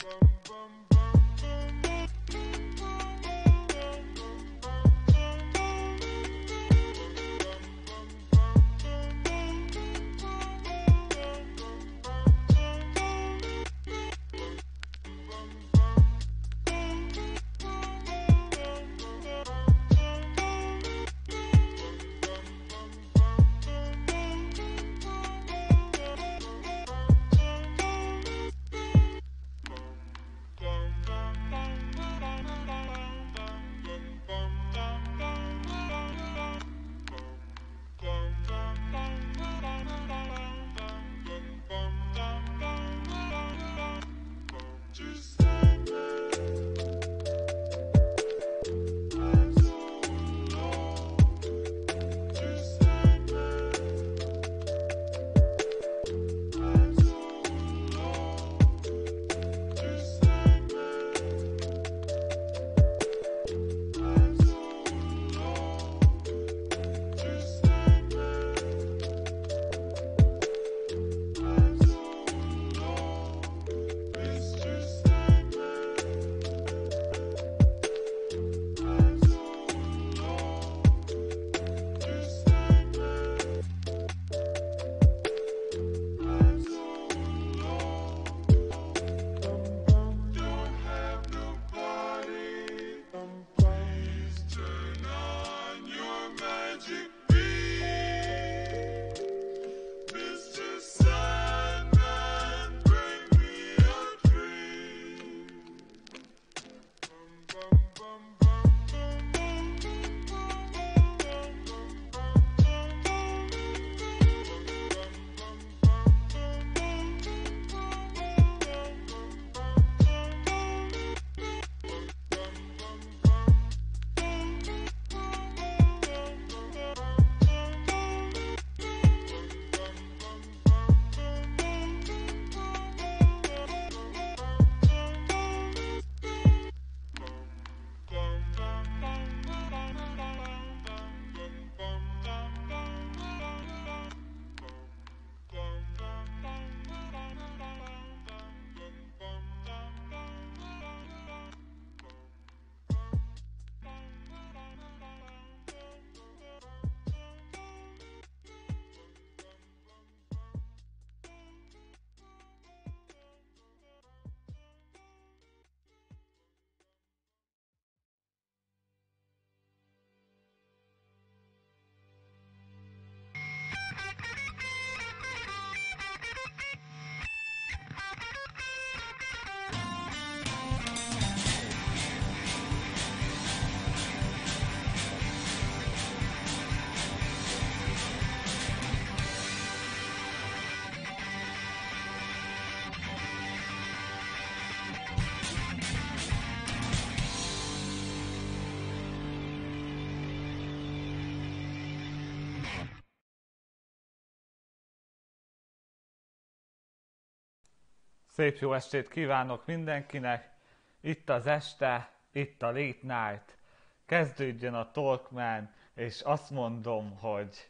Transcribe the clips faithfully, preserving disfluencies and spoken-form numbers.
Szép jó estét kívánok mindenkinek! Itt az este, itt a Late Night. Kezdődjön a Talkman, és azt mondom, hogy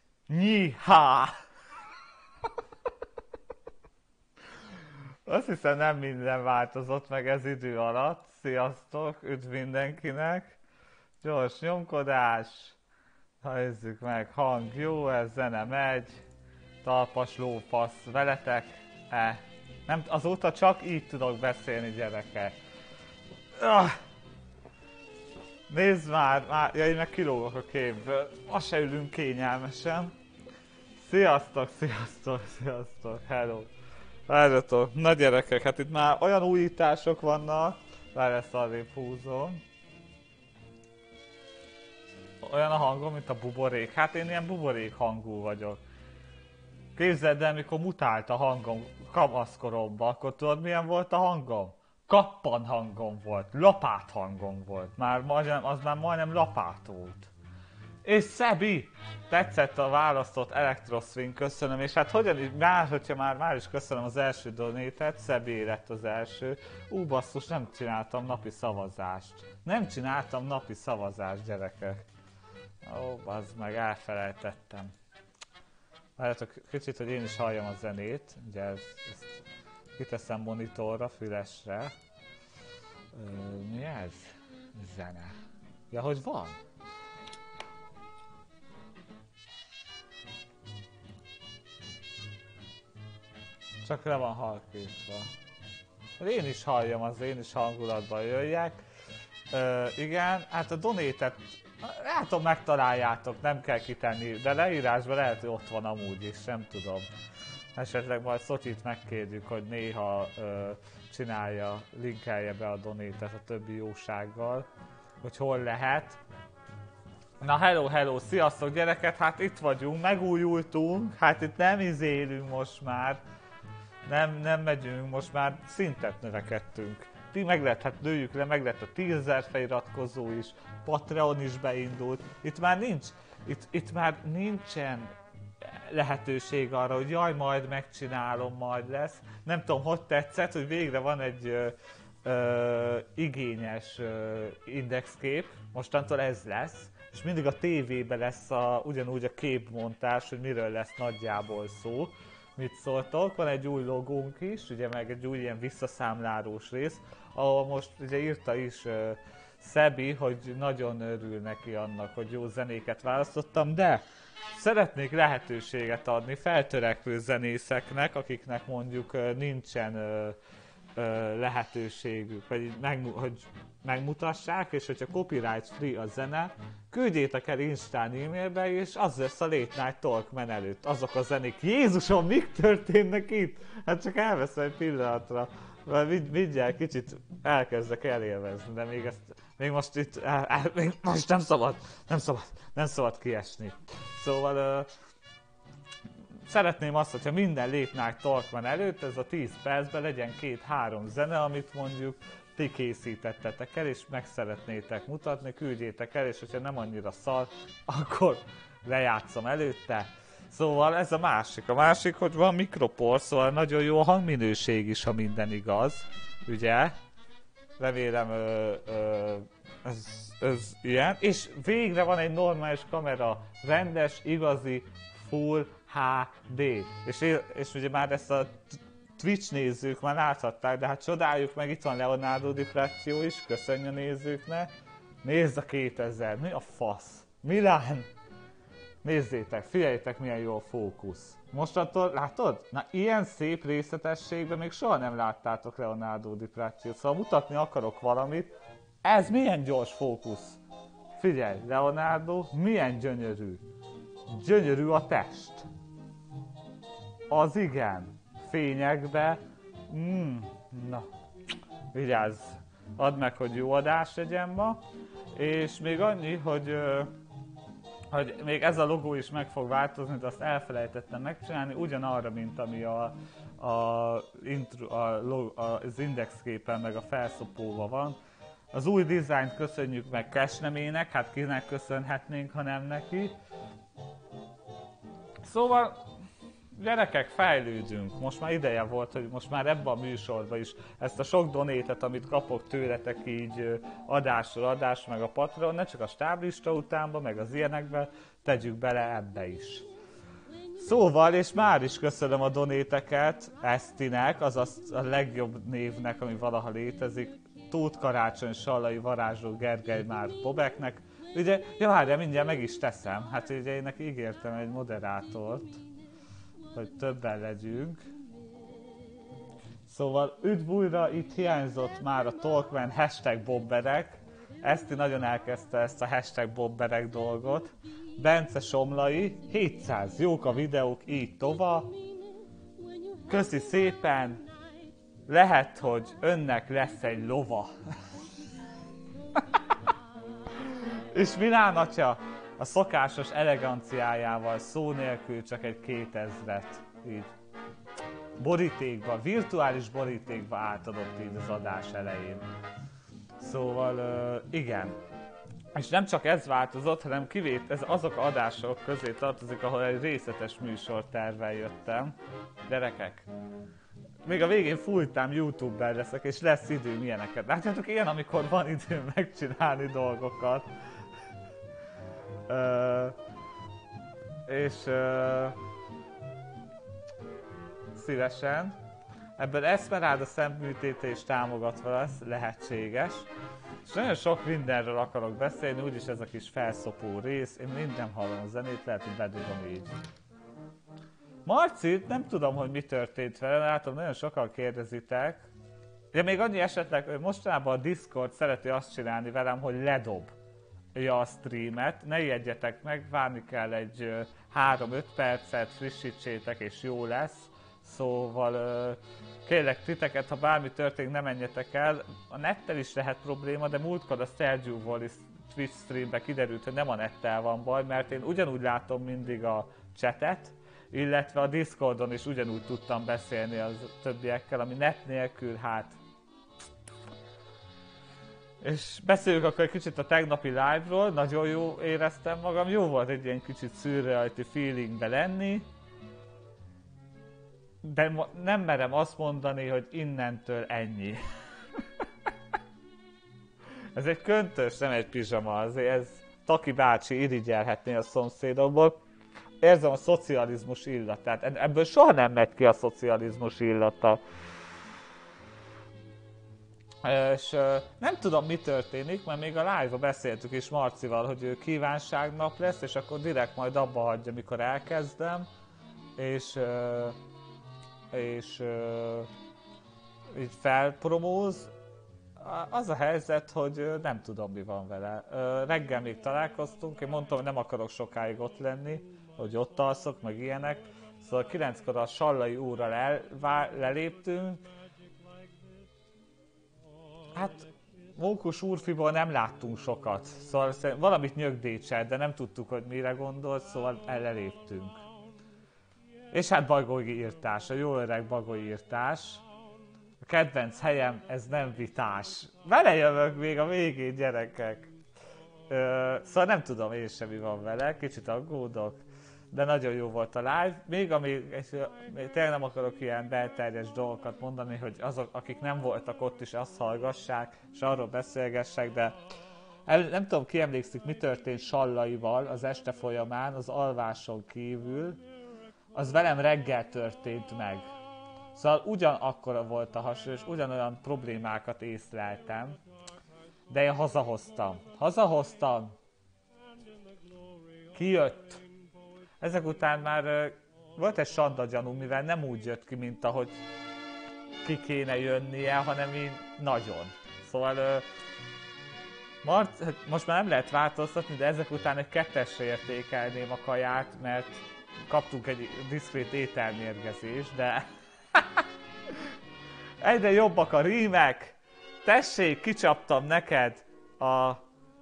nyihá! Azt hiszem nem minden változott meg ez idő alatt. Sziasztok, üdv mindenkinek! Gyors nyomkodás. Nézzük meg, hang jó, ez zene megy. Talpas lófasz veletek-e? Nem, azóta csak így tudok beszélni, gyerekek. Ah! Nézd már, már, ja, én meg kilógok a képből. Ma se ülünk kényelmesen. Sziasztok, sziasztok, sziasztok, hello. Várjatok, na gyerekek, hát itt már olyan újítások vannak. Várj, ezt arrébb húzom. Olyan a hangom, mint a buborék. Hát én ilyen buborék hangú vagyok. Képzeld el, mikor mutált a hangom kamaszkoromban, akkor tudod milyen volt a hangom? Kappan hangom volt, lapát hangom volt. Már majdnem, az már majdnem lapátult. És Szebi! Tetszett a választott Electroswing, köszönöm, és hát hogyan is, már, hogyha már, már is köszönöm az első donétet, Szebi lett az első. Ú, basszus, nem csináltam napi szavazást. Nem csináltam napi szavazást, gyerekek. Ó, bazd meg, elfelejtettem. Várjátok kicsit, hogy én is halljam a zenét, ugye ezt, ezt kiteszem monitorra, fülesre. Ö, mi ez? Zene. Ja, hogy van? Csak le van halkítva. Én is halljam, az én is hangulatban jöjjek. Ö, igen, hát a donate-et látom megtaláljátok, nem kell kitenni, de leírásban lehet, hogy ott van amúgy is, nem tudom. Esetleg majd Szotyit megkérjük, hogy néha ö, csinálja, linkelje be a donate-et a többi jósággal, hogy hol lehet. Na hello, hello, sziasztok gyerekek, hát itt vagyunk, megújultunk, hát itt nem izélünk most már. Nem, nem megyünk, most már szintet növekedtünk. Meg lett, hát nőjük le, meg lett a tízezer feliratkozó is, Patreon is beindult. Itt már nincs, itt, itt már nincsen lehetőség arra, hogy jaj, majd megcsinálom, majd lesz. Nem tudom, hogy tetszett, hogy végre van egy ö, ö, igényes ö, indexkép, mostantól ez lesz. És mindig a tévébe lesz a, ugyanúgy a képmontás, hogy miről lesz nagyjából szó. Mit szóltok? Van egy új logónk is, ugye meg egy új ilyen visszaszámlálós rész, ahol most ugye írta is uh, Szebi, hogy nagyon örül neki annak, hogy jó zenéket választottam, de szeretnék lehetőséget adni feltörekvő zenészeknek, akiknek mondjuk uh, nincsen uh, uh, lehetőségük, vagy meg, hogy megmutassák, és hogyha copyright free a zene, küldjétek el Instán e-mailbe, és az lesz a Late Night Talkman előtt. Azok a zenék. Jézusom, mik történnek itt? Hát csak elveszem egy pillanatra. Mert mindjárt kicsit elkezdek elélvezni, de még ezt, még most itt, el, el, még most nem szabad, nem szabad, nem szabad kiesni. Szóval uh, szeretném azt, hogyha minden Late Night Talkman előtt, ez a tíz percben legyen két-három zene, amit mondjuk ti készítettetek el, és meg szeretnétek mutatni, küldjétek el, és hogyha nem annyira szar, akkor lejátszom előtte. Szóval ez a másik. A másik, hogy van mikropor, szóval nagyon jó a hangminőség is, ha minden igaz. Ugye? Remélem ö, ö, ez, ez ilyen. És végre van egy normális kamera, rendes, igazi, full há dé. És, és ugye már ezt a Twitch nézők már láthatták, de hát csodáljuk meg, itt van Leonardo DiCaprio is, köszönj a nézőknek. Nézd a kétezer, mi a fasz? Milán! Nézzétek, figyeljétek milyen jó a fókusz. Mostantól, látod? Na ilyen szép részletességben még soha nem láttátok Leonardo DiCaprio, szóval mutatni akarok valamit. Ez milyen gyors fókusz? Figyelj, Leonardo, milyen gyönyörű. Gyönyörű a test. Az igen. Fényekbe. Mm, na, vigyázz. Add meg, hogy jó adás legyen ma. És még annyi, hogy, hogy még ez a logó is meg fog változni, de azt elfelejtettem megcsinálni, ugyanarra, mint ami a, a, intro, a, a, az indexképen meg a felszopóval van. Az új dizájnt köszönjük meg Kesnemének, hát kinek köszönhetnénk, ha nem neki. Szóval, gyerekek, fejlődünk. Most már ideje volt, hogy most már ebben a műsorban is ezt a sok donétet, amit kapok tőletek így adásról adás, meg a Patreon, ne csak a stáblista utánba, meg az ilyenekbe, tegyük bele ebbe is. Szóval, és már is köszönöm a donéteket Esztinek, azaz a legjobb névnek, ami valaha létezik, Tóth Karácsony, Sallai, Varázsló, Gergely, már Bobeknek. Ugye, ja várjál, mindjárt meg is teszem, hát ugye én neki ígértem egy moderátort, hogy többen legyünk. Szóval üdv újra, itt hiányzott már a Talkman hashtag Bobberek. Eszti nagyon elkezdte ezt a hashtag Bobberek dolgot. Bence Somlai, hétszáz, jók a videók, így tova. Köszi szépen, lehet, hogy önnek lesz egy lova. És Milán atya a szokásos eleganciájával szó nélkül csak egy kétezret így borítékba, virtuális borítékba átadott így az adás elején. Szóval igen. És nem csak ez változott, hanem kivét, ez azok adások közé tartozik, ahol egy részletes műsortervvel jöttem. Gyerekek, még a végén full-time youtuber leszek, és lesz időm ilyeneket. Látjátok, ilyen, amikor van időm megcsinálni dolgokat. Uh, és uh, szívesen. Ebből Esmeralda szemműtéte is támogatva lesz, lehetséges. És nagyon sok mindenről akarok beszélni, úgyis ez a kis felszopó rész. Én mind nem hallom a zenét, lehet, hogy bedugom így. Marci, nem tudom, hogy mi történt vele, látom, nagyon sokan kérdezitek. Ja, még annyi esetleg, hogy mostanában a Discord szereti azt csinálni velem, hogy ledob a streamet. Ne ijedjetek meg, várni kell egy három-öt percet, frissítsétek és jó lesz. Szóval kérlek titeket, ha bármi történik, ne menjetek el. A nettel is lehet probléma, de múltkor a Sergio Wallis Twitch streambe kiderült, hogy nem a nettel van baj, mert én ugyanúgy látom mindig a chatet, illetve a Discordon is ugyanúgy tudtam beszélni az többiekkel, ami net nélkül, hát... És beszéljük akkor egy kicsit a tegnapi live-ról, nagyon jó éreztem magam, jó volt egy ilyen kicsit szürreality feelingbe lenni. De nem merem azt mondani, hogy innentől ennyi. Ez egy köntös, nem egy pizsama, azért ez Taki bácsi irigyelhetné a szomszédomból. Érzem a szocializmus illatát, ebből soha nem megy ki a szocializmus illata. És nem tudom, mi történik, mert még a live-ba beszéltük is Marcival, hogy ő kívánságnap lesz, és akkor direkt majd abba hagyja, mikor elkezdem. És... és uh, így felpromóz. Az a helyzet, hogy uh, nem tudom, mi van vele. Uh, reggel még találkoztunk, én mondtam, hogy nem akarok sokáig ott lenni, hogy ott alszok, meg ilyenek. Szóval kilenckor a Sallai úrral el, vá, leléptünk. Hát Mókus úrfiból nem láttunk sokat, szóval valamit nyögdécselt, de nem tudtuk, hogy mire gondolt, szóval leléptünk. És hát Bagoly írtás, a jó öreg Bagoly írtás. A kedvenc helyem, ez nem vitás. Belejövök még a végén, gyerekek. Ö, szóval nem tudom én sem, mi van vele, kicsit aggódok. De nagyon jó volt a live. Még ami, és, még tényleg nem akarok ilyen belterjes dolgokat mondani, hogy azok, akik nem voltak ott is, azt hallgassák, és arról beszélgessek, de el, nem tudom, ki emlékszik, mi történt Sallaival az este folyamán, az alváson kívül. Az velem reggel történt meg. Szóval ugyanakkora volt a hasonló, és ugyanolyan problémákat észleltem. De én hazahoztam. Hazahoztam. Kijött. Ezek után már uh, volt egy sanda gyanú, mivel nem úgy jött ki, mint ahogy ki kéne jönnie, hanem így nagyon. Szóval uh, Mart, most már nem lehet változtatni, de ezek után egy kettesre értékelném a kaját, mert kaptunk egy diszkrét ételmérgezést, de egyre jobbak a rímek. Tessék, kicsaptam neked a... a...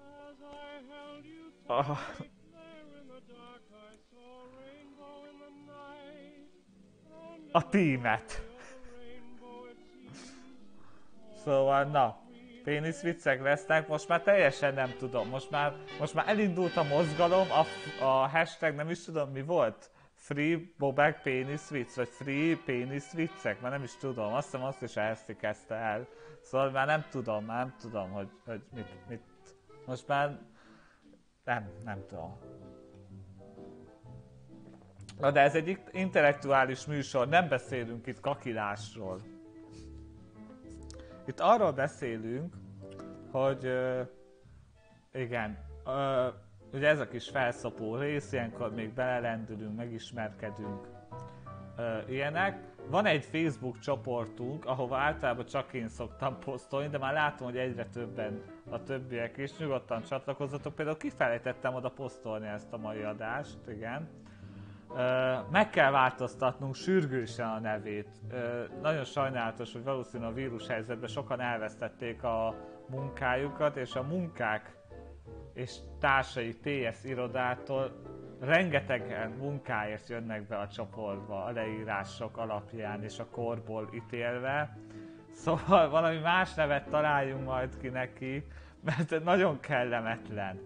a tímet. Szóval, na, péniszviccek lesznek, most már teljesen nem tudom, most már, most már elindult a mozgalom, a, a hashtag nem is tudom mi volt, Free Bobek péniszvicc, vagy Free péniszviccek, már nem is tudom, azt hiszem azt is Erszi kezdte el, szóval már nem tudom, már nem tudom, hogy, hogy mit, mit, most már nem, nem tudom. Na de ez egy intellektuális műsor, nem beszélünk itt kakilásról. Itt arról beszélünk, hogy uh, igen, uh, ugye ez a kis felszapó rész, ilyenkor még belelendülünk, megismerkedünk, uh, ilyenek. Van egy Facebook csoportunk, ahova általában csak én szoktam posztolni, de már látom, hogy egyre többen a többiek is, nyugodtan csatlakozzatok. Például kifelejtettem oda posztolni ezt a mai adást, igen. Uh, meg kell változtatnunk sürgősen a nevét. Uh, nagyon sajnálatos, hogy valószínűleg a vírushelyzetben sokan elvesztették a munkájukat, és a munkák és társai té es irodától rengetegen munkáért jönnek be a csoportba a leírások alapján és a korból ítélve. Szóval valami más nevet találjunk majd ki neki, mert nagyon kellemetlen.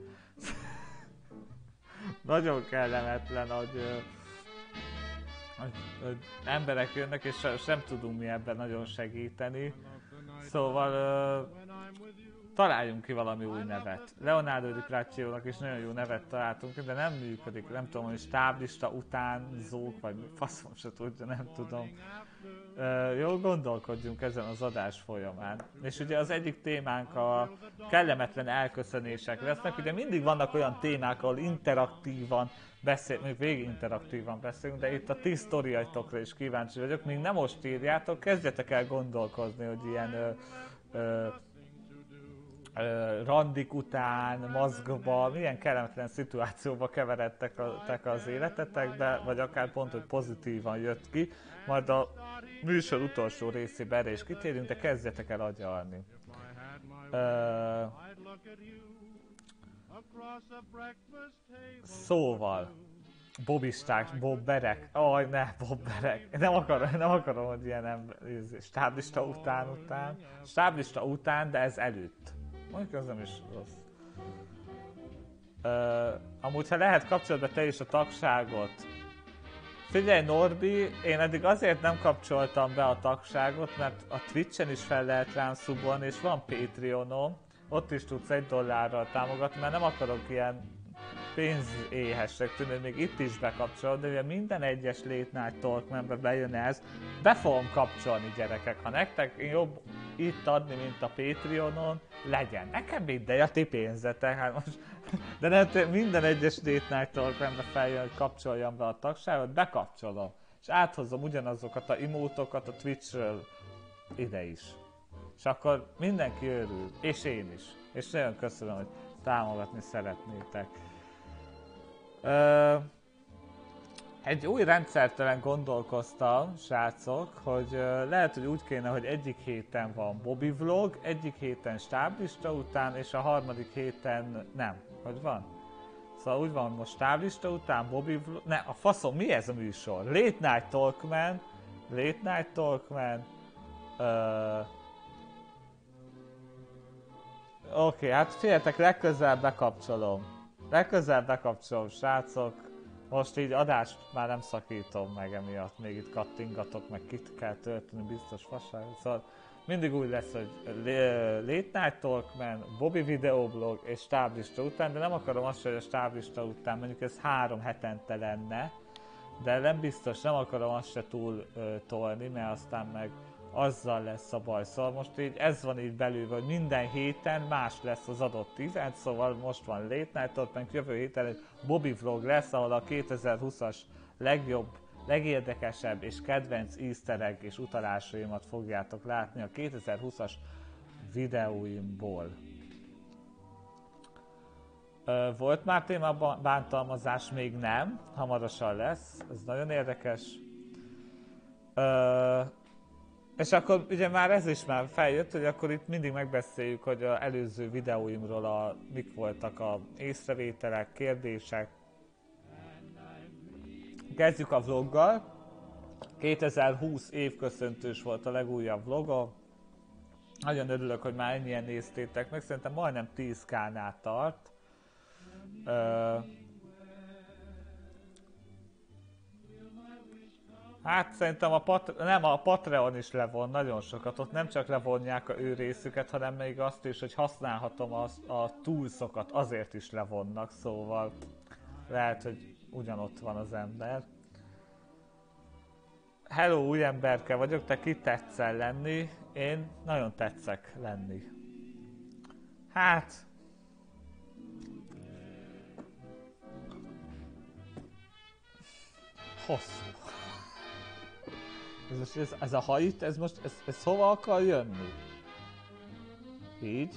Nagyon kellemetlen, hogy, hogy, hogy emberek jönnek, és sem tudunk mi ebben nagyon segíteni. Szóval találjunk ki valami új nevet. Leonardo DiCaprio-nak is nagyon jó nevet találtunk, de nem működik, nem tudom, hogy stáblista utánzók, vagy faszom se tudja, nem tudom. Uh, jól gondolkodjunk ezen az adás folyamán. És ugye az egyik témánk a kellemetlen elköszönések lesznek. Ugye mindig vannak olyan témák, ahol interaktívan beszélünk, még végig interaktívan beszélünk, de itt a ti sztoriaitokra is kíváncsi vagyok. Még nem most írjátok, kezdjetek el gondolkozni, hogy ilyen ö, ö, ö, randik után, maszkba, milyen kellemetlen szituációba keveredtek a, az életetekbe, vagy akár pont, hogy pozitívan jött ki. Majd a műsor utolsó részében erre is kitérünk, de kezdjetek el agyalni. Uh, szóval, bobisták, bobberek, aj ne, bobberek, nem akarom, nem akarom, hogy ilyen ember, stáblista után után, stáblista után, de ez előtt. Mondjuk ez nem is rossz. Uh, amúgy, ha lehet kapcsolatba te is a tagságot. Figyelj Norbi, én eddig azért nem kapcsoltam be a tagságot, mert a Twitchen is fel lehet rám szubolni, és van Patreonom, ott is tudsz egy dollárral támogatni, mert nem akarok ilyen pénzéhesek tűnni, még itt is bekapcsolod, de ugye minden egyes Late Night Talkmanbe bejön ez, be fogom kapcsolni gyerekek, ha nektek jobb itt adni, mint a Patreonon, legyen. Nekem mindegy, a ti pénzetek, hát most, de nem, minden egyes Late Night Talkmanbe feljön, hogy kapcsoljam be a tagságot, bekapcsolom, és áthozom ugyanazokat a emótokat a Twitchről ide is. És akkor mindenki örül, és én is. És nagyon köszönöm, hogy támogatni szeretnétek. Ö, egy új rendszertelen gondolkoztam, srácok, hogy ö, lehet, hogy úgy kéne, hogy egyik héten van Bobby vlog, egyik héten stáblista után, és a harmadik héten nem. Hogy van? Szóval úgy van, most stáblista után Bobby vlog, ne, a faszom, mi ez a műsor? Late Night Talkman, Late Night Talkman, ö, Oké, okay, hát figyeljetek, legközelebb bekapcsolom. Legközelebb bekapcsolom, srácok. Most így adást már nem szakítom meg emiatt. Még itt kattingatok, meg kit kell tölteni, biztos fasság. Szóval mindig úgy lesz, hogy Late Night Talkman, Bobby videoblog és stáblista után, de nem akarom azt, hogy a stáblista után mondjuk ez három hetente lenne. De nem biztos, nem akarom azt se túl ö, tolni, mert aztán meg azzal lesz a baj. Szóval most így ez van így belül, hogy minden héten más lesz az adott event, szóval most van Late Night Talkman, jövő héten egy Bobby vlog lesz, ahol a kétezer-húszas legjobb, legérdekesebb és kedvenc easter egg és utalásaimat fogjátok látni a kétezer-húszas videóimból. Ö, volt már téma bántalmazás? Még nem, hamarosan lesz, ez nagyon érdekes. Ö, És akkor ugye már ez is már feljött, hogy akkor itt mindig megbeszéljük, hogy az előző videóimról a, mik voltak a észrevételek, kérdések. Kezdjük a vloggal. kétezer-húsz évköszöntős volt a legújabb vlogom. Nagyon örülök, hogy már ennyien néztétek meg, szerintem majdnem tíz ká-nál tart. Ö, Hát szerintem a, Pat- nem, a Patreon is levon nagyon sokat, ott nem csak levonják a ő részüket, hanem még azt is, hogy használhatom az, a toolsokat, azért is levonnak, szóval lehet, hogy ugyanott van az ember. Hello, új emberke vagyok, te ki tetszel lenni? Én nagyon tetszek lenni. Hát... Hosszú. Ez, ez, ez a hajt, ez most, ez, ez hova akar jönni? Így.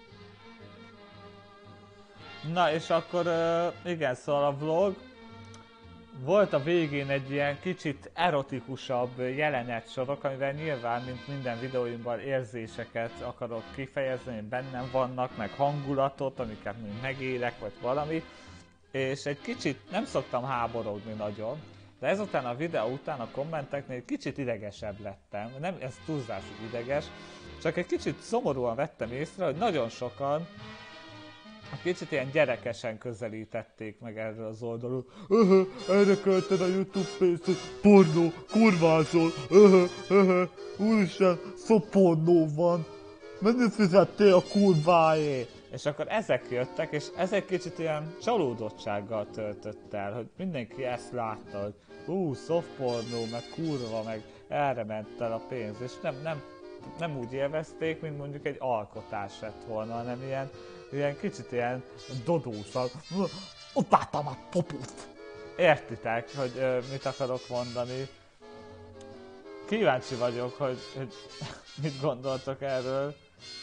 Na és akkor, uh, igen, szóval a vlog, volt a végén egy ilyen kicsit erotikusabb jelenetsorok, amivel nyilván, mint minden videóimban érzéseket akarok kifejezni, bennem vannak, meg hangulatot, amiket még megélek, vagy valami. És egy kicsit nem szoktam háborogni nagyon. De ezután a videó után a kommenteknél kicsit idegesebb lettem, nem ez túlzás, hogy ideges, csak egy kicsit szomorúan vettem észre, hogy nagyon sokan kicsit ilyen gyerekesen közelítették meg erről az oldalról. Öhö, erre költed a YouTube pénzt, hogy pornó, kurvázol, öhö, öhö, úristen, szopornó van, mennyit fizettél a kurváé? És akkor ezek jöttek, és ezek kicsit ilyen csalódottsággal töltött el, hogy mindenki ezt látta, hogy ú, softpornó, meg kurva, meg erre ment el a pénz, és nem, nem, nem úgy élvezték, mint mondjuk egy alkotás lett volna, hanem ilyen, ilyen kicsit ilyen dodósak. Utáltam a popót! Értitek, hogy ö, mit akarok mondani? Kíváncsi vagyok, hogy, hogy mit gondoltok erről.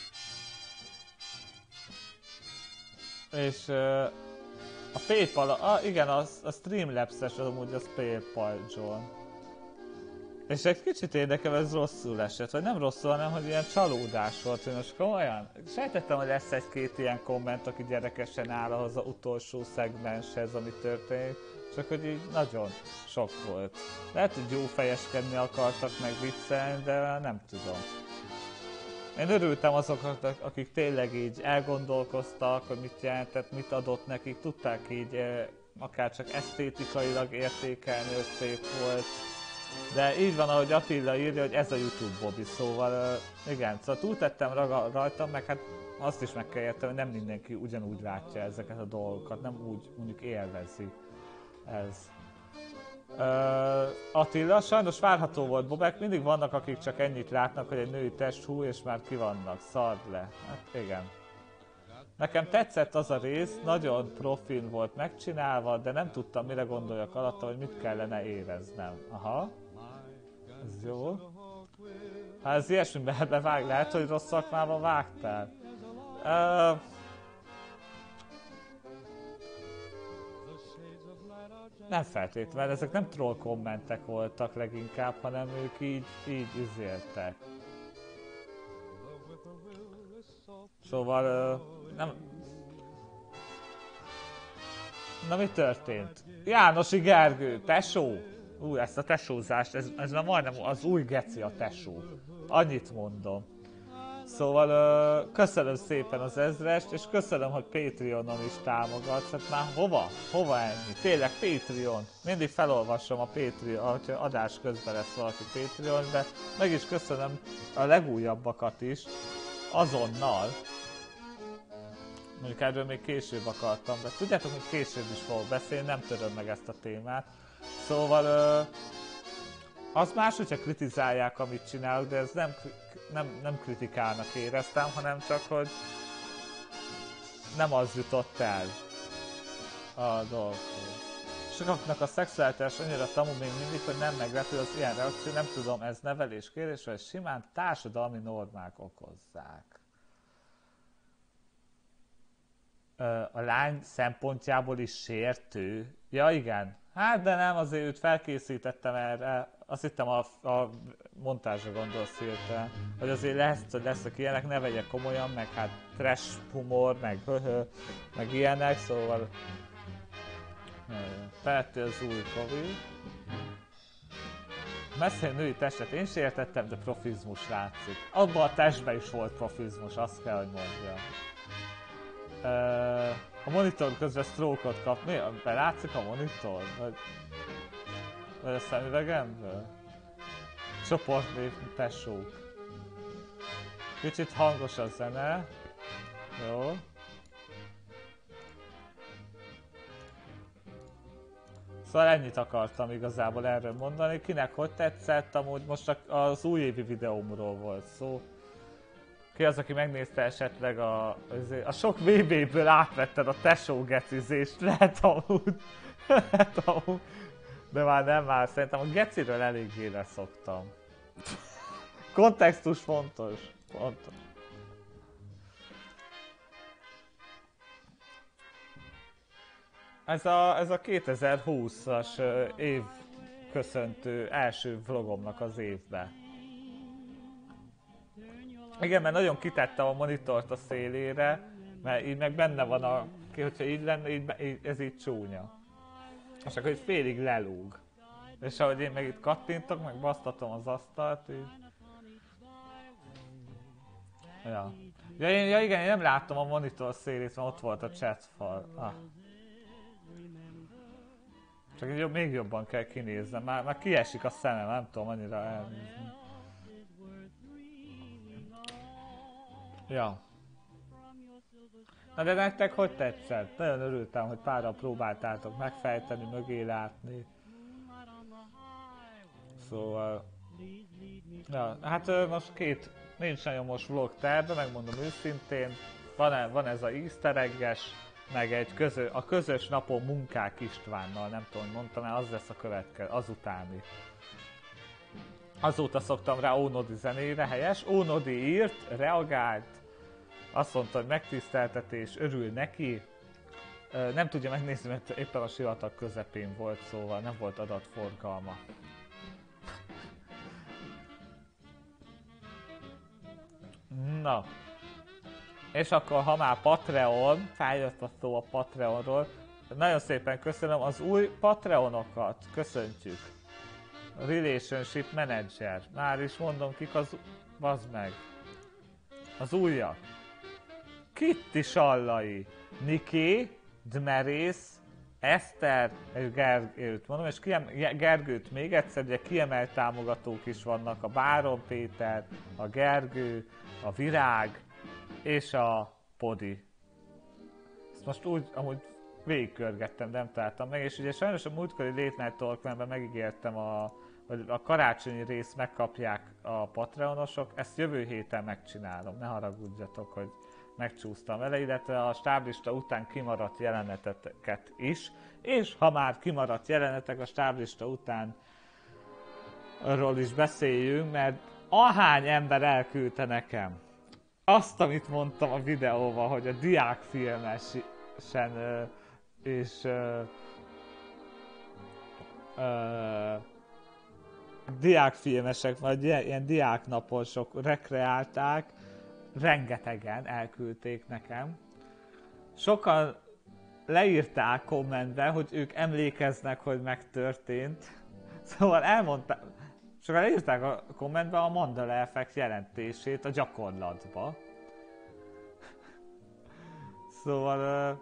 És uh, a PayPal, ah, igen, a, a Streamlabs-es amúgy az PayPal John. És egy kicsit érdekel, ez rosszul esett, vagy nem rosszul, hanem hogy ilyen csalódás volt, hogy most komolyan. Sejtettem, hogy lesz egy-két ilyen komment, aki gyerekesen áll ahhoz az utolsó szegmenshez, ami történik. Csak hogy így nagyon sok volt. Lehet, hogy jó fejeskedni akartak, meg viccelni, de nem tudom. Én örültem azoknak, akik tényleg így elgondolkoztak, hogy mit jelentett, mit adott nekik, tudták így eh, akár csak esztétikailag értékelni, hogy szép volt. De így van, ahogy Attila írja, hogy ez a YouTube Bobby, szóval uh, igen, szóval túltettem rajtam, meg hát azt is meg kell érteni, hogy nem mindenki ugyanúgy látja ezeket a dolgokat, nem úgy mondjuk élvezi ez. Uh, Attila, sajnos várható volt Bobek, mindig vannak akik csak ennyit látnak, hogy egy női test hú, és már ki vannak, szard le. Hát igen. Nekem tetszett az a rész, nagyon profin volt megcsinálva, de nem tudtam mire gondoljak alatta, hogy mit kellene éreznem. Aha. Ez jó. Hát ez ilyesmiben bevág, lehet, hogy rossz szakmában vágtál. Uh, nem feltétlenül, ezek nem troll kommentek voltak leginkább, hanem ők így, így izéltek. Szóval uh, nem... Na mi történt? Jánosi Gergő, tesó! Ú, ezt a tesózást, ez, ez már majdnem az új geci a tesó. Annyit mondom. Szóval uh, köszönöm szépen az ezrest, és köszönöm, hogy Patreonon is támogatsz. Hát már hova? Hova ennyi? Tényleg Patreon. Mindig felolvasom a Patreon, ahogy adás közben lesz valaki Patreon, de meg is köszönöm a legújabbakat is. Azonnal. Mondjuk erről még később akartam, de tudjátok, hogy később is fogok beszélni, nem töröm meg ezt a témát. Szóval uh, az más, hogyha kritizálják, amit csinálok, de ez nem, nem, nem kritikálnak éreztem, hanem csak, hogy nem az jutott el a dolgokhoz. Sokaknak a szexualitás annyira tamu még mindig, hogy nem meglepő az ilyen reakció, nem tudom, ez nevelés kérdés, vagy simán társadalmi normák okozzák. A lány szempontjából is sértő. Ja igen, hát de nem, azért őt felkészítettem erre. Azt hittem a, a montázsra gondolsz hirtelen, hogy azért lesz, hogy lesznek ilyenek, ne vegyek komolyan, meg hát trash humor, meg höhö, meg ilyenek, szóval... Felette az új Covid. Messzén női testet én sem értettem, de profizmus látszik. Abban a testben is volt profizmus, azt kell, hogy mondjam. Uh, a monitor közben stroke-ot kap. Mi? Belátszik a monitor? Vagy, vagy a szemüvegemből? Csoportnév tesók. Kicsit hangos a zene. Jó. Szóval ennyit akartam igazából erről mondani. Kinek hogy tetszett? Amúgy most az újévi videómról volt szó. Ki az, aki megnézte esetleg a, a sok vé béből átvetted a tesó gecizést, lehet amúgy, lehet amúgy, de már nem már, szerintem a geciről eléggé leszoktam. Kontextus fontos, fontos. Ez a, ez a kétezer-húszas év köszöntő első vlogomnak az évbe. Igen, mert nagyon kitettem a monitort a szélére, mert így meg benne van a... Hogyha így lenne, így, ez így csúnya. És akkor így félig lelúg. És ahogy én meg itt kattintok, meg basztatom az asztalt, így... Ja. Ja, én, ja igen, én nem láttam a monitor szélét, mert ott volt a chatfal. Ah. Csak így jobb, még jobban kell kinéznem, már, már kiesik a szemem, nem tudom annyira elnézni. Ja. Na de nektek hogy tetszett? Nagyon örültem, hogy párra próbáltátok megfejteni, mögé látni. Szóval... Ja, hát most két... Nincs nagyon most vlog terve, megmondom őszintén. Van, van ez a easter egges, meg egy közö, a közös napon munkák Istvánnal, nem tudom, hogy mondtam-e, az lesz a következő, azutáni. Azóta szoktam rá Ónodi zenére, helyes. Ónodi írt, reagált, azt mondta, hogy megtiszteltetés, örül neki. Nem tudja megnézni, mert éppen a sivatag közepén volt, szóval nem volt adatforgalma. Na. És akkor, ha már Patreon, feljött a szó a Patreonról, nagyon szépen köszönöm az új Patreonokat, köszöntjük. Relationship Manager, már is mondom kik az... Bazd meg. Az újak. Kitty Sallai, Niki, Dmerész, Eszter, és Gergőt mondom, és kiem, Gergőt még egyszer, ugye kiemelt támogatók is vannak, a Báron Péter, a Gergő, a Virág és a Podi. Ezt most úgy, amúgy végigkörgettem, nem találtam meg, és ugye sajnos a múltkori Late Night Talkmanben megígértem, a, hogy a karácsonyi részt megkapják a Patreonosok, ezt jövő héten megcsinálom, ne haragudjatok, hogy megcsúsztam vele, illetve a stáblista után kimaradt jeleneteket is, és ha már kimaradt jelenetek a stáblista után arról is beszéljünk, mert ahány ember elküldte nekem azt, amit mondtam a videóban, hogy a diákfilmesen ö, és ö, ö, diákfilmesek, vagy ilyen, ilyen diáknaposok rekreálták, rengetegen elküldték nekem. Sokan leírták kommentbe, hogy ők emlékeznek, hogy megtörtént. Szóval elmondták, sokan leírták a kommentbe a Mandela effekt jelentését a gyakorlatba. Szóval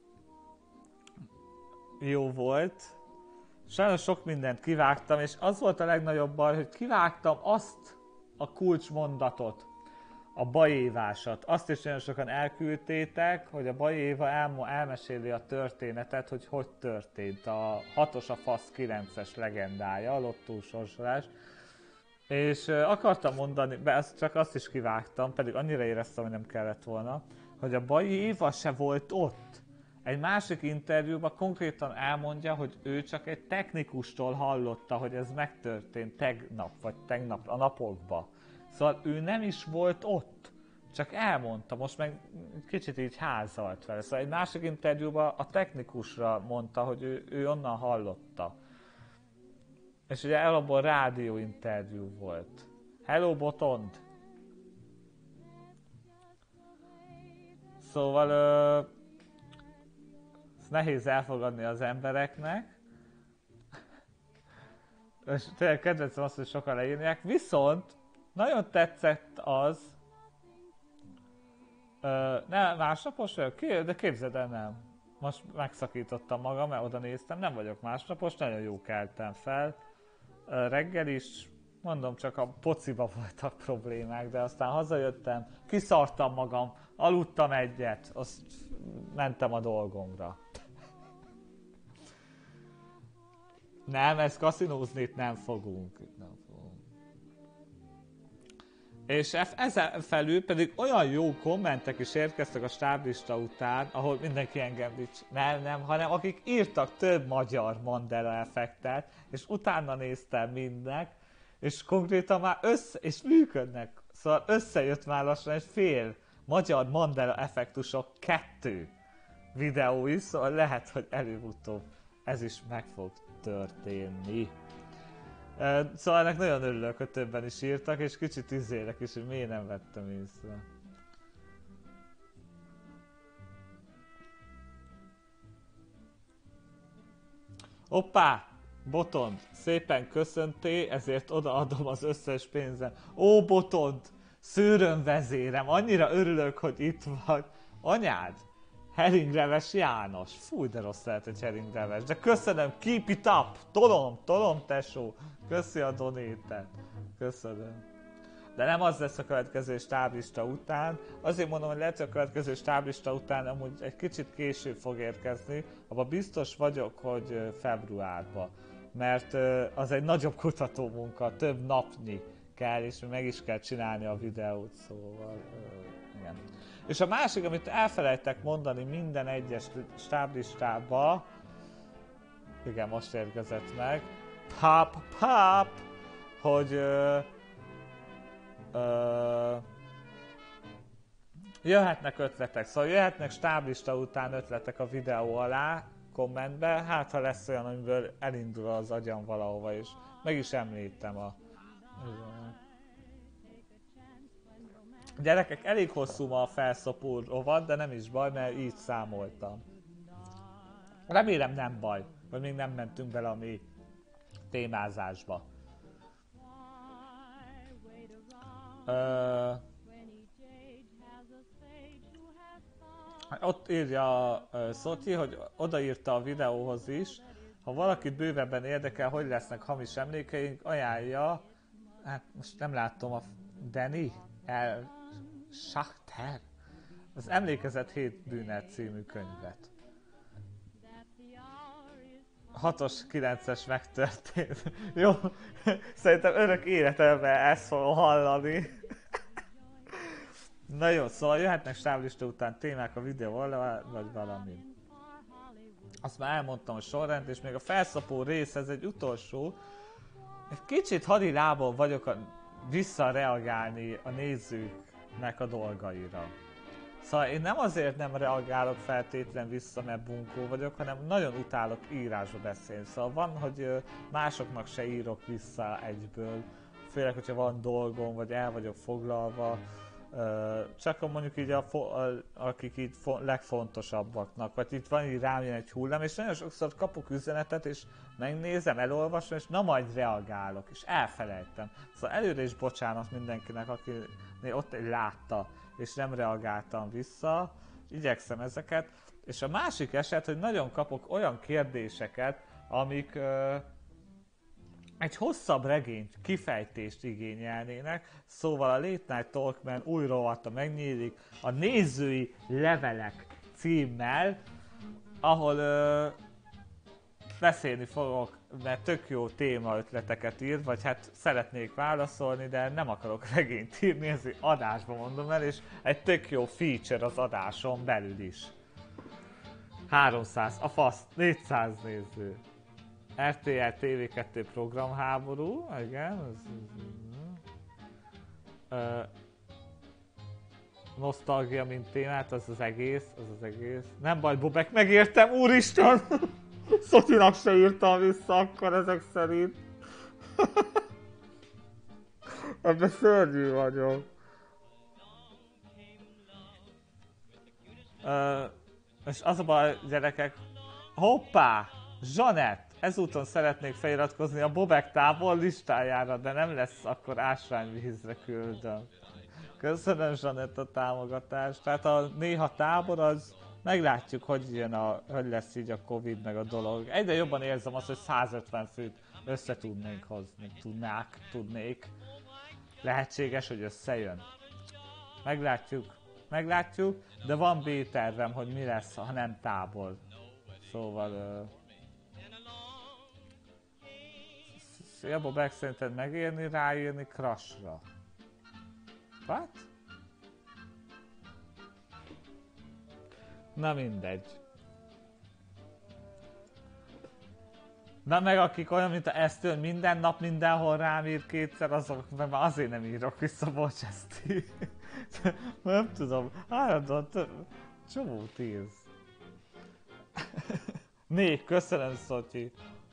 jó volt. Sajnos sok mindent kivágtam, és az volt a legnagyobb baj, hogy kivágtam azt a kulcsmondatot, a Bajévásat. Azt is nagyon sokan elküldtétek, hogy a Bajéva el, elmeséli a történetet, hogy hogy történt. A hatos a fasz kilences legendája, a lottó sorsolás. És uh, akartam mondani, be azt, csak azt is kivágtam, pedig annyira éreztem, hogy nem kellett volna, hogy a Bajéva se volt ott. Egy másik interjúban konkrétan elmondja, hogy ő csak egy technikustól hallotta, hogy ez megtörtént tegnap, vagy tegnap a napokban. Szóval ő nem is volt ott, csak elmondta, most meg kicsit így házalt vele. Szóval egy másik interjúban a technikusra mondta, hogy ő, ő onnan hallotta. És ugye elabból rádió interjú volt. Hello Botond! Szóval ö, ezt nehéz elfogadni az embereknek. És tényleg kedvencem azt, hogy sokan leírják. Viszont nagyon tetszett az... Ö, nem, másnapos vagyok? De képzeld el, nem. Most megszakítottam magam, mert oda néztem, nem vagyok másnapos, nagyon jó keltem fel. Ö, reggel is, mondom, csak a pociba voltak problémák, de aztán hazajöttem, kiszartam magam, aludtam egyet, azt mentem a dolgomra. Nem, ezt kaszinózni itt nem fogunk. Nem fogunk. És ezen felül pedig olyan jó kommentek is érkeztek a stáblista után, ahol mindenki engem dics... Nem, nem, hanem akik írtak több magyar Mandela effektet, és utána néztem mindnek, és konkrétan már össze... és működnek. Szóval összejött már lassan egy fél magyar Mandela effektusok kettő videó is, szóval lehet, hogy előbb-utóbb ez is meg fog történni. Szóval ennek nagyon örülök, hogy többen is írtak, és kicsit izélek is, hogy miért nem vettem észre. Hoppá! Botond, szépen köszönté, ezért odaadom az összes pénzem. Ó, Botond! Szőrömvezérem, annyira örülök, hogy itt vagy. Anyád! Heringreves János. Fúj, de rossz lehet egy heringreves. De köszönöm, keep it up! Tolom, tolom, tesó! Köszi a donétet. Köszönöm. De nem az lesz a következő stáblista után. Azért mondom, hogy lehet, hogy a következő stáblista után amúgy egy kicsit később fog érkezni. Abban biztos vagyok, hogy februárban. Mert az egy nagyobb kutatómunka, több napnyi kell, és meg is kell csinálni a videót, szóval igen. És a másik, amit elfelejtek mondani minden egyes stáblistába, igen, most érkezett meg, pap, pap, hogy ö, ö, jöhetnek ötletek, szóval jöhetnek stáblista után ötletek a videó alá, kommentbe, hát ha lesz olyan, amiből elindul az agyam valahova, és meg is említem a... Gyerekek, elég hosszú ma a felszopó rovat, de nem is baj, mert így számoltam. Remélem nem baj, hogy még nem mentünk bele a mi témázásba. Ö... Ott írja uh, Szotyi, hogy odaírta a videóhoz is, ha valakit bővebben érdekel, hogy lesznek hamis emlékeink, ajánlja, hát most nem látom a Danny El Schachter, az Emlékezet hét bűne című könyvet. hatos kilences megtörtént. Jó, szerintem örök életemben ezt fogom hallani. Na jó, szóval jöhetnek stáblista után témák a videó alá, vagy valami. Azt már elmondtam a sorrend, és még a felszapó rész, ez egy utolsó. Egy kicsit hadilából vagyok a, visszareagálni a nézőknek a dolgaira. Szóval én nem azért nem reagálok feltétlen vissza, mert bunkó vagyok, hanem nagyon utálok írásba beszélni. Szóval van, hogy másoknak se írok vissza egyből, főleg, hogyha van dolgom, vagy el vagyok foglalva. Csak mondjuk így a, a, akik itt legfontosabbaknak, vagy itt van, így rám jön egy hullám, és nagyon sokszor kapok üzenetet, és megnézem, elolvasom, és na majd reagálok, és elfelejtem. Szóval előre is bocsánat mindenkinek, aki ott látta, és nem reagáltam vissza, igyekszem ezeket. És a másik eset, hogy nagyon kapok olyan kérdéseket, amik uh, egy hosszabb regényt, kifejtést igényelnének, szóval a Late Night Talkman új rovata megnyílik a Nézői Levelek címmel, ahol uh, beszélni fogok, mert tök jó témaötleteket ír, vagy hát szeretnék válaszolni, de nem akarok regényt írni, ezért adásban mondom el, és egy tök jó feature az adáson belül is. háromszáz, a fasz, négyszáz néző. er té el té vé kettő programháború, igen. Ez, uh, nosztalgia, mint témát, az az egész, az az egész. Nem baj, Bobek, megértem, úristen! Szotyinak se írtam vissza akkor ezek szerint. Ebben szörnyű vagyok. Uh, és az a baj, gyerekek, hoppá! Zsanett! Ezúton szeretnék feliratkozni a Bobek tábor listájára, de nem lesz, akkor ásványvízre küldöm. Köszönöm, Zsanett, a támogatást. Tehát a néha tábor az, meglátjuk, hogy jön a, hogy lesz így a Covid meg a dolog. Egyre jobban érzem azt, hogy százötven főt össze tudnénk hozni. Tudnák, tudnék. Lehetséges, hogy összejön. Meglátjuk, meglátjuk, de van B-tervem, hogy mi lesz, ha nem tábor. Szóval... Uh... Szia, Bobek, szerinted megérni ráírni Crushra? What? Na mindegy. Na meg akik olyan, mint a Esztől, minden nap mindenhol rám ír kétszer, azok, mert már azért nem írok vissza, bocs, Eszti. Nem tudom, állandóan csomót írsz. Né, köszönöm, Szotyi.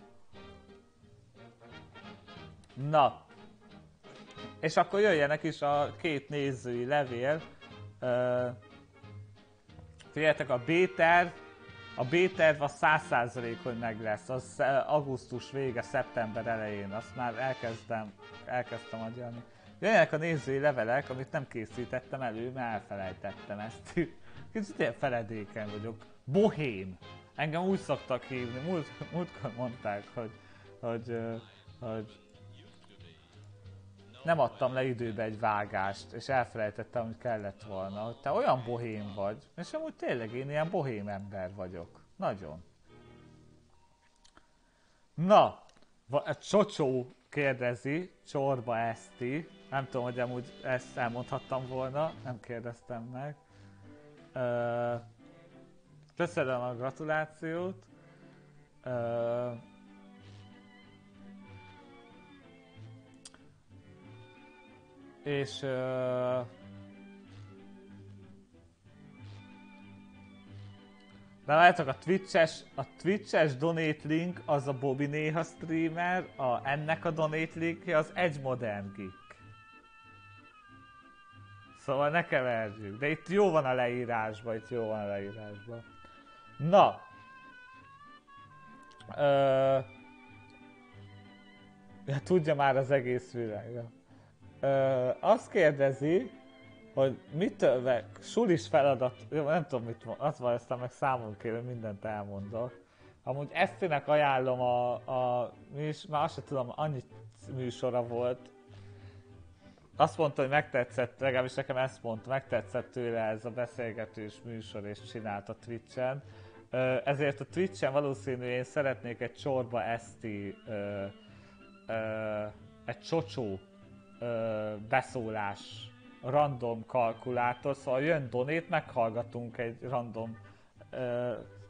Na. És akkor jöjjenek is a két nézői levél. Uh, Figyeljetek, a B-terv, a B-terv a száz százalék, hogy meg lesz. Az augusztus vége, szeptember elején. Azt már elkezdem, elkezdtem agyalni. Jöjjenek a nézői levelek, amit nem készítettem elő, mert elfelejtettem ezt. Kicsit ilyen feledékeny vagyok. Bohém. Engem úgy szoktak hívni. Múlt, múltkor mondták, hogy, hogy, hogy nem adtam le időbe egy vágást, és elfelejtettem, hogy kellett volna. Te olyan bohém vagy, és amúgy tényleg én ilyen bohém ember vagyok. Nagyon. Na, a Csocsó kérdezi, Csorba Eszti, nem tudom, hogy amúgy ezt elmondhattam volna, nem kérdeztem meg. Uh, köszönöm a gratulációt. Uh, és uh, de látjátok, a Twitch-es, a Twitch-es donate link az a Bobby néha streamer, a, ennek a donate linkje az Edge Modern Geek. Szóval ne keverjük, de itt jó van a leírásban, itt jó van a leírásban. Na! Ö... Ja, tudja már az egész világ. Ö, azt kérdezi, hogy mitől meg sulis feladat, jó, nem tudom mit van, azt van, aztán meg számon kérem, mindent elmondok. Amúgy Esztinek ajánlom a, a mi is, már azt sem tudom, annyi műsora volt. Azt mondta, hogy megtetszett, legalábbis nekem ezt mondta, megtetszett tőle ez a beszélgetős műsor és csinált a Twitch-en. Ö, ezért a Twitch-en valószínű én szeretnék egy Csorba Eszti, ö, ö, egy Csocsó ö, beszólás, random kalkulátor, szóval jön donét, meghallgatunk egy random ö,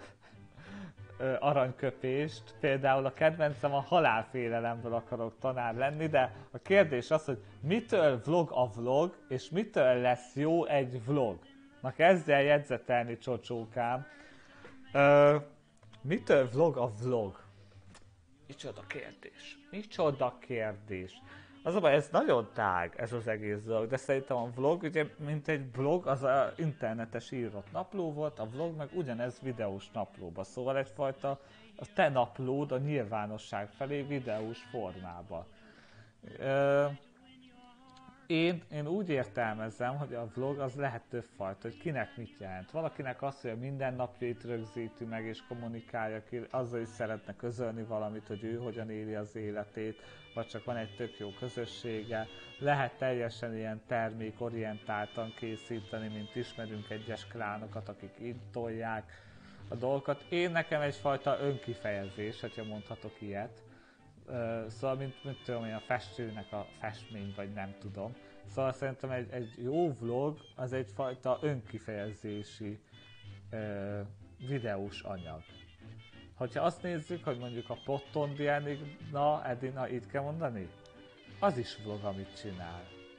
ö, aranyköpést. Például a kedvencem a halálfélelemből akarok tanár lenni, de a kérdés az, hogy mitől vlog a vlog, és mitől lesz jó egy vlog? Na kezdj el jegyzetelni, Csocsókám. Ö, mitől vlog a vlog? Micsoda kérdés? Micsoda kérdés? Az a baj, ez nagyon tág, ez az egész dolog, de szerintem a vlog, ugye, mint egy blog, az a internetes írott napló volt, a vlog meg ugyanez videós naplóba, szóval egyfajta a te naplód a nyilvánosság felé videós formába. Ö, én, én úgy értelmezem, hogy a vlog az lehet többfajta, hogy kinek mit jelent. Valakinek azt, hogy a mindennapjait rögzíti meg és kommunikálja ki, azzal is szeretne közölni valamit, hogy ő hogyan éli az életét, vagy csak van egy tök jó közössége. Lehet teljesen ilyen termékorientáltan készíteni, mint ismerünk egyes klánokat, akik intolják a dolgokat. Én nekem egyfajta önkifejezés, hogyha mondhatok ilyet. Uh, szóval, mint, mint tudom én, a festőnek a festmény, vagy nem tudom. Szóval szerintem egy, egy jó vlog az egyfajta önkifejezési uh, videós anyag. Hogyha azt nézzük, hogy mondjuk a Pottondi Edina, Edina, így kell mondani? Az is vlog, amit csinál.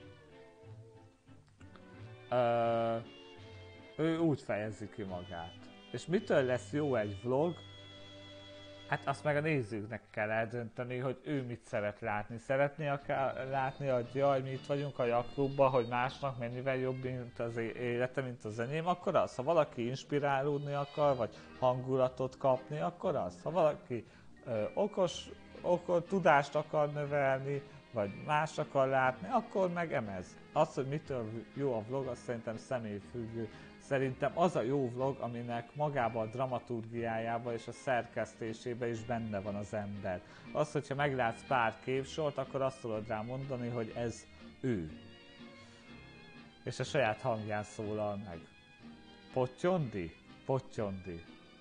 Uh, ő úgy fejezi ki magát. És mitől lesz jó egy vlog? Hát azt meg a nézőknek kell eldönteni, hogy ő mit szeret látni. Szeretné akár látni, hogy jaj, mi itt vagyunk a jakklubban, hogy másnak mennyivel jobb, mint az élete, mint az enyém, akkor az. Ha valaki inspirálódni akar, vagy hangulatot kapni, akkor az. Ha valaki ö, okos, okos, tudást akar növelni, vagy más akar látni, akkor meg emez. Az, hogy mitől jó a vlog, az szerintem személyfüggő. Szerintem az a jó vlog, aminek magában a dramaturgiájában és a szerkesztésében is benne van az ember. Az, hogyha meglátsz pár képsort, akkor azt tudod rá mondani, hogy ez ő. És a saját hangján szólal meg. Pottyondi? Pottyondi.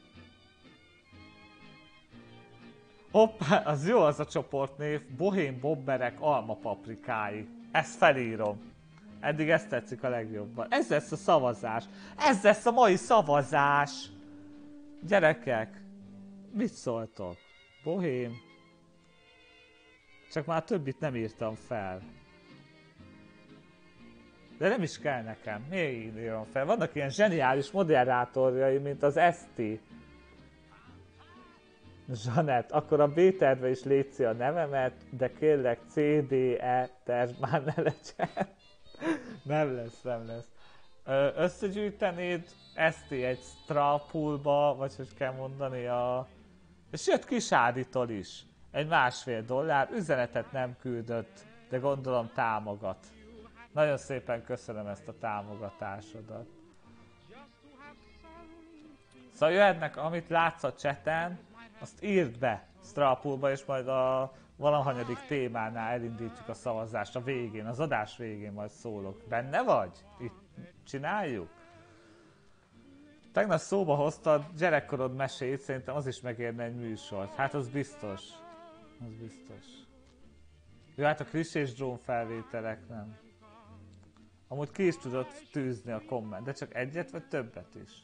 Hoppá, az jó az a csoportnév, Bohém Bobberek almapaprikái. Ezt felírom. Eddig ezt tetszik a legjobban. Ez lesz a szavazás. Ez lesz a mai szavazás. Gyerekek, mit szóltok? Bohém. Csak már többit nem írtam fel. De nem is kell nekem. Miért írom fel? Vannak ilyen zseniális moderátorjai, mint az Eszti. Zsanett, akkor a B-tervbe is létszi a nevemet, de kérlek cé dé e terv már ne legyen. Nem lesz, nem lesz. Ö, összegyűjtenéd Eszti egy strapulba, vagy hogy kell mondani a... És jött Kisáditól is. Egy másfél dollár, üzenetet nem küldött, de gondolom támogat. Nagyon szépen köszönöm ezt a támogatásodat. Szóval jöhetnek, amit látsz a chaten, azt írd be Strapulba, és majd a valahanyadik témánál elindítjuk a szavazást a végén, az adás végén majd szólok. Benne vagy? Itt csináljuk? Tegnap szóba hoztad gyerekkorod mesét, szerintem az is megérne egy műsort. Hát az biztos. Az biztos. Jó, hát a Kris és drón felvételek nem. Amúgy ki is tudod tűzni a komment, de csak egyet vagy többet is.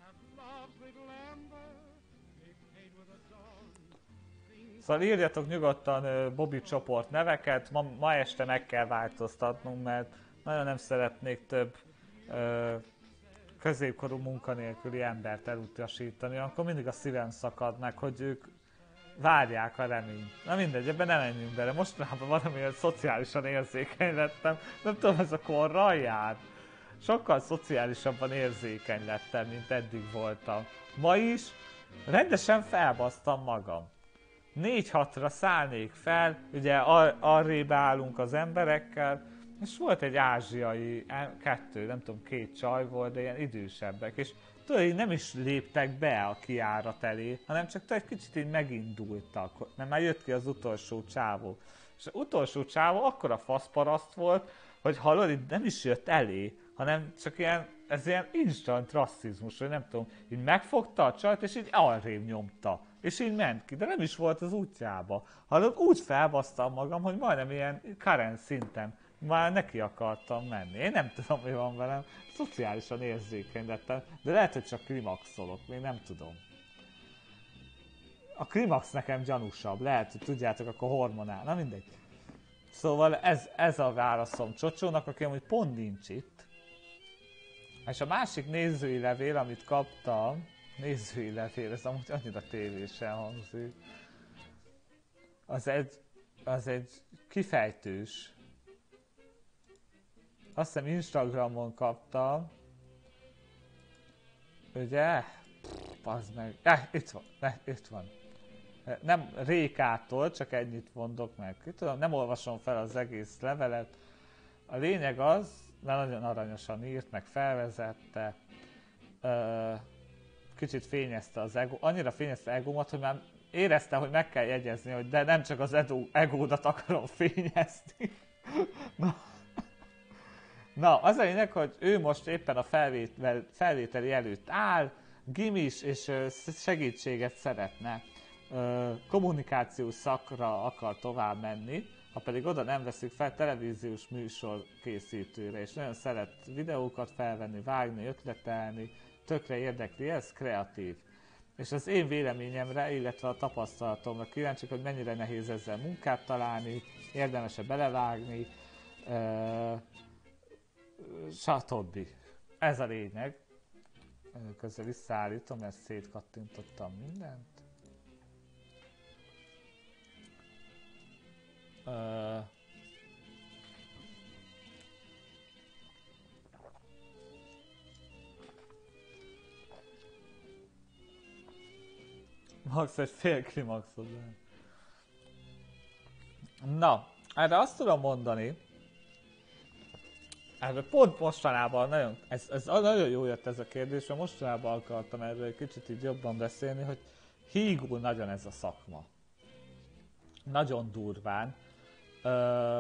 Szóval írjatok nyugodtan Bobby csoport neveket, ma, ma este meg kell változtatnunk, mert nagyon nem szeretnék több ö, középkorú munkanélküli embert elutasítani, akkor mindig a szívem szakad meg, hogy ők várják a reményt. Na mindegy, ebben nem menjünk bele. Mostanában valamilyen szociálisan érzékeny lettem. Nem tudom, ez a korral jár. Sokkal szociálisabban érzékeny lettem, mint eddig voltam. Ma is rendesen felbasztam magam. négy hatra szállnék fel, ugye ar- arrébb állunk az emberekkel, és volt egy ázsiai, kettő, nem tudom, két csaj volt, de ilyen idősebbek, és tudod, így nem is léptek be a kijárat elé, hanem csak egy kicsit így megindultak, mert már jött ki az utolsó csávó. És az utolsó csávó akkora faszparaszt volt, hogy hallod, így nem is jött elé, hanem csak ilyen, ez ilyen instant rasszizmus, hogy nem tudom, így megfogta a csajt, és így arrébb nyomta. És így ment ki, de nem is volt az útjába. Hallod, úgy felbasztam magam, hogy majdnem ilyen Karen szinten már neki akartam menni. Én nem tudom, mi van velem, szociálisan érzékeny lettem, de lehet, hogy csak klimaxolok, még nem tudom. A klimax nekem gyanúsabb, lehet, hogy tudjátok, akkor hormonál, na mindegy. Szóval ez, ez a válaszom Csocsónak, aki amúgy pont nincs itt. És a másik nézői levél, amit kaptam, nézői levél, ez amúgy annyira tévésen hangzik. Az egy, az egy kifejtős. Azt hiszem Instagramon kaptam. Ugye? Pazd meg. Eh, itt van. Ne, itt van. Nem Rékától, csak ennyit mondok meg. Itt tudom, nem olvasom fel az egész levelet. A lényeg az, mert nagyon aranyosan írt, meg felvezette. Ö, kicsit fényezte az ego, annyira fényezte egómat, hogy már érezte, hogy meg kell jegyezni, hogy de nem csak az egódat akarom fényezni. Na. Na, az a lényeg, hogy ő most éppen a felvétel, felvételi előtt áll, gimis, és segítséget szeretne. Kommunikációs szakra akar tovább menni, ha pedig oda nem veszük fel televíziós műsor készítőre, és nagyon szeret videókat felvenni, vágni, ötletelni, tökre érdekli, ez kreatív. És az én véleményemre, illetve a tapasztalatomra kíváncsi, hogy mennyire nehéz ezzel munkát találni, érdemes-e belevágni, uh, stb. Ez a lényeg. Közben visszaállítom, ezt szétkattintottam mindent. Uh, Max egy fél klimaxod. Na, erre azt tudom mondani, erre pont mostanában nagyon, ez, ez nagyon jó jött ez a kérdés, mert mostanában akartam erről egy kicsit így jobban beszélni, hogy hígul nagyon ez a szakma. Nagyon durván. Ö,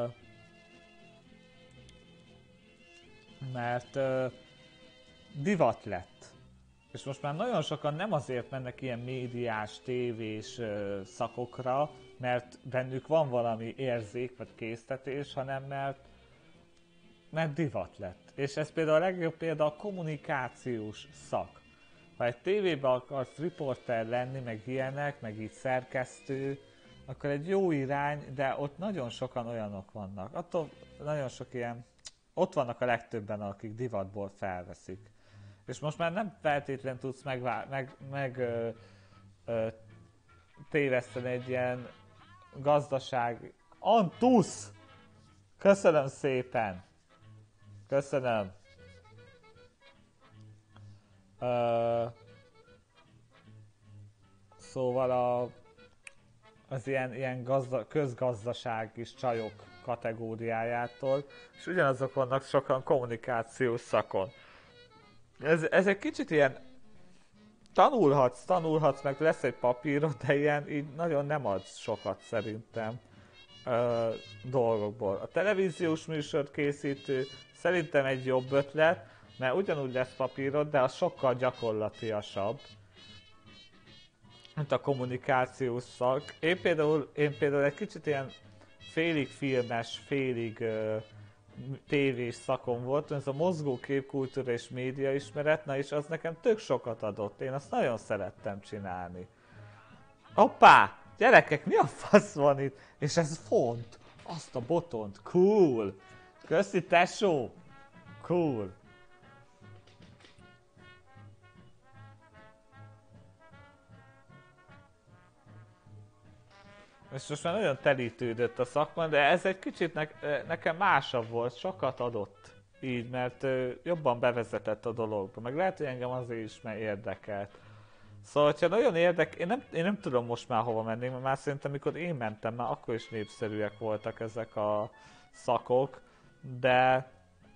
mert ö, divat lett. És most már nagyon sokan nem azért mennek ilyen médiás, tévés ö, szakokra, mert bennük van valami érzék vagy késztetés, hanem mert, mert divat lett. És ez például a legjobb példa a kommunikációs szak. Ha egy tévében akarsz riporter lenni, meg ilyenek, meg így szerkesztő, akkor egy jó irány, de ott nagyon sokan olyanok vannak. Attól nagyon sok ilyen, ott vannak a legtöbben, akik divatból felveszik. És most már nem feltétlenül tudsz megvá- meg, meg ö, ö, téveszteni egy ilyen gazdaság... Antusz! Köszönöm szépen! Köszönöm! Ö, szóval a, az ilyen, ilyen gazda, közgazdasági csajok kategóriájától, és ugyanazok vannak sokan kommunikációs szakon. Ez, ez egy kicsit ilyen tanulhatsz, tanulhatsz, meg lesz egy papírod, de ilyen így nagyon nem adsz sokat szerintem. ö, dolgokból. A televíziós műsor készítő szerintem egy jobb ötlet, mert ugyanúgy lesz papírod, de az sokkal gyakorlatiasabb, mint a kommunikációs szak. Én például, én például egy kicsit ilyen félig filmes, félig ö, tévés szakon volt, ez a mozgókép, kultúra és média ismeret, na és az nekem tök sokat adott, én azt nagyon szerettem csinálni. Hoppá! Gyerekek, mi a fasz van itt? És ez font! Azt a botont! Cool! Köszi, tesó! Cool! És most már nagyon telítődött a szakma, de ez egy kicsit ne, nekem másabb volt, sokat adott. Így, mert jobban bevezetett a dologba, meg lehet, hogy engem azért is, mert érdekelt. Szóval, hogyha nagyon érdekel, én nem, én nem tudom most már hova menni, mert már szerintem, amikor én mentem, már akkor is népszerűek voltak ezek a szakok, de...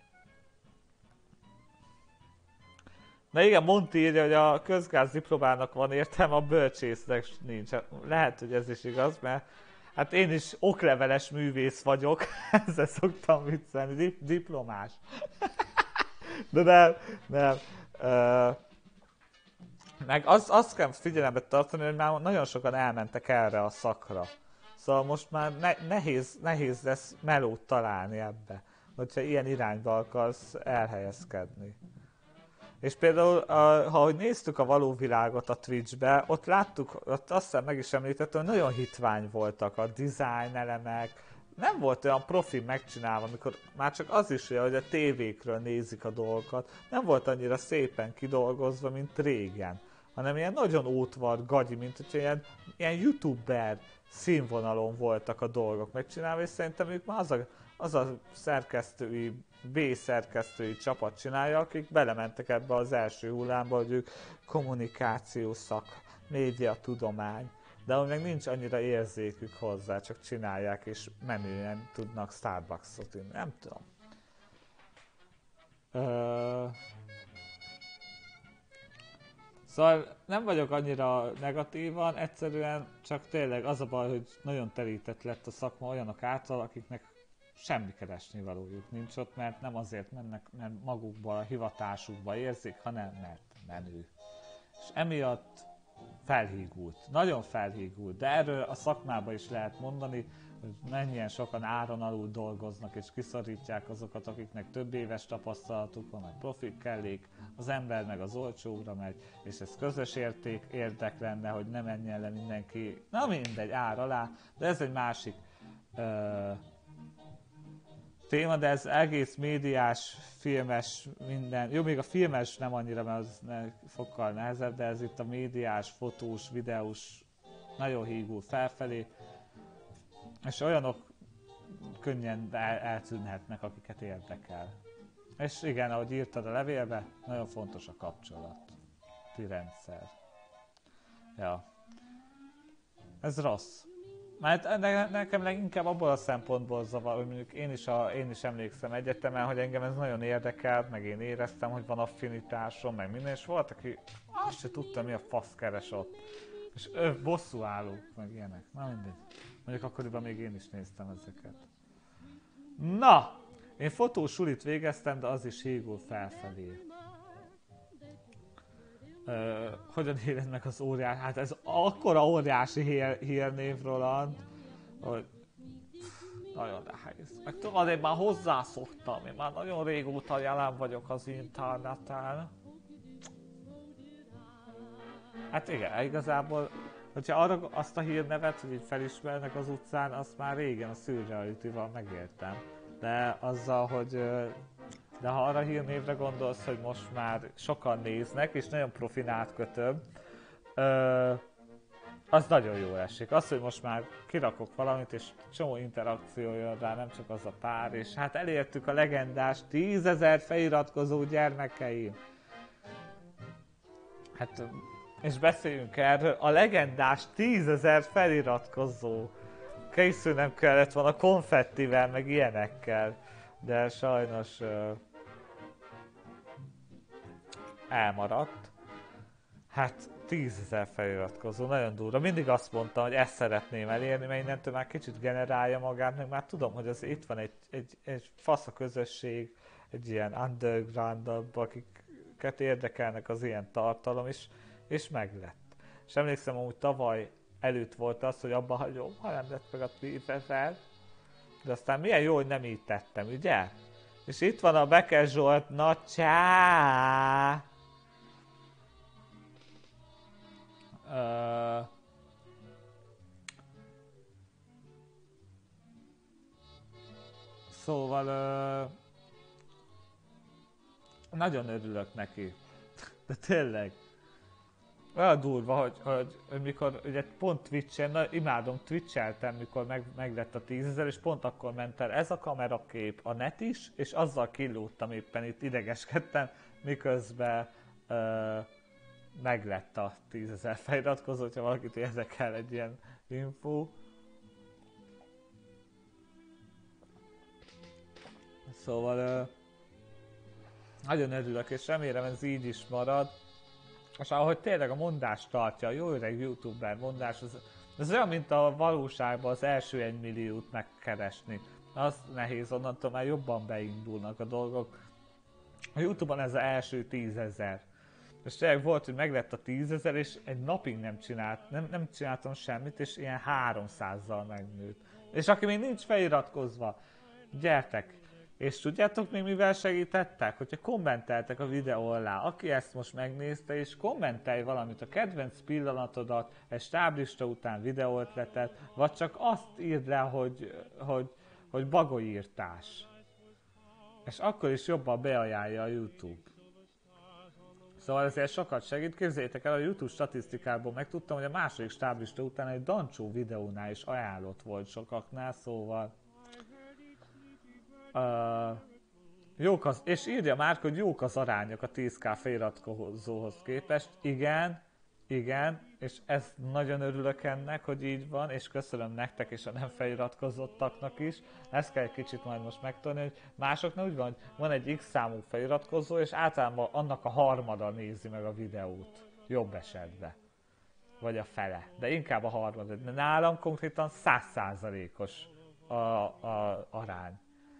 Na igen, Monti írja, hogy a közgáz diplomának van értelme, a bölcsésznek nincs. Lehet, hogy ez is igaz, mert hát én is okleveles művész vagyok, ezzel szoktam viccelni, Dip- diplomás. De nem, nem. Uh, meg az, azt kell figyelembe tartani, hogy már nagyon sokan elmentek erre a szakra. Szóval most már ne, nehéz, nehéz lesz melót találni ebbe, hogyha ilyen irányba akarsz elhelyezkedni. És például, ha ahogy néztük a való világot a Twitchbe, ott láttuk, ott azt hiszem meg is említettem, hogy nagyon hitvány voltak a design elemek. Nem volt olyan profi megcsinálva, amikor már csak az is olyan, hogy a tévékről nézik a dolgokat. Nem volt annyira szépen kidolgozva, mint régen. Hanem ilyen nagyon ótvar, gagyi, mint hogy ilyen, ilyen youtuber színvonalon voltak a dolgok megcsinálva, és szerintem ők már az a, az a szerkesztői, B-szerkesztői csapat csinálja, akik belementek ebbe az első hullámba, hogy ők kommunikációs szak, média, tudomány, de ahogy meg nincs annyira érzékük hozzá, csak csinálják és menően tudnak Starbucksot inni, nem tudom. Ö... Szóval nem vagyok annyira negatívan, egyszerűen csak tényleg az a baj, hogy nagyon terített lett a szakma olyanok által, akiknek semmi keresni valójuk nincs ott, mert nem azért mennek, mert magukban, a hivatásukba érzik, hanem mert menő. És emiatt felhígult, nagyon felhígult, de erről a szakmában is lehet mondani, hogy mennyien sokan áron alul dolgoznak és kiszorítják azokat, akiknek több éves tapasztalatuk van, hogy profik kellék, az ember meg az olcsóra megy, és ez közös érték, érdek lenne, hogy ne menjen le mindenki, na mindegy, ár alá, de ez egy másik ö, téma, de ez egész médiás, filmes, minden, jó, még a filmes nem annyira, mert az ne, fokkal nehezebb, de ez itt a médiás, fotós, videós nagyon hígul felfelé, és olyanok könnyen el, eltűnhetnek, akiket érdekel. És igen, ahogy írtad a levélbe, nagyon fontos a kapcsolati rendszer. Ja. Ez rossz. Mert ne, nekem leginkább abból a szempontból zavar, hogy mondjuk én is, a, én is emlékszem egyetemen, hogy engem ez nagyon érdekelt, meg én éreztem, hogy van affinitásom, meg minden, és volt, aki azt se tudta, mi a fasz keres ott. És ő bosszúálló, meg ilyenek. Na mindegy. Mondjuk akkoriban még én is néztem ezeket. Na! Én fotósulit végeztem, de az is hígul felfelé. Ö, hogyan éled meg az óriás? Hát ez akkora óriási hír, hírnév, Roland, hogy pff, nagyon nehéz. Meg tudod, én már hozzászoktam, én már nagyon régóta jelen vagyok az interneten. Hát igen, igazából, hogyha arra azt a hírnevet, hogy így felismernek az utcán, azt már régen a Szürreality-val megértem. De azzal, hogy... De ha arra hírnévre gondolsz, hogy most már sokan néznek, és nagyon profin átkötöm, ö, az nagyon jó esik. Az, hogy most már kirakok valamit, és csomó interakció jön rá, nem csak az a pár, és hát elértük a legendás tízezer feliratkozó gyermekeim. Hát, és beszéljünk erről, a legendás tízezer feliratkozó. Készülnem kellett volna konfettivel, meg ilyenekkel, de sajnos... Ö, elmaradt. Hát tízezer feliratkozó, nagyon durva. Mindig azt mondtam, hogy ezt szeretném elérni, mert innentől már kicsit generálja magát, meg már tudom, hogy az itt van egy, egy, egy fasz a közösség, egy ilyen underground, akiket érdekelnek az ilyen tartalom, és, és meglett. És emlékszem, hogy tavaly előtt volt az, hogy abba hagyom, ha nem lett meg a tízezer, de aztán milyen jó, hogy nem így tettem, ugye? És itt van a Becker Zsolt, na csá! Uh, szóval uh, nagyon örülök neki. De tényleg. Olyan durva, hogy, hogy, hogy mikor ugye pont Twitch-en, na, imádom, Twitch-eltem, mikor meg, meg lett a tízezer, és pont akkor ment el ez a kamerakép, a net is, és azzal kilódtam éppen itt, idegeskedtem, miközben uh, meg lett a tízezer feliratkozó, hogyha valakit érdekel egy ilyen info. Szóval uh, nagyon örülök, és remélem ez így is marad. És ahogy tényleg a mondás tartja, a jó öreg youtuber mondás, az, az olyan, mint a valóságban az első egy milliót megkeresni. Az nehéz, onnantól már jobban beindulnak a dolgok. A Youtube-on ez az első tízezer. És tényleg volt, hogy meglett a tízezer, és egy napig nem, csinált, nem, nem csináltam semmit, és ilyen háromszázzal megnőtt. És aki még nincs feliratkozva, gyertek! És tudjátok még mivel segítettek? Hogyha kommenteltek a videó alá, aki ezt most megnézte, és kommentelj valamit, a kedvenc pillanatodat, egy stáblista után videóötletet, vagy csak azt írd le, hogy, hogy, hogy bagolyírtás. És akkor is jobban beajánlja a YouTube. Szóval ezért sokat segít. Képzeljétek el, a YouTube statisztikából megtudtam, hogy a második stáblista után egy Dancsó videónál is ajánlott volt sokaknál, szóval... Uh, jók az, és írja már, hogy jók az arányok a tíz ká feliratkozóhoz képest. Igen, igen, és ez nagyon örülök ennek, hogy így van, és köszönöm nektek és a nem feliratkozottaknak is. Ezt kell egy kicsit majd most megtudni, hogy másoknak úgy van, hogy van egy X számú feliratkozó, és általában annak a harmada nézi meg a videót. Jobb esetben. Vagy a fele. De inkább a harmada. De nálam konkrétan száz százalékos a, a arány.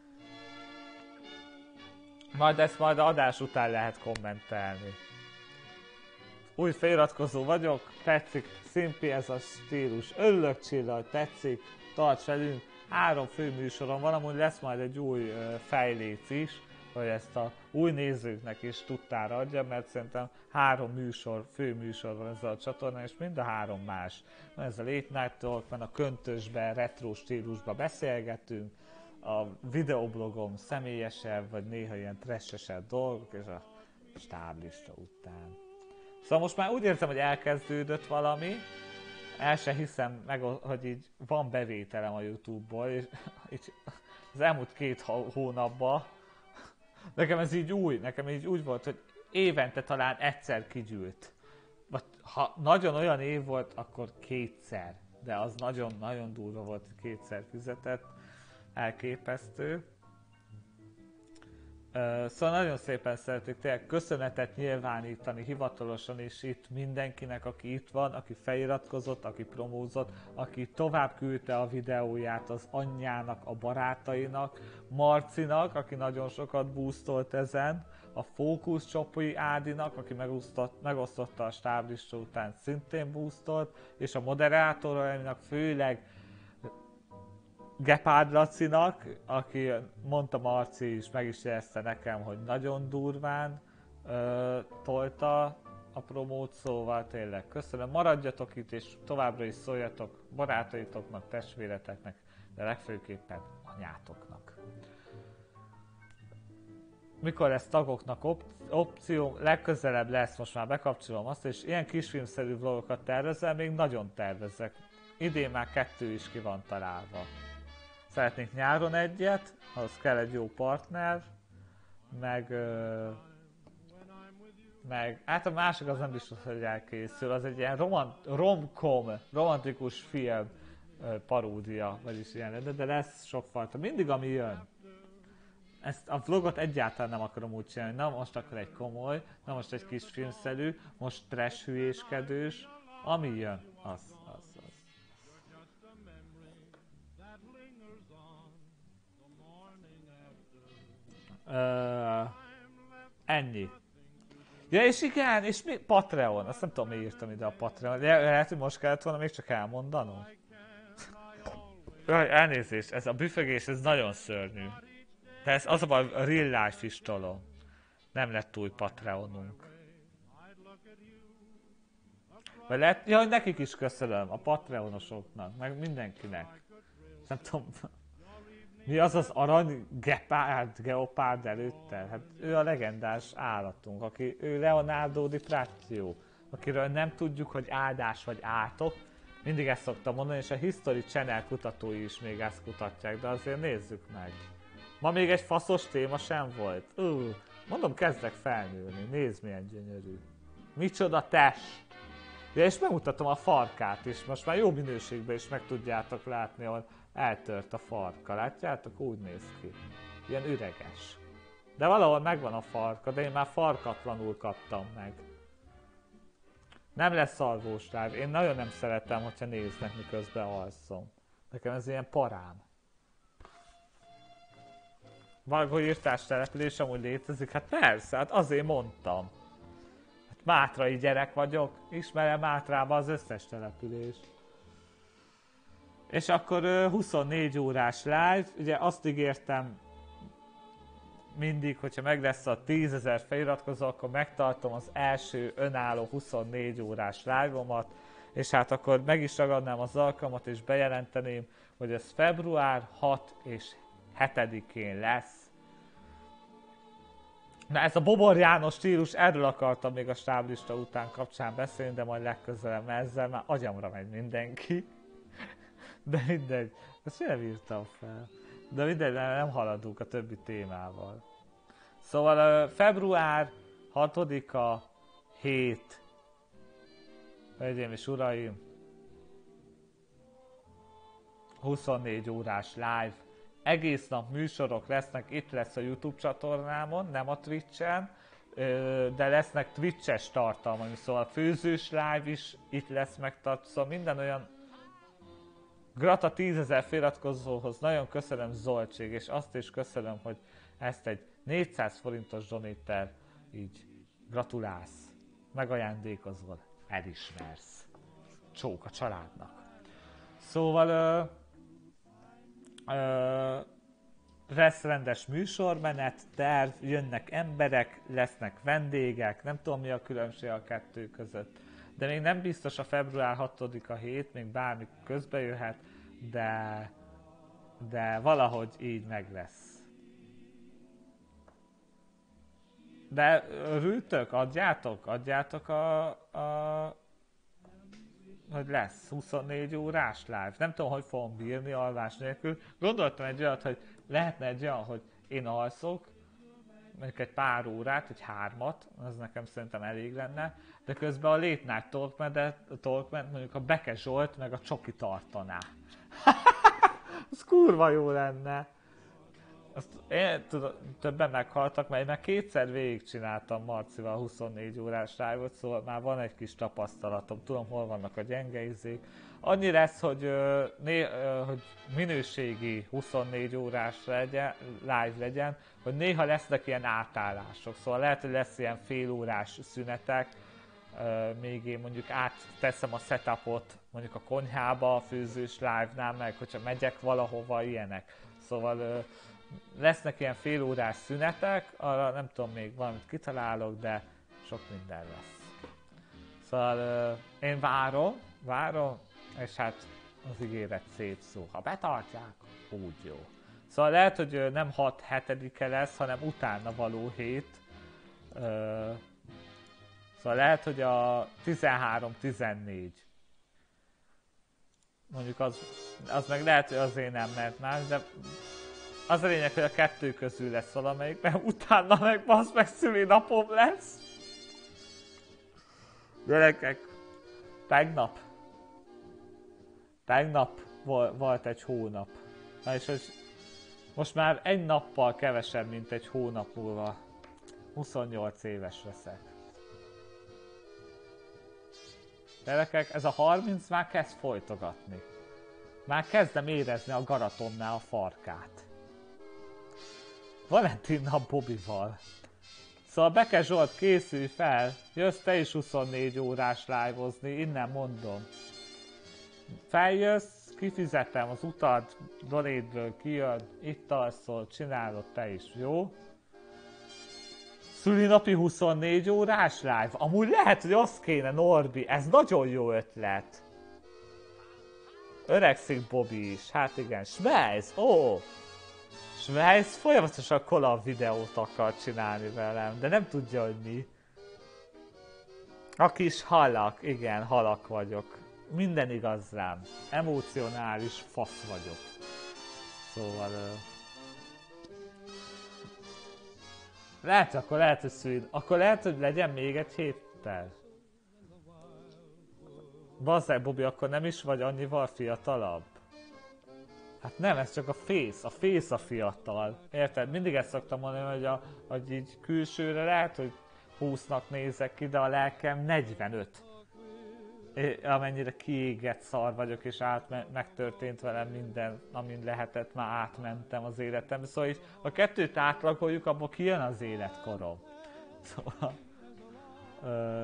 Majd ezt majd a adás után lehet kommentelni. Új feliratkozó vagyok, tetszik, szimpi ez a stílus. Örülök Csilla, hogy tetszik, tarts velünk. Három fő műsorom van, amúgy lesz majd egy új uh, fejléc is, hogy ezt a új nézőknek is tudtára adja, mert szerintem három műsor, fő műsor van ezzel a csatornán, és mind a három más. Van ez a Late Night Talk, van a köntösben, retro stílusban beszélgetünk, a videoblogom személyesebb, vagy néha ilyen trashesebb dolgok, és a stáblista után. Szóval most már úgy érzem, hogy elkezdődött valami, el se hiszem meg, hogy így van bevételem a YouTube-ból, és így az elmúlt két hónapban nekem ez így új, nekem így úgy volt, hogy évente talán egyszer kigyűlt. Vagy ha nagyon olyan év volt, akkor kétszer, de az nagyon-nagyon durva volt, hogy kétszer fizetett. Elképesztő. Uh, szóval nagyon szépen szeretnék tényleg köszönetet nyilvánítani hivatalosan is itt mindenkinek, aki itt van, aki feliratkozott, aki promózott, aki tovább küldte a videóját az anyjának, a barátainak, Marcinak, aki nagyon sokat boostolt ezen, a Fókusz Csopai Ádinak, aki megosztotta a stáblista után, szintén boostolt, és a moderátorainak, főleg Gepárd Lacinak, aki mondta, Marci is meg is jelezte nekem, hogy nagyon durván ö, tolta a promót, szóval tényleg köszönöm, maradjatok itt és továbbra is szóljatok barátaitoknak, testvéreteknek, de legfőképpen anyátoknak. Mikor lesz tagoknak op- opció, legközelebb lesz, most már bekapcsolom azt, és ilyen kisfilmszerű vlogokat tervezel, még nagyon tervezek. Idén már kettő is ki van találva. Szeretnénk nyáron egyet, ahhoz kell egy jó partner, meg, ö, meg hát a másik az nem biztos, hogy elkészül, az egy ilyen romant, rom-com, romantikus film ö, paródia, vagyis ilyen, de, de lesz sokfajta, mindig ami jön. ezt a vlogot egyáltalán nem akarom úgy csinálni, na most akkor egy komoly, na most egy kis filmszerű, most trash hülyéskedős, ami jön, az, az, az. Ö, ennyi. Ja és igen, és mi? Patreon, azt nem tudom mi írtam ide a Patreon, de lehet, hogy most kellett volna még csak elmondanom. Jaj, elnézést, ez a büfögés, ez nagyon szörnyű. De ez az a baj, a real life is tolom. Nem lett új Patreonunk. Vagy lehet, jaj, nekik is köszönöm, a Patreonosoknak, meg mindenkinek. Nem tudom, mi az az arany gepárd, geopárd előtte? Hát ő a legendás állatunk, aki, ő Leonardo DiCaprio, akiről nem tudjuk, hogy áldás vagy átok. Mindig ezt szoktam mondani, és a History Channel kutatói is még ezt kutatják, de azért nézzük meg. Ma még egy faszos téma sem volt. Uh, mondom, kezdek felnőni, nézd milyen gyönyörű. Micsoda test! Ja, és megmutatom a farkát is, most már jó minőségben is meg tudjátok látni, ahol eltört a farka. Látjátok? Úgy néz ki. Ilyen üreges. De valahol megvan a farka, de én már farkatlanul kaptam meg. Nem lesz szarvós live. Én nagyon nem szeretem, hogyha néznek, miközben alszom. Nekem ez ilyen parám. Vargóírtás település amúgy létezik? Hát persze, hát azért mondtam. Hát mátrai gyerek vagyok, ismerem Mátrában az összes települést. És akkor huszonnégy órás live, ugye azt ígértem mindig, hogyha meg lesz a tízezer feliratkozó, akkor megtartom az első önálló huszonnégy órás live-omat, és hát akkor meg is ragadnám az alkalmat és bejelenteném, hogy ez február hatodika és hetedikén lesz. Na ez a Bobor János stílus, erről akartam még a stáblista után kapcsán beszélni, de majd legközelebb, mert ezzel már agyamra megy mindenki. De mindegy, ezt nem írtam fel. De mindegy, nem haladunk a többi témával. Szóval február hatodika hét. Hölgyeim és uraim. huszonnégy órás live. Egész nap műsorok lesznek, itt lesz a YouTube csatornámon, nem a Twitchen. De lesznek Twitches tartalmak, szóval a főzős live is itt lesz megtartva. Szóval minden olyan grata tízezer feliratkozóhoz nagyon köszönöm Zoltség, és azt is köszönöm, hogy ezt egy négyszáz forintos donate-tel így gratulálsz, megajándékozol, elismersz. Csók a családnak. Szóval ö, ö, lesz rendes műsormenet, terv, jönnek emberek, lesznek vendégek, nem tudom mi a különbség a kettő között. De még nem biztos a február hatodika hét, még bármi közbe jöhet, de, de valahogy így meg lesz. De örültök, adjátok, adjátok a, a, hogy lesz huszonnégy órás live. Nem tudom, hogy fogom bírni alvás nélkül. Gondoltam egy olyat, hogy lehetne egy olyan, hogy én alszok, mondjuk egy pár órát, egy hármat, az nekem szerintem elég lenne, de közben a Late Night Talkment mondjuk a Beke Zsolt meg a Csoki tartaná. Az kurva jó lenne. Azt én tudom, többen meghaltak, mert én már kétszer végigcsináltam Marcival huszonnégy órás live-ot, szóval már van egy kis tapasztalatom, tudom hol vannak a gyenge izék. Annyi lesz, hogy, né, hogy minőségi huszonnégy órás legyen, live legyen, hogy néha lesznek ilyen átállások, szóval lehet, hogy lesz ilyen fél órás szünetek, még én mondjuk átteszem a setupot mondjuk a konyhába, a főzős live-nál, meg hogyha megyek valahova, ilyenek. Szóval lesznek ilyen fél órás szünetek, arra nem tudom, még valamit kitalálok, de sok minden lesz. Szóval én várom, várom, és hát az ígéret szép szó. Ha betartják, úgy jó. Szóval lehet, hogy nem hat hetedike lesz, hanem utána való hét. Szóval lehet, hogy a tizenhárom tizennégy. Mondjuk az, az meg lehet, hogy azért nem mert más, de az a lényeg, hogy a kettő közül lesz valamelyik, mert utána meg basz meg szülinapom lesz. Gyerekek, tegnap, tegnap volt egy hónap. Na és hogy Most már egy nappal kevesebb, mint egy hónap múlva. huszonnyolc éves leszek. Gyerekek, ez a harminc már kezd folytogatni. Már kezdem érezni a Garatonnál a farkát. Valentin nap Bobival. Szóval Beke Zsolt, készülj fel, jössz te is huszonnégy órás live-ozni, innen mondom. Feljössz, kifizetem az utat, donate-ből kijön, itt alszol, csinálod te is, jó? Szülinapi huszonnégy órás live? Amúgy lehet, hogy az kéne, Norbi, ez nagyon jó ötlet. Öregszik Bobby is, hát igen, Schmeiz, ó! Schmeiz folyamatosan collab videót akar csinálni velem, de nem tudja, hogy mi. A kis halak, igen, halak vagyok. Minden igaz rám. Emocionális fasz vagyok. Szóval... Uh... Lehet, akkor lehet, hogy szűn. Akkor lehet, hogy legyen még egy héttel. Bazzeg, Bobby, akkor nem is vagy annyival fiatalabb? Hát nem, ez csak a face. A face a fiatal. Érted? Mindig ezt szoktam mondani, hogy, a, hogy így külsőre lehet, hogy húsznak nézek ki, de a lelkem negyvenöt. É, amennyire kiégett szar vagyok, és átme- megtörtént velem minden, amin lehetett, már átmentem az életem. Szóval így, a kettőt átlagoljuk, abból kijön az életkorom. Szóval... Ö,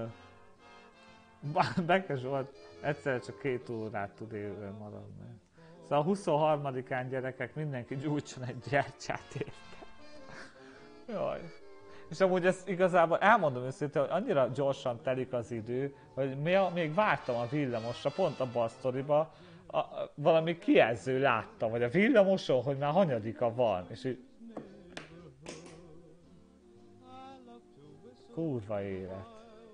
Beke Zsolt egyszerre csak két órát tud élően maradni. Szóval a huszonharmadikán gyerekek, mindenki gyújtson egy gyertyát, érte. Jaj. És amúgy ezt igazából elmondom őszintén, hogy annyira gyorsan telik az idő, hogy még vártam a villamosra, pont abban a sztoriba, a, a, valami kijelző láttam, hogy a villamoson, hogy már hanyadika van, és így... Kurva élet.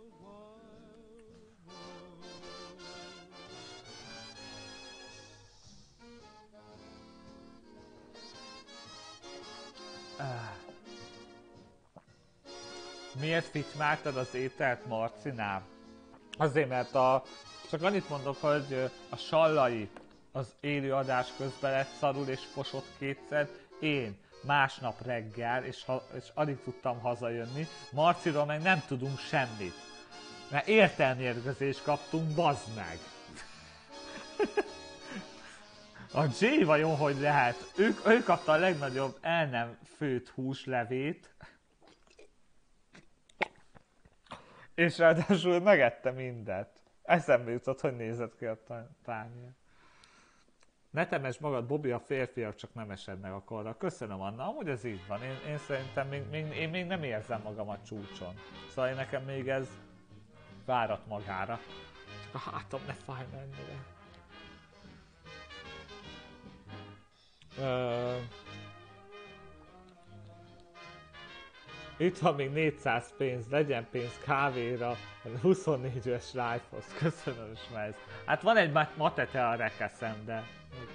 Miért fitymáltad az ételt Marcinál? Azért, mert a... Csak annyit mondok, hogy a Sallai az élő adás közben lett szarul és fosott kétszer. Én másnap reggel, és, ha, és alig tudtam hazajönni. Marciról meg nem tudunk semmit. Mert értelmérgezést kaptunk, bazd meg! A J vajon hogy lehet? Ő, ő kapta a legnagyobb el nem főtt húslevét. És ráadásul megette mindet. Eszembe jutott, hogy nézett ki a tányér. Ne temesd magad, Bobby, a férfiak csak nem esednek a korra. Köszönöm, Anna, amúgy ez így van. Én, én szerintem még, még, én még nem érzem magam a csúcson. Szóval én nekem még ez várat magára. Csak a hátam ne fájna ennyire. Ö... Itt van még négyszáz pénz, legyen pénz kávéra, huszonnégy éves live-hoz. Köszönöm, Smez. Hát van egy matete a rekeszem, de...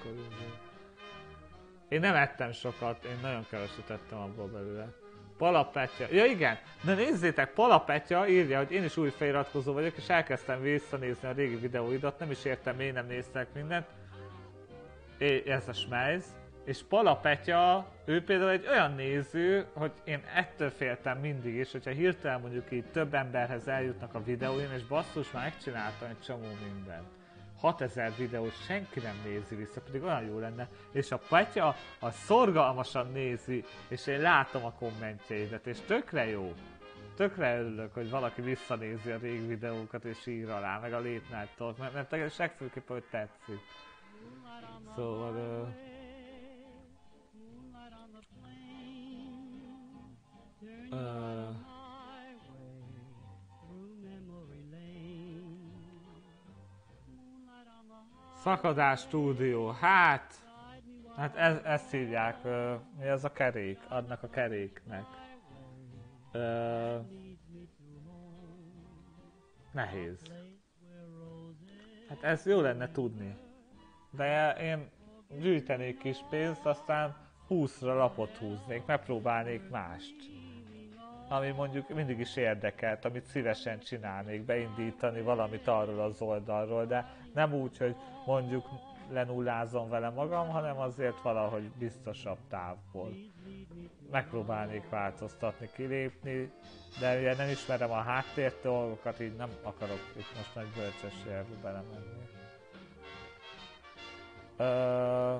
Én nem ettem sokat, én nagyon keveset ettem abból belőle. Palapetya. Ja igen, de nézzétek, Palapetya írja, hogy én is új feliratkozó vagyok, és elkezdtem visszanézni a régi videóidat, nem is értem, miért nem néztek mindent. É, ez a Smez. És Palapetya, ő például egy olyan néző, hogy én ettől féltem mindig is, hogyha hirtelen mondjuk így több emberhez eljutnak a videóim, és basszus, már megcsináltam egy csomó mindent. hatezer videót senki nem nézi vissza, pedig olyan jó lenne. És a Petya a szorgalmasan nézi, és én látom a kommentjeidet, és tökre jó. Tökre örülök, hogy valaki visszanézi a régi videókat, és ír alá, meg a Late Night Talk, mert, mert tegyen legfőképpen, hogy tetszik. Szóval... Uh... Uh... Szakadás stúdió, hát... Hát ez, ezt hívják, uh, mi ez a kerék, adnak a keréknek. Uh, nehéz. Hát ez jó lenne tudni. De én gyűjtenék kis pénzt, aztán húszra lapot húznék, megpróbálnék mást. Ami mondjuk mindig is érdekelt, amit szívesen csinálnék, beindítani valamit arról az oldalról, de nem úgy, hogy mondjuk lenullázom vele magam, hanem azért valahogy biztosabb távból. Megpróbálnék változtatni, kilépni, de ugye nem ismerem a háttér dolgokat, így nem akarok itt most meg bölcsességbe belemenni. Ö...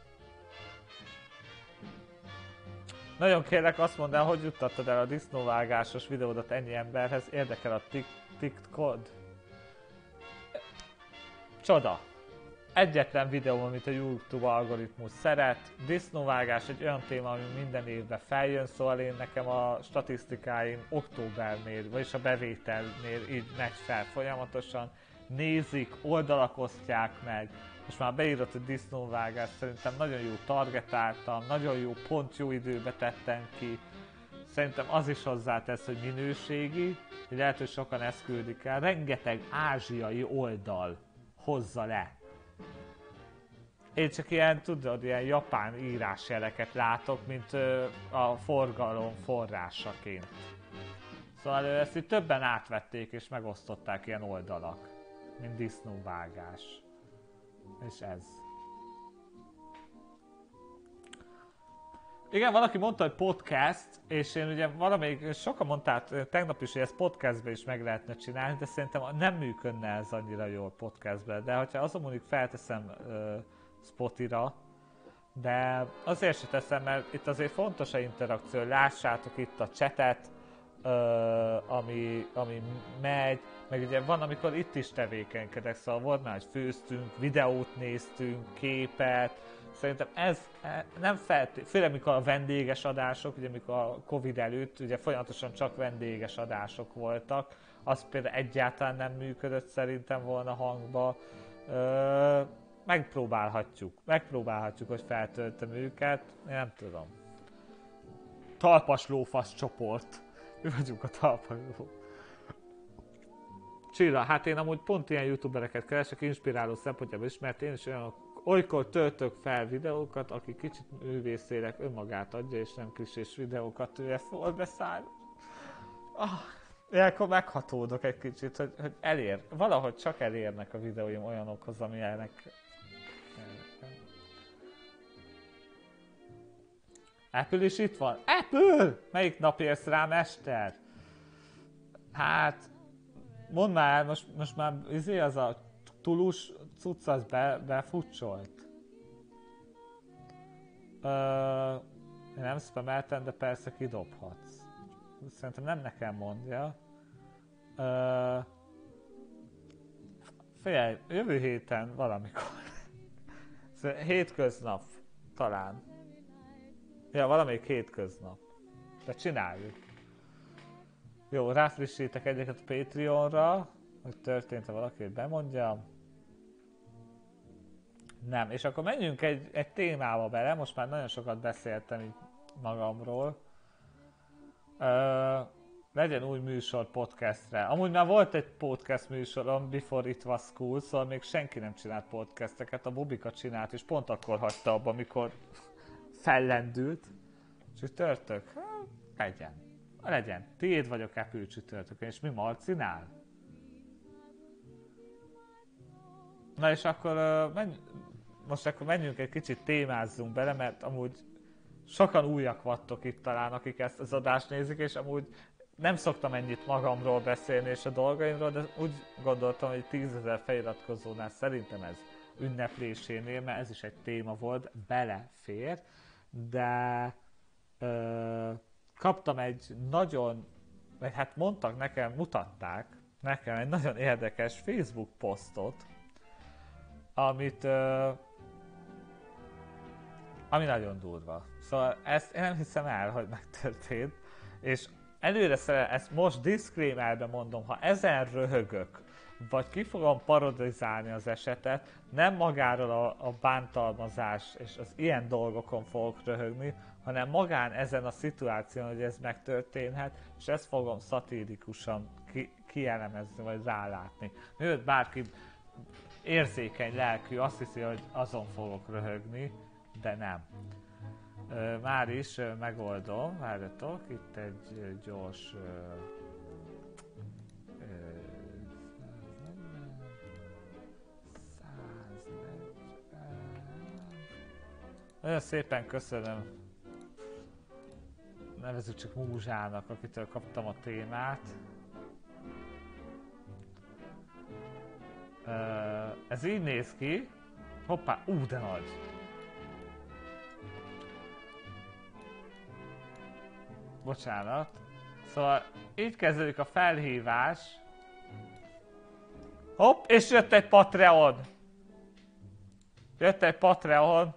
Nagyon kérlek, azt mondd el, hogy juttattad el a disznóvágásos videódat ennyi emberhez, érdekel a TikTok-kod? Csoda! Egyetlen videó, amit a YouTube algoritmus szeret. Disznóvágás egy olyan téma, ami minden évben feljön, szóval én nekem a statisztikáim októbernél, vagyis a bevételnél így megy fel folyamatosan. Nézik, oldalak osztják meg. Most már beírott a disznóvágás, szerintem nagyon jó targetáltam, nagyon jó, pont jó időbe tettem ki. Szerintem az is hozzátesz, hogy minőségi, hogy lehet, hogy sokan ezt küldik el. Rengeteg ázsiai oldal hozza le. Én csak ilyen, tudod, ilyen japán írásjeleket látok, mint ö, a forgalom forrásaként. Szóval ö, ezt így többen átvették és megosztották ilyen oldalak, mint disznóvágás. És ez. Igen, valaki mondta, hogy podcast, és én ugye valamelyik, sokan mondták tegnap is, hogy ezt podcastbe is meg lehetne csinálni, de szerintem nem működne ez annyira jól podcastbe. De hogyha azon mondjuk felteszem uh, Spotira, de azért se teszem, mert itt azért fontos a interakció, lássátok itt a chatet, uh, ami, ami megy, meg ugye van, amikor itt is tevékenykedek, szóval volt már, hogy főztünk, videót néztünk, képet. Szerintem ez nem feltétlenül, főleg mikor a vendéges adások, ugye mikor a Covid előtt, ugye folyamatosan csak vendéges adások voltak, az például egyáltalán nem működött szerintem volna hangba. Ö, megpróbálhatjuk, megpróbálhatjuk, hogy feltöltöm őket, én nem tudom. Talpas lófasz csoport. Mi vagyunk a talpas ló. Csilla, hát én amúgy pont ilyen youtubereket keresek, inspiráló szempontjából is, mert én is olyan olykor töltök fel videókat, aki kicsit művészének önmagát adja, és nem klisés videókat, ő ezt volt beszáll. Ah, ilyenkor meghatódok egy kicsit, hogy, hogy elér, valahogy csak elérnek a videóim olyanokhoz, amilyenek. Apple is itt van? Apple! Melyik nap érsz rá, mester? Hát, mondd már, most, most már izé az a tulus cucc az be, befutcsolt. Ö, én nem spameltem, de persze kidobhatsz. Szerintem nem nekem mondja. Ö, figyelj, jövő héten valamikor. Hétköznap talán. Ja, valamelyik hétköznap. De csináljuk. Jó, ráfrissítek egyeket a Patreonra, hogy történt-e valaki, hogy bemondjam. Nem, és akkor menjünk egy, egy témába bele, most már nagyon sokat beszéltem így magamról. Ö, legyen új műsor podcastre. Amúgy már volt egy podcast műsorom, Before It Was Cool, szóval még senki nem csinált podcasteket, a Bobika csinált, és pont akkor hagyta abba, amikor fellendült. Csütörtök? Hát, legyen. Legyen. Tiéd vagyok Apple csütörtökön, és mi Marcinál? Na és akkor uh, menj, most akkor menjünk egy kicsit témázzunk bele, mert amúgy sokan újak vagytok itt talán, akik ezt az adást nézik, és amúgy nem szoktam ennyit magamról beszélni és a dolgaimról, de úgy gondoltam, hogy tízezer feliratkozónál szerintem ez ünneplésénél, mert ez is egy téma volt, belefér, de ö, kaptam egy nagyon, vagy hát mondtak nekem, mutatták nekem egy nagyon érdekes Facebook posztot, amit, ö, ami nagyon durva. Szóval ezt én nem hiszem el, hogy megtörtént, és előre szeretném, ezt most disclaimerben mondom, ha ezen röhögök, vagy ki fogom parodizálni az esetet, nem magáról a, a bántalmazás és az ilyen dolgokon fogok röhögni, hanem magán ezen a szituáción, hogy ez megtörténhet, és ezt fogom szatírikusan ki, kielemezni, vagy rálátni. Mielőtt bárki érzékeny lelkű azt hiszi, hogy azon fogok röhögni, de nem. Ö, már is ö, megoldom, várjatok, itt egy ö, gyors... Ö, ö, Nagyon szépen köszönöm. Nevezzük csak Múzsának, akitől kaptam a témát. Uh, ez így néz ki. Hoppá, ú, de nagy. Bocsánat. Szóval így kezdődik a felhívás. Hopp, és jött egy Patreon. Jött egy Patreon.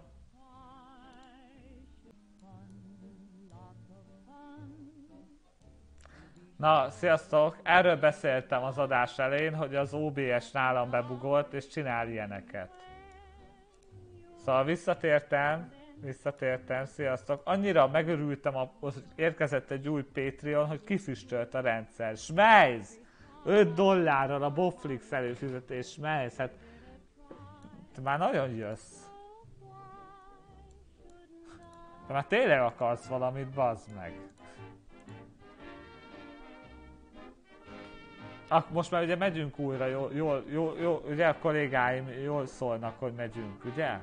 Na, sziasztok! Erről beszéltem az adás elején, hogy az o bé es nálam bebugolt és csinál ilyeneket. Szóval visszatértem, visszatértem, sziasztok! Annyira megörültem, hogy érkezett egy új Patreon, hogy kifüstölt a rendszer. Smejz! öt dollárral a Bobflix előfizetés, smejz! Hát... Te már nagyon jössz. Te már tényleg akarsz valamit, bazd meg. Ak, most már ugye megyünk újra, jól, jól, jól, jól, ugye a kollégáim jól szólnak, hogy megyünk, ugye?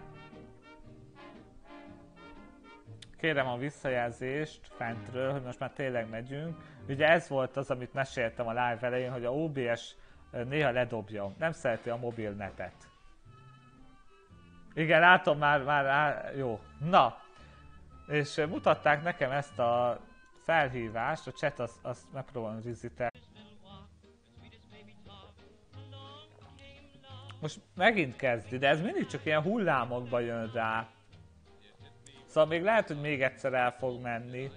Kérem a visszajelzést fentről, hogy most már tényleg megyünk. Ugye ez volt az, amit meséltem a live elején, hogy a o bé es néha ledobja. Nem szereti a mobilnetet. Igen, látom már, már, már jó. Na, és mutatták nekem ezt a felhívást, a chat azt, azt megpróbálom vizitelni. Most megint kezdi, de ez mindig csak ilyen hullámokba jön rá. Szóval még lehet, hogy még egyszer el fog menni.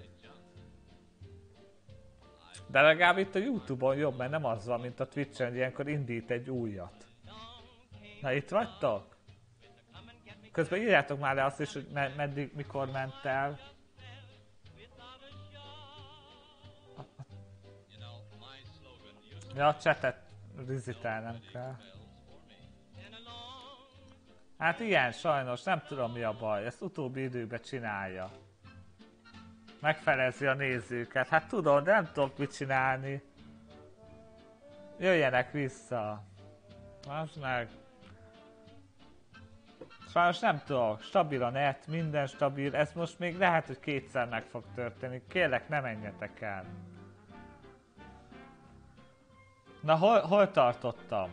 De legalább itt a YouTube-on jobb, mert nem az van, mint a Twitch-en, hogy ilyenkor indít egy újat. Na, itt vagytok? Közben írjátok már le azt is, hogy med meddig, mikor ment el. Ja, a chatet vizitelnem kell. Hát igen, sajnos, nem tudom mi a baj, ezt utóbbi időben csinálja. Megfelezi a nézőket, hát tudom, de nem tudok mit csinálni. Jöjjenek vissza. Az meg. Sajnos nem tudok, stabil a net, minden stabil, ez most még lehet, hogy kétszer meg fog történni. Kérlek, ne menjetek el. Na, hol, hol tartottam?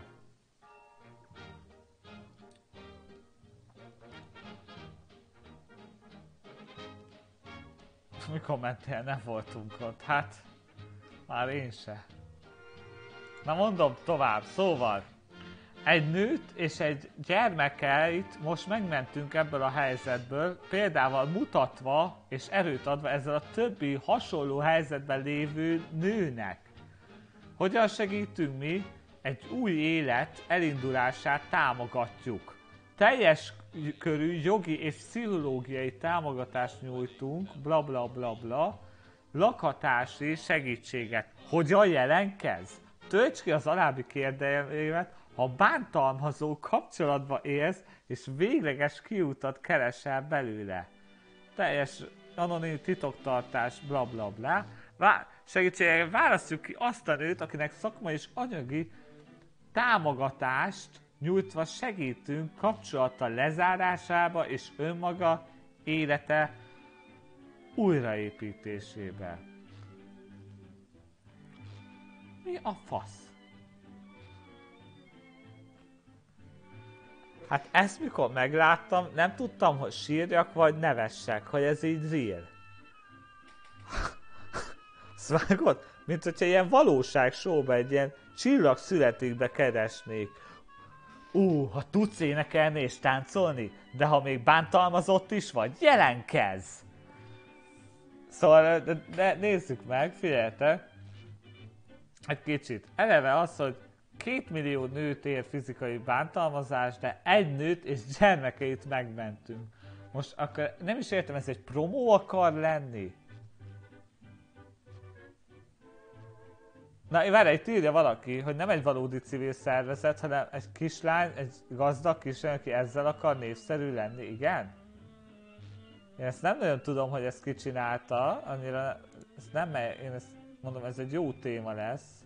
Mikor mentél? Nem voltunk ott. Hát, már én se. Na mondom tovább, szóval. Egy nőt és egy gyermekkel itt most megmentünk ebből a helyzetből, példával mutatva és erőt adva ezzel a többi hasonló helyzetben lévő nőnek. Hogyan segítünk mi? Egy új élet elindulását támogatjuk. Teljes körű jogi és pszichológiai támogatást nyújtunk, bla bla bla bla, lakhatási segítséget. Hogyan jelenkezz? Tölts ki az alábbi kérdőívet, ha bántalmazó kapcsolatba élsz, és végleges kiutat keresel belőle. Teljes anonim titoktartás, bla bla bla. Vá segítségére válasszuk ki azt a nőt, akinek szakmai és anyagi támogatást nyújtva segítünk kapcsolata lezárásába és önmaga élete újraépítésébe. Mi a fasz? Hát ezt mikor megláttam, nem tudtam, hogy sírjak vagy nevessek, hogy ez így real. Szvágod? Mint hogyha ilyen valóság showba egy ilyen csillag születikbe keresnék. Ú, ha tudsz énekelni és táncolni, de ha még bántalmazott is vagy, jelenkezz! Szóval de, de nézzük meg, figyeljetek. Egy kicsit. Eleve az, hogy két millió nőt ér fizikai bántalmazás, de egy nőt és gyermekeit megmentünk. Most akkor nem is értem, ez egy promó akar lenni? Na, várj, itt írja valaki, hogy nem egy valódi civil szervezet, hanem egy kislány, egy gazdag kislány, aki ezzel akar népszerű lenni, igen? Én ezt nem nagyon tudom, hogy ezt ki csinálta, annyira, ezt nem, én ezt mondom, ez egy jó téma lesz.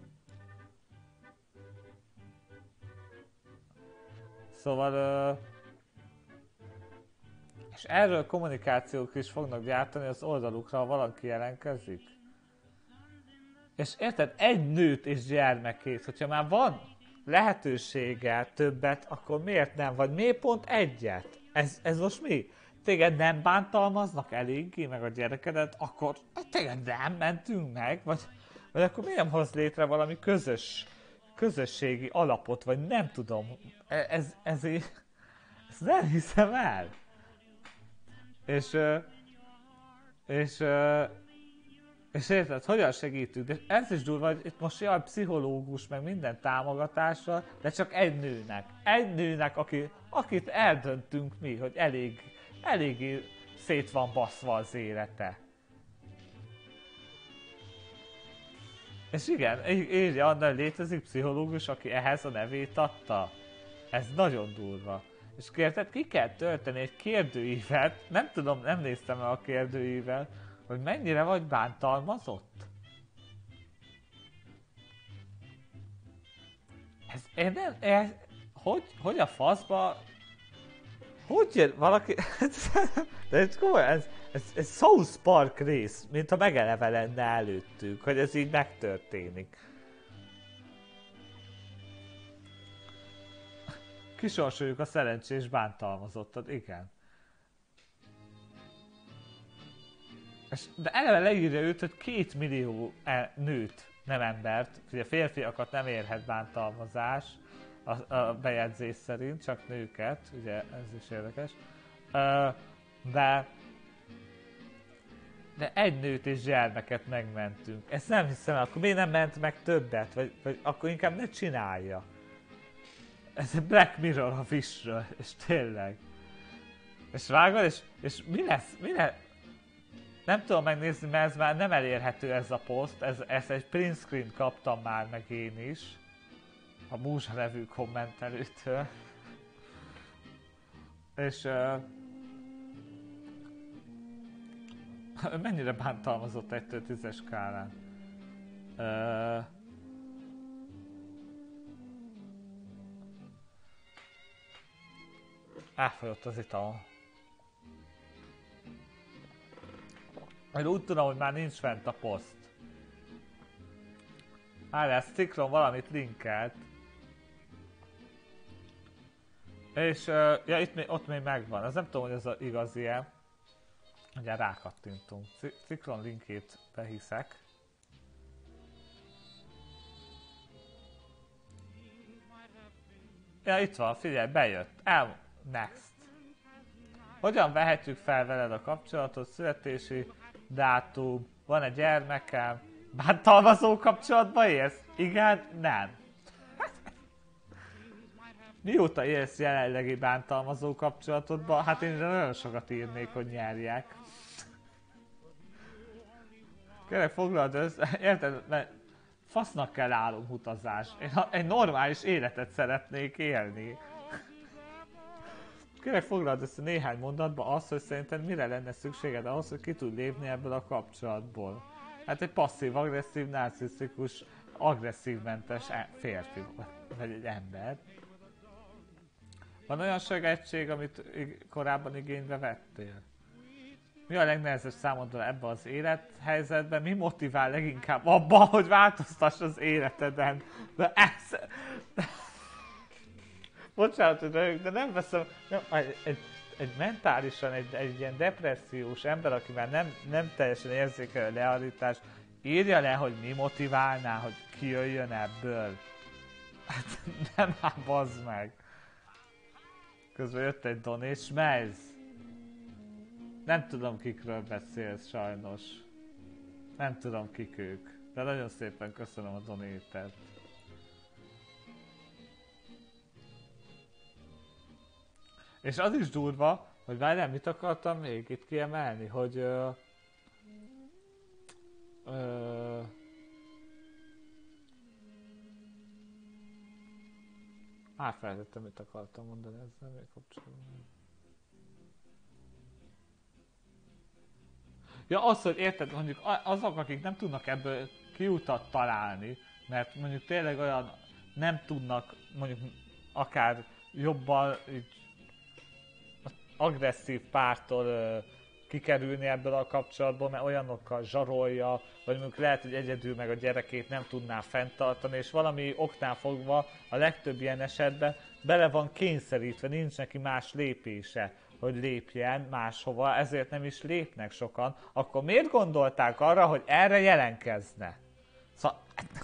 Szóval, uh, És erről kommunikációk is fognak gyártani az oldalukra, ha valaki jelentkezik. És érted, egy nőt és gyermekét, hogyha már van lehetősége többet, akkor miért nem? Vagy miért pont egyet? Ez, ez most mi? Téged nem bántalmaznak eléggé, meg a gyerekedet, akkor téged nem mentünk meg? Vagy, vagy akkor miért nem hoz létre valami közös, közösségi alapot, vagy nem tudom. Ez, ez, ez, ez nem hiszem el. És, és, és érted, hogyan segítünk? De ez is durva, hogy itt most jaj, pszichológus, meg minden támogatásra, de csak egy nőnek. Egy nőnek, aki, akit eldöntünk mi, hogy elég, eléggé szét van baszva az élete. És igen, írja Anna, hogy létezik pszichológus, aki ehhez a nevét adta. Ez nagyon durva. És kérted, ki kell tölteni egy kérdőívet, nem tudom, nem néztem el a kérdőívet, hogy mennyire vagy bántalmazott. Ez, én nem, ez, hogy, hogy a faszba, hogy jön valaki, de ez komolyan, ez, ez, ez South Park rész, mint ha megeleve lenne előttünk, hogy ez így megtörténik. Kisorsoljuk a szerencsés bántalmazottat, igen. És, de eleve leírja őt, hogy két millió e, nőt, nem embert, ugye férfiakat nem érhet bántalmazás a, a bejegyzés szerint, csak nőket, ugye ez is érdekes. Ö, de, de egy nőt és gyermeket megmentünk. Ezt nem hiszem el, akkor miért nem ment meg többet? Vagy, vagy akkor inkább ne csinálja. Ez a Black Mirror a Fishről, és tényleg. És vágod, és, és mi lesz, mi lesz? Nem tudom megnézni, mert ez már nem elérhető ez a poszt, ez, ez egy print screen kaptam már meg én is. A Múzsa nevű kommentelőtől. És... Uh, mennyire bántalmazott egytől tízes skálán? Uh, Elfogyott az ital. Én úgy tudom, hogy már nincs fent a poszt. Várjál, Stickron valamit linkelt. És, uh, ja, itt még, ott még megvan. Az nem tudom, hogy ez az igazi-e. Ugye rákattintunk. Stickron linkét behiszek. Ja, itt van, figyelj, bejött. El... Next. Hogyan vehetjük fel veled a kapcsolatot? Születési dátum, van egy gyermekem, bántalmazó kapcsolatban élsz? Igen, nem. Mióta élsz jelenlegi bántalmazó kapcsolatodban? Hát én nagyon sokat írnék, hogy nyerjek. Kérlek, foglald össze, érted? Mert fasznak kell álomutazás. Én egy normális életet szeretnék élni. Kérlek, foglald össze néhány mondatba azt, hogy szerinted mire lenne szükséged ahhoz, hogy ki tud lépni ebből a kapcsolatból. Hát egy passzív-agresszív, narcisztikus, agresszívmentes férfi, vagy egy ember. Van olyan sögegység, amit korábban igénybe vettél? Mi a legnehezebb számodra ebben az élethelyzetben? Mi motivál leginkább abban, hogy változtass az életeden? De ez... Bocsánat, de nem veszem, nem, egy, egy, egy mentálisan, egy, egy ilyen depressziós ember, aki már nem, nem teljesen érzékel a realitást, írja le, hogy mi motiválná, hogy kijöjjön ebből. Hát nem ám, bazd meg. Közben jött egy don, és mez. Nem tudom, kikről beszélsz sajnos. Nem tudom, kik ők. De nagyon szépen köszönöm a donétet. És az is durva, hogy várjál, mit akartam még itt kiemelni, hogy... Ö, ö, Elfelejtettem, mit akartam mondani ezzel még kapcsolatban. Ja, az, hogy érted, mondjuk azok, akik nem tudnak ebből kiutat találni, mert mondjuk tényleg olyan nem tudnak mondjuk akár jobban így agresszív pártól ö, kikerülni ebből a kapcsolatból, mert olyanokkal zsarolja, vagy mondjuk lehet, hogy egyedül meg a gyerekét nem tudná fenntartani, és valami oknál fogva a legtöbb ilyen esetben bele van kényszerítve, nincs neki más lépése, hogy lépjen máshova, ezért nem is lépnek sokan, akkor miért gondolták arra, hogy erre jelentkezne? Szóval...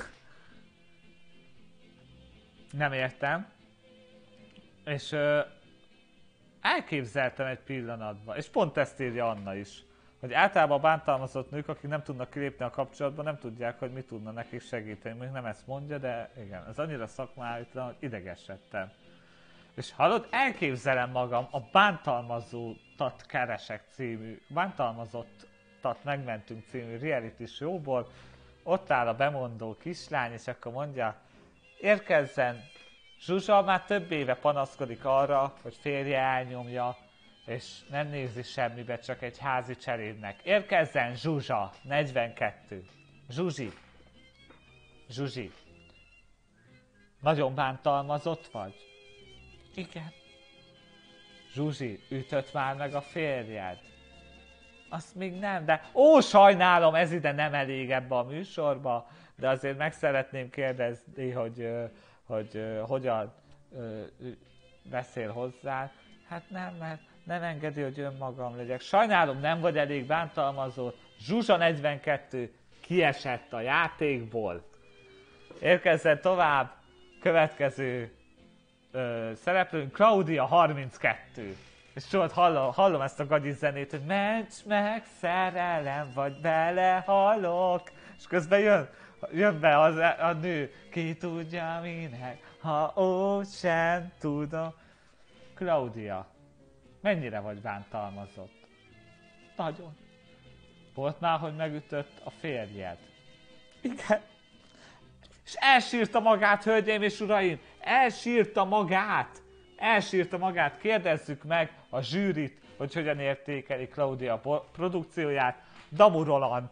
nem értem. És ö, elképzeltem egy pillanatban, és pont ezt írja Anna is, hogy általában a bántalmazott nők, akik nem tudnak kilépni a kapcsolatban, nem tudják, hogy mit tudna nekik segíteni. Még nem ezt mondja, de igen, ez annyira szakmáitlan, hogy idegesedtem. És hallod, elképzelem magam a Bántalmazottat keresek című, Bántalmazottat megmentünk című reality showból, ott áll a bemondó kislány, és akkor mondja, érkezzen, Zsuzsa már több éve panaszkodik arra, hogy férje elnyomja, és nem nézi semmibe, csak egy házi cselédnek. Érkezzen Zsuzsa, negyvenkettő. Zsuzsi. Zsuzsi. Nagyon bántalmazott vagy? Igen. Zsuzsi, ütött már meg a férjed? Azt még nem, de... Ó, sajnálom, ez ide nem elég ebbe a műsorba, de azért meg szeretném kérdezni, hogy, hogy hogyan beszél hozzá. Hát nem, mert nem engedi, hogy önmagam legyek. Sajnálom, nem vagy elég bántalmazó. Zsuzsa negyvenkettő kiesett a játékból. Érkezzen tovább. Következő ö, szereplőnk Claudia harminckettő. És tudod, hallom, hallom ezt a gagyi zenét, hogy ments meg, szerelem, vagy belehalok. És közben jön, jön be az, a nő, ki tudja minek, ha úgy sem tudom. Claudia, mennyire vagy bántalmazott? Nagyon. Volt már, hogy megütött a férjed? Igen. És elsírta magát, hölgyeim és uraim! Elsírta magát! Elsírta magát! Kérdezzük meg a zsűrit, hogy hogyan értékeli Claudia produkcióját. Damu Roland.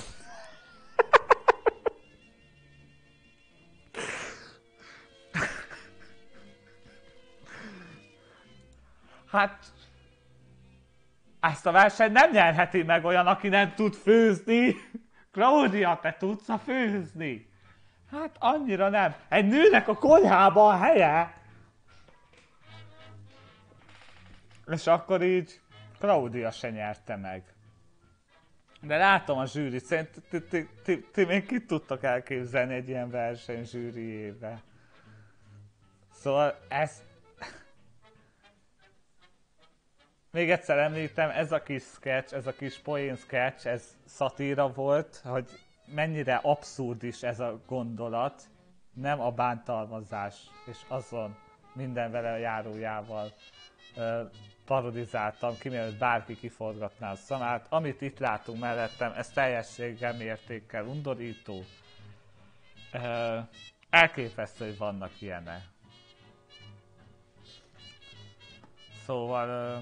Hát... ezt a versenyt nem nyerheti meg olyan, aki nem tud főzni. Claudia, te tudsz a főzni? Hát annyira nem. Egy nőnek a konyhában a helye. És akkor így Claudia se nyerte meg. De látom a zsűrit, szerint ti, ti, ti, ti még kit tudtak elképzelni egy ilyen verseny zsűriébe. Szóval ez... Még egyszer említem, ez a kis sketch, ez a kis poén sketch, ez szatíra volt, hogy mennyire abszurd is ez a gondolat, nem a bántalmazás, és azon minden vele járójával ö, parodizáltam ki, mielőtt bárki kiforgatná a szamát. Amit itt látunk mellettem, ez teljességgel, mértékkel undorító. Ö, elképesztő, hogy vannak ilyenek. Szóval... Ö,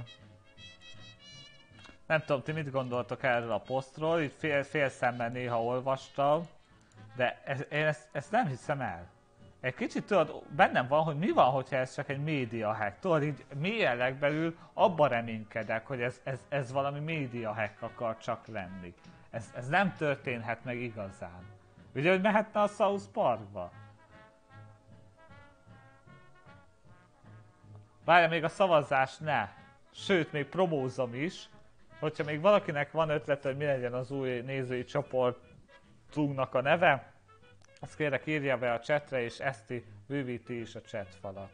nem tudom, ti mit gondoltok erről a posztról, így fél, fél szemmel néha olvastam, de ez, én ezt, ezt nem hiszem el. Egy kicsit tudod, bennem van, hogy mi van, hogyha ez csak egy média hack. Tudod, így mélyen legbelül abban reménykedek, hogy ez, ez, ez valami média hack akar csak lenni. Ez, ez nem történhet meg igazán. Ugye, hogy mehetne a South Parkba? Várja, még a szavazás ne. Sőt, még promózom is. Hogyha még valakinek van ötlete, hogy mi legyen az új nézői csoportunknak a neve, azt kérlek írja be a chatre, és Eszti bővíti is a chat falat.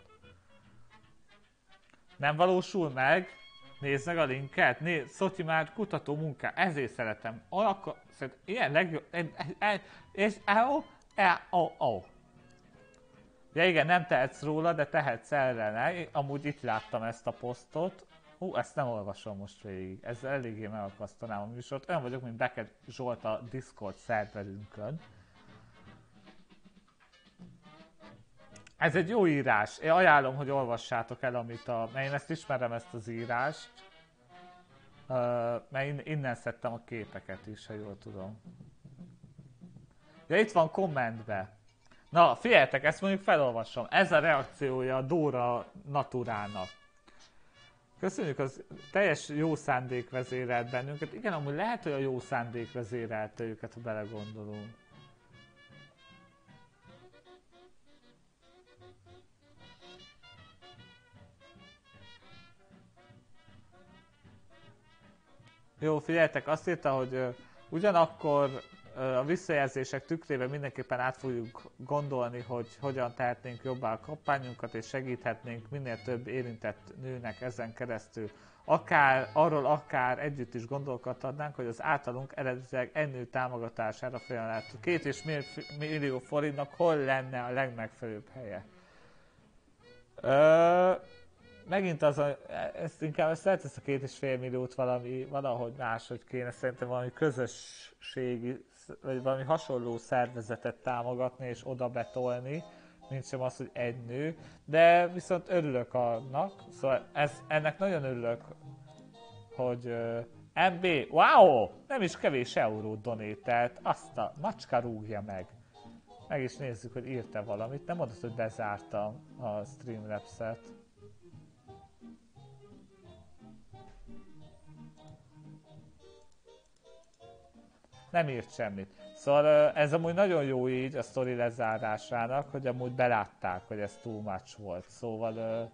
Nem valósul meg? Nézd meg a linket! Nézd, Szotyi már kutató munká, ezért szeretem. Akkor, szerintem ilyen legjobb... És... Ó, ó. Ja igen, nem tehetsz róla, de tehetsz ellene. Amúgy itt láttam ezt a posztot. Hú, ezt nem olvasom most végig. Ezzel eléggé megakasztanám a műsort. Olyan vagyok, mint Becker Zsolt a Discord szerverünkön. Ez egy jó írás. Én ajánlom, hogy olvassátok el, amit a... Mert én ezt ismerem, ezt az írást. Uh, mert innen szedtem a képeket is, ha jól tudom. Ja, itt van kommentbe. Na, figyeljetek, ezt mondjuk felolvasom. Ez a reakciója a Dóra Naturának. Köszönjük, az teljes jó szándék vezérelt bennünket. Igen, amúgy lehet, hogy a jó szándék vezérelte őket, ha belegondolunk. Jó, figyeljetek, azt írta, hogy uh, ugyanakkor uh, a visszajelzések tükrében mindenképpen át fogjuk gondolni, hogy hogyan tehetnénk jobbá a kampányunkat, és segíthetnénk minél több érintett nőnek ezen keresztül. Akár arról akár együtt is gondolkodhatnánk, hogy az általunk eredetileg ennyi támogatására felajánlott két és millió forintnak hol lenne a legmegfelelőbb helye. Ö, megint az, a, ezt inkább ezt lehet ezt a két és fél milliót valami, valahogy máshogy kéne, szerintem valami közösségi, vagy valami hasonló szervezetet támogatni és oda betolni, mint sem az, hogy egy nő, de viszont örülök annak, szóval ez, ennek nagyon örülök, hogy uh, em bé, wow, nem is kevés eurót donételt, azt a macska rúgja meg. Meg is nézzük, hogy írt-e valamit, nem mondod, hogy bezártam a Streamlabs-et. Nem írt semmit. Szóval ez amúgy nagyon jó így a sztori lezárásának, hogy amúgy belátták, hogy ez too much volt. Szóval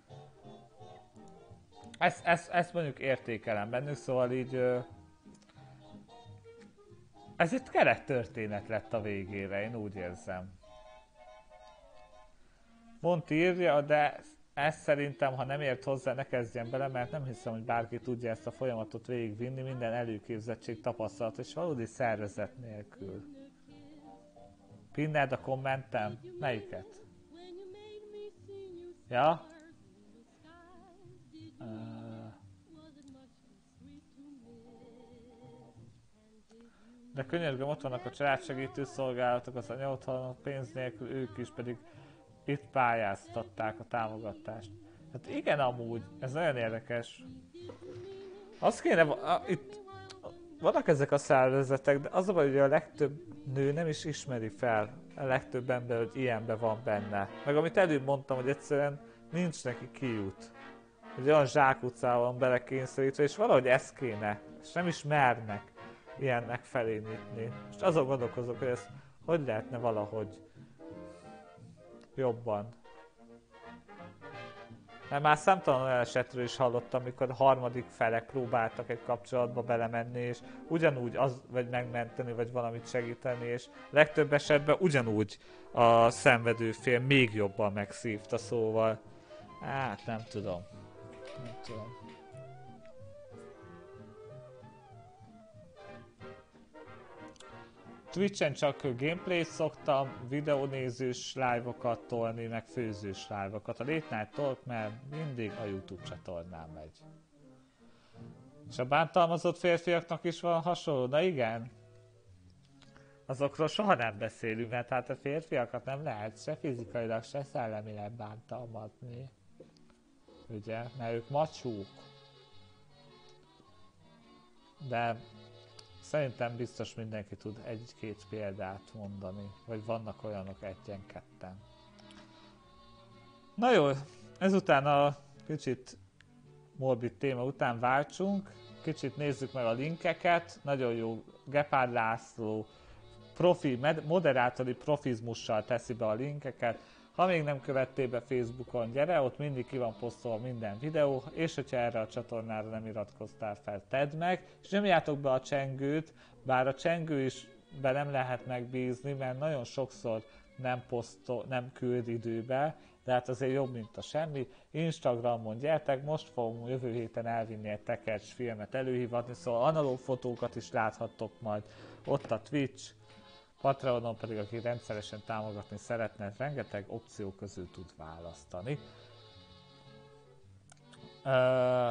ezt, ezt, ezt mondjuk értékelem bennük, szóval így ez itt kerettörténet lett a végére, én úgy érzem. Monti írja, de ezt szerintem, ha nem ért hozzá, ne kezdjen bele, mert nem hiszem, hogy bárki tudja ezt a folyamatot végigvinni, minden előképzettség, tapasztalat és valódi szervezet nélkül. Pinned a kommentem? Melyiket? Ja? Uh... De könyörgöm, ott vannak a családsegítő szolgálatok, az anyaotthonok, pénz nélkül, ők is pedig itt pályáztatták a támogatást. Hát igen, amúgy, ez nagyon érdekes. Azt kéne, a, itt vannak ezek a szervezetek, de az a baj, hogy a legtöbb nő nem is ismeri fel a legtöbb ember, hogy ilyenben van benne. Meg amit előbb mondtam, hogy egyszerűen nincs neki kiút. Hogy olyan zsákutcában van belekényszerítve, és valahogy ez kéne, és nem is mernek ilyennek felé nyitni. Most azon gondolkozok, hogy ezt hogy lehetne valahogy jobban. Mert már számtalan olyan esetről is hallottam, amikor a harmadik felek próbáltak egy kapcsolatba belemenni, és ugyanúgy az, vagy megmenteni, vagy valamit segíteni, és legtöbb esetben ugyanúgy a szenvedő fél még jobban megszívta, szóval hát nem tudom. Nem tudom. Twitchen csak gameplayt szoktam, videónézős live-okat tolni, meg főzős live-okat. A Late Night Talk, mert mindig a YouTube csatornán megy. És a bántalmazott férfiaknak is van hasonló? Na igen. Azokról soha nem beszélünk, mert hát a férfiakat nem lehet se fizikailag, se szellemileg bántalmazni. Ugye? Mert ők macsók. De szerintem biztos mindenki tud egy-két példát mondani, vagy vannak olyanok egyen-ketten. Na jó, ezután a kicsit morbid téma után váltsunk, kicsit nézzük meg a linkeket, nagyon jó Gepárd László profi, moderátori profizmussal teszi be a linkeket. Ha még nem követtél be Facebookon, gyere, ott mindig ki van posztolva minden videó, és hogyha erre a csatornára nem iratkoztál fel, tedd meg, és nyomjátok be a csengőt, bár a csengő is be nem lehet megbízni, mert nagyon sokszor nem posztol, nem küld időbe, de hát azért jobb, mint a semmi. Instagramon gyertek, most fogom jövő héten elvinni egy tekercs filmet előhívatni, szóval analóg fotókat is láthattok majd, ott a Twitch, Patreonon pedig, aki rendszeresen támogatni szeretne, rengeteg opció közül tud választani. Uh...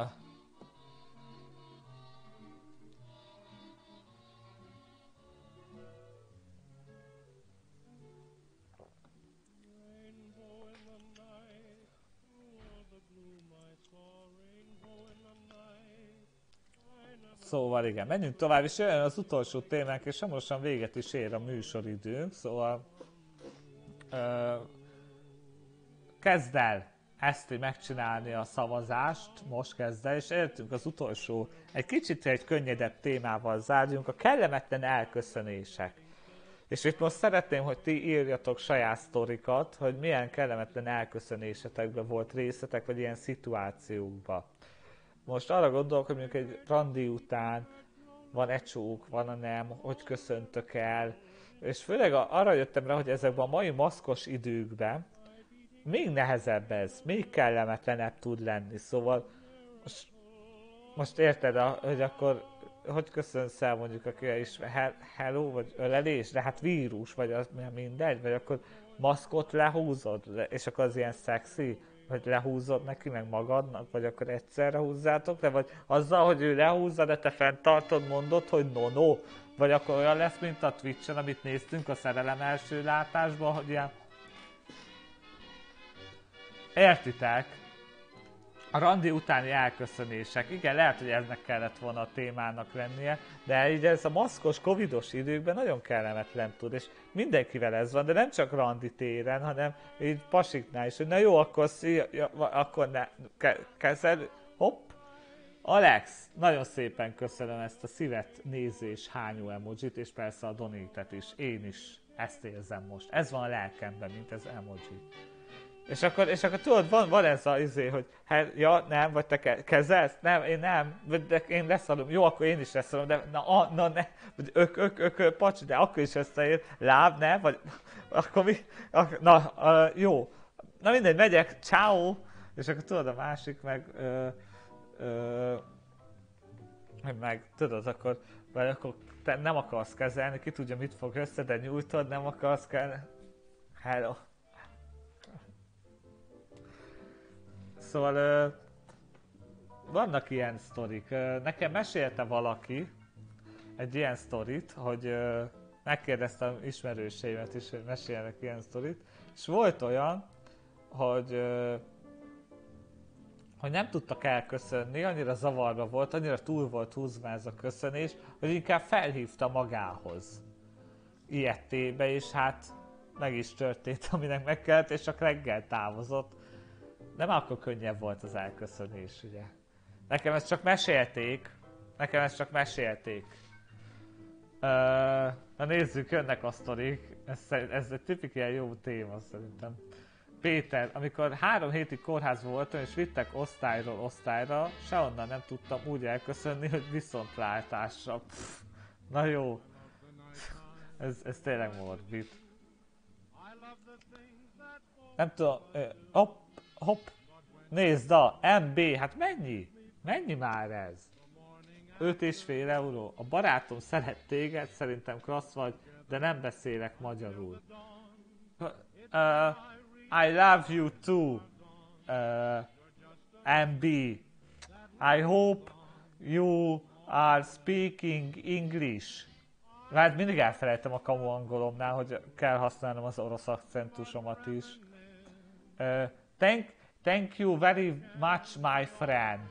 Szóval igen, menjünk tovább, és jön az utolsó témánk, és hamarosan véget is ér a műsoridőnk, szóval uh, kezd el ezt így megcsinálni a szavazást, most kezd el, és eljöttünk az utolsó, egy kicsit egy könnyedebb témával zárjunk, a kellemetlen elköszönések. És itt most szeretném, hogy ti írjatok saját sztorikat, hogy milyen kellemetlen elköszönésetekben volt részletek, vagy ilyen szituációkban. Most arra gondolok, hogy mondjuk egy randi után van egy csók, van a nem, hogy köszöntök el, és főleg arra jöttem rá, hogy ezekben a mai maszkos időkben még nehezebb ez, még kellemetlenebb tud lenni, szóval most, most érted, hogy akkor hogy köszönsz el mondjuk, aki is hello, vagy ölelés, de hát vírus, vagy az mindegy, vagy akkor maszkot lehúzod, és akkor az ilyen szexi, vagy lehúzod neki, meg magadnak, vagy akkor egyszerre húzzátok le, vagy azzal, hogy ő lehúzza, de te fenntartod, mondod, hogy no, no, vagy akkor olyan lesz, mint a Twitch-en, amit néztünk a szerelem első látásban, hogy ilyen... Értitek? A randi utáni elköszönések, igen, lehet, hogy eznek kellett volna a témának lennie, de így ez a maszkos, covidos időkben nagyon kellemetlen tud, és mindenkivel ez van, de nem csak randi téren, hanem így pasiknál is, hogy na jó, akkor szia, ja, akkor ne, ke, kezel, hopp. Alex, nagyon szépen köszönöm ezt a szívet nézés hányó emojit, és persze a donétet is, én is ezt érzem most, ez van a lelkemben, mint ez emoji. És akkor, és akkor tudod, van, van ez az izé, hogy hát, ja, nem, vagy te ke- kezelsz? Nem, én nem, de én leszalom. Jó, akkor én is leszalom, de na, a, na ne, vagy ök, ök, ök, ök, pacs, de akkor is összeér, láb, ne, vagy akkor mi, ak, na, a, jó. Na mindegy, megyek, ciao. És akkor tudod, a másik meg, ö, ö, meg tudod, akkor, vagy akkor te nem akarsz kezelni, ki tudja, mit fog össze, de nyújtod, nem akarsz kezelni. Hello. Szóval ö, vannak ilyen sztorik. Ö, nekem mesélte valaki egy ilyen sztorit, hogy ö, megkérdeztem ismerőseimet is, hogy meséljenek ilyen sztorit, és volt olyan, hogy, ö, hogy nem tudtak elköszönni, annyira zavarba volt, annyira túl volt húzva ez a köszönés, hogy inkább felhívta magához ilyettébe, és hát meg is történt, aminek meg kellett, és csak reggel távozott. Nem akkor könnyebb volt az elköszönés, ugye. Nekem ezt csak mesélték. Nekem ezt csak mesélték. Uh, na nézzük, jönnek a sztorik. Ez, ez egy tipik ilyen jó téma szerintem. Péter, amikor három hétig kórházban voltam és vittek osztályról osztályra, sehonnan nem tudtam úgy elköszönni, hogy viszontlátásra. Pff, na jó. Ez, ez tényleg morbid. Nem tudom, hopp, hopp, nézd a em bé, hát mennyi? Mennyi már ez? öt és fél euró. A barátom szeret téged, szerintem klassz vagy, de nem beszélek magyarul. Uh, I love you too, uh, em bé. I hope you are speaking English. Hát mindig elfelejtem a kamu angolomnál, hogy kell használnom az orosz akcentusomat is. Uh, thank, thank you very much, my friend.